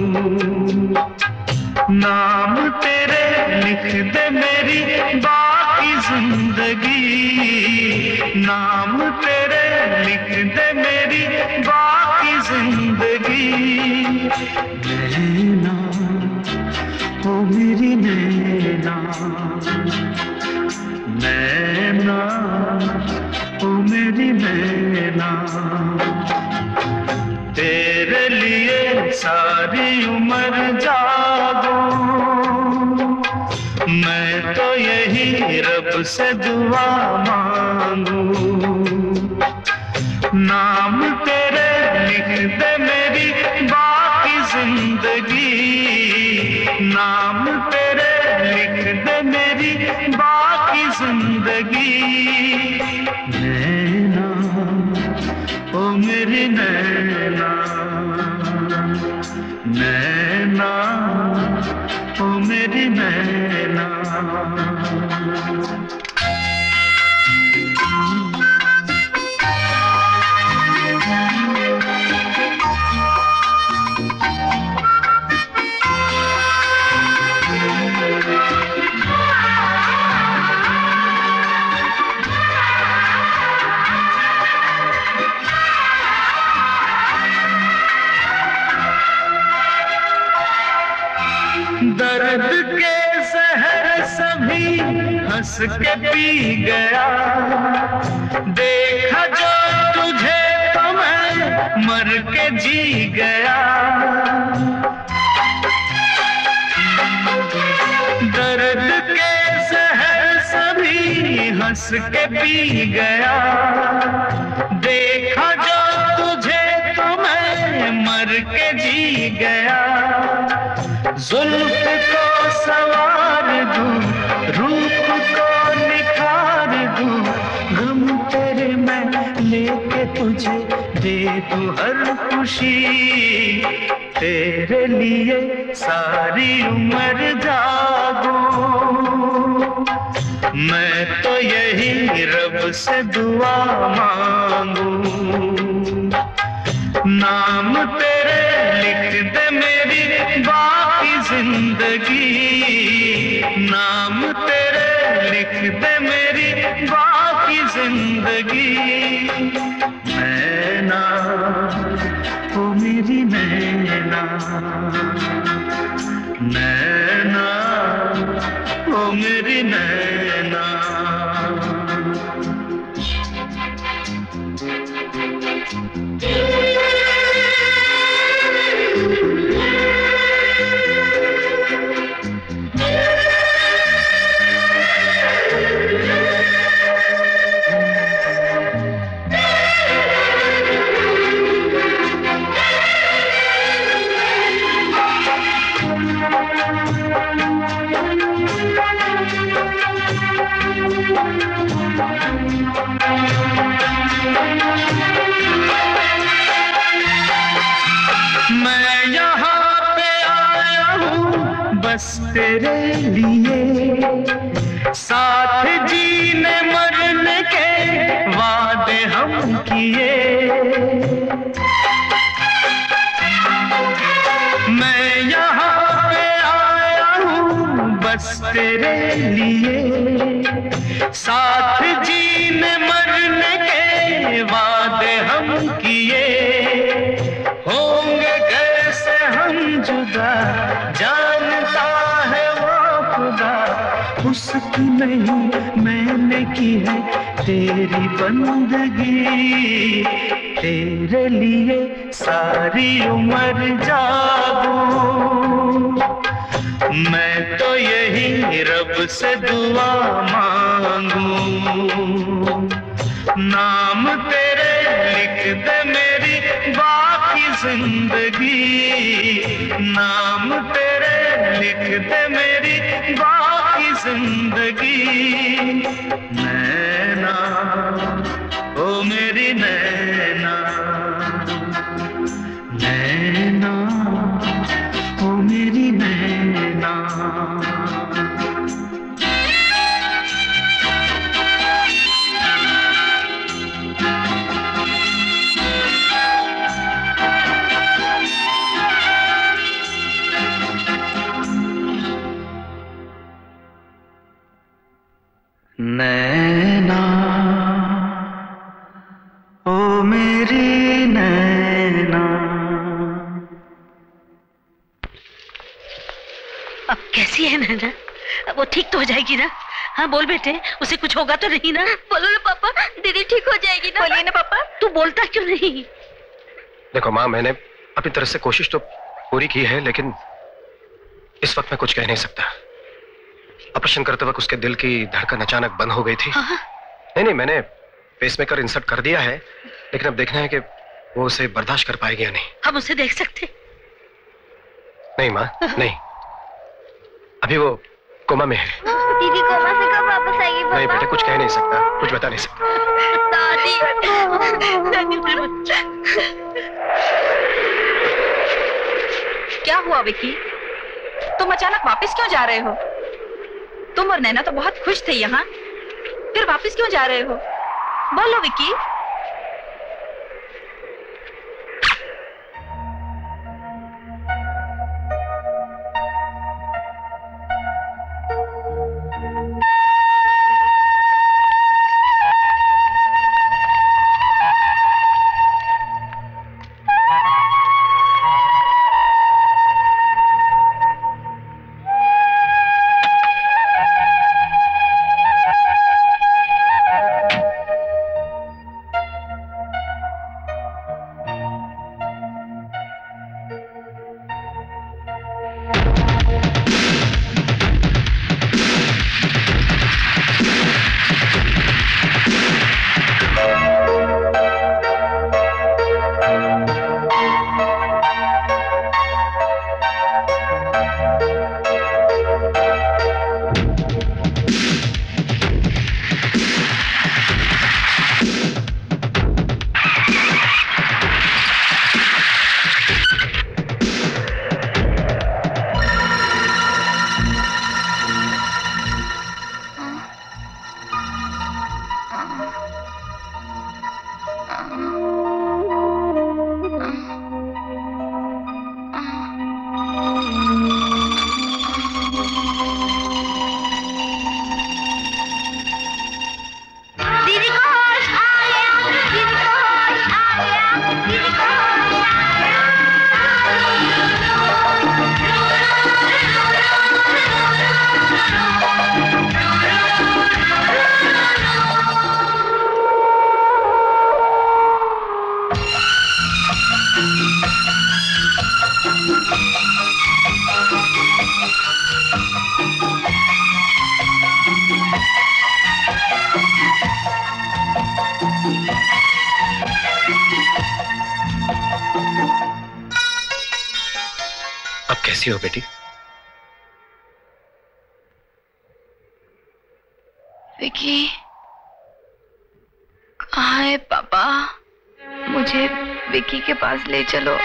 नाम तेरे लिख दे मेरी बाकी जिंदगी, नाम तेरे लिख दे मेरी बाकी जिंदगी। नैना ओ मेरी नैना, नैना ओ मेरी नैना, तेरे लिए सारी उम्र जागूं मैं तो यही रब से दुआ मांगूं। नाम तेरे लिख दे मेरी बाकी जिंदगी, नाम तेरे लिख दे मेरी बाकी जिंदगी। नैना ओ मेरी नैना, नैना ओ मेरी नैना। दर्द के जहर सभी हंस के पी गया, देखा जो तुझे तो मैं मर के जी गया। दर्द के जहर सभी हंस के पी गया। देखा जो तुझे तो मैं मर के जी गया। जुल्फ को सवार दूं, रूप को निखार दूं, गम तेरे मैं लेके तुझे दे दूं हर खुशी। तेरे लिए सारी उम्र जागूं। मैं तो यही रब से दुआ मांगूं। नाम तेरे लिख दे मेरी बाकी जिंदगी। नाम तेरे लिख दे मेरी बाकी जिंदगी। नैना ओ मेरी नैना, नैना ओ मेरी नैना। मैं यहाँ पे आया हूँ बस तेरे लिए। साथ जीने मरने के वादे हम किए। मैं यहाँ पे आया हूँ बस तेरे लिए। साथ जीने मरने के वादे हम किए। होंगे कैसे हम जुदा, जानता है वो खुदा। उसकी नहीं मैंने की है तेरी बंदगी। तेरे लिए सारी उम्र जागूं। मैं तो यही रब से दुआ मांगूं। नाम तेरे लिख दे मेरी बाकी जिंदगी। नाम तेरे लिख दे मेरी बाकी जिंदगी। नैना ओ मेरी नैना, नैना ओ मेरी नैना। नैना ओ मेरी नैना। अब कैसी है नैना? अब वो ठीक तो हो जाएगी ना? हाँ बोल बेटे, उसे कुछ होगा तो नहीं ना? बोलो ना पापा, दीदी ठीक हो जाएगी ना? बोलिए ना पापा। तू बोलता क्यों नहीं? देखो माँ, मैंने अपनी तरफ से कोशिश तो पूरी की है, लेकिन इस वक्त मैं कुछ कह नहीं सकता। ऑपरेशन करते वक्त उसके दिल की धड़कन अचानक बंद हो गई थी। हाँ? नहीं नहीं, मैंने पेसमेकर इंसर्ट कर दिया है, लेकिन अब देखना है कि वो उसे बर्दाश्त कर पाएगी या नहीं। हम उसे देख सकते? नहीं माँ, नहीं, अभी वो कोमा में है। दीदी कोमा से कब वापस आएगी पापा? नहीं बेटे, कुछ कह नहीं सकता, कुछ बता नहीं सकता। दादी क्या हुआ विक्की? तुम अचानक वापस क्यों जा रहे हो? तुम और नैना तो बहुत खुश थे यहाँ, फिर वापस क्यों जा रहे हो? बोलो विक्की। कैसी हो बेटी? विकी कहाँ है पापा? मुझे विकी के पास ले चलो।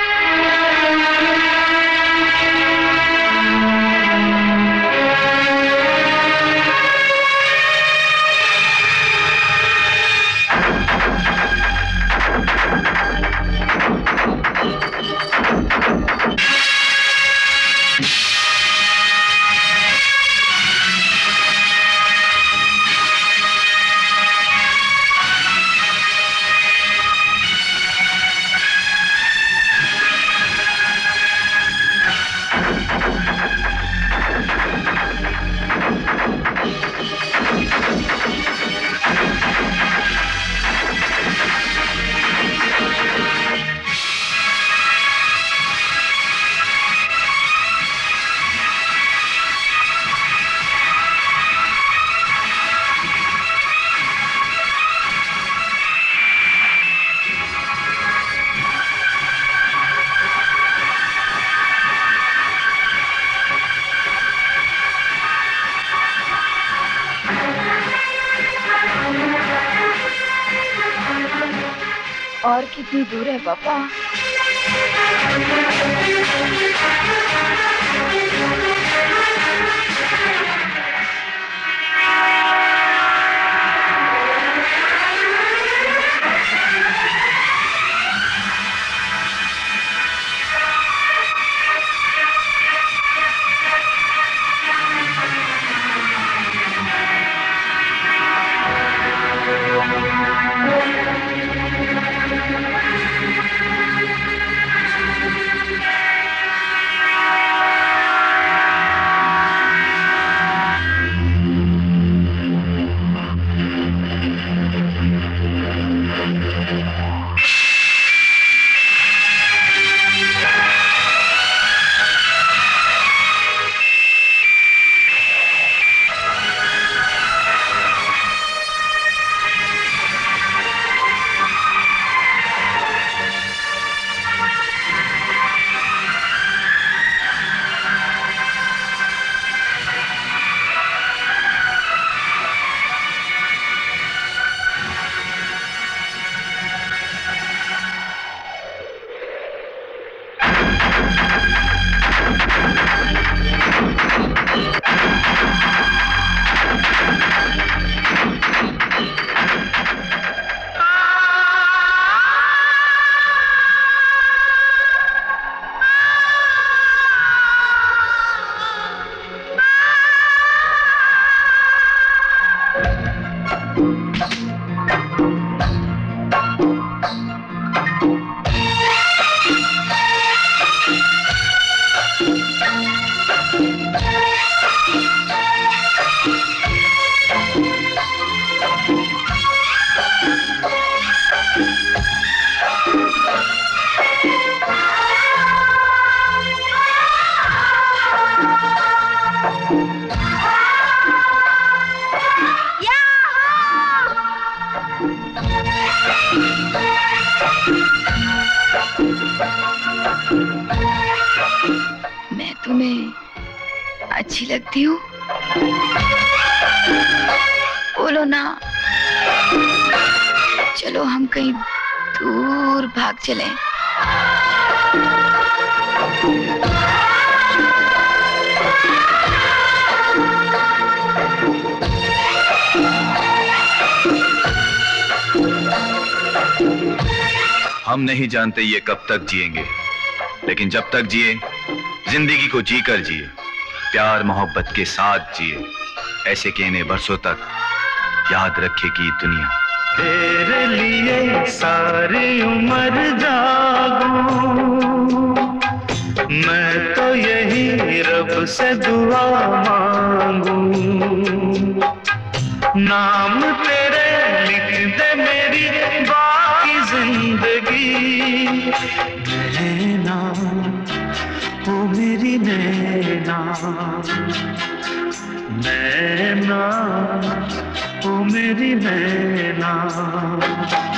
और कितनी दूर है पापा? मैं तुम्हें अच्छी लगती हूँ? बोलो ना। चलो हम कहीं दूर भाग चलें। हम नहीं जानते ये कब तक जिएंगे, लेकिन जब तक जिए जिंदगी को जीकर जिए, प्यार मोहब्बत के साथ जिए। ऐसे कहने बरसों तक याद रखेगी दुनिया। तेरे लिए सारी उम्र जागूं, मैं तो यही रब से दुआ मांगूं। नाम तेरे लिख दे मेरी बाकी जिंदगी। नैना ओ मेरी नैना, नैना ओ मेरी नैना।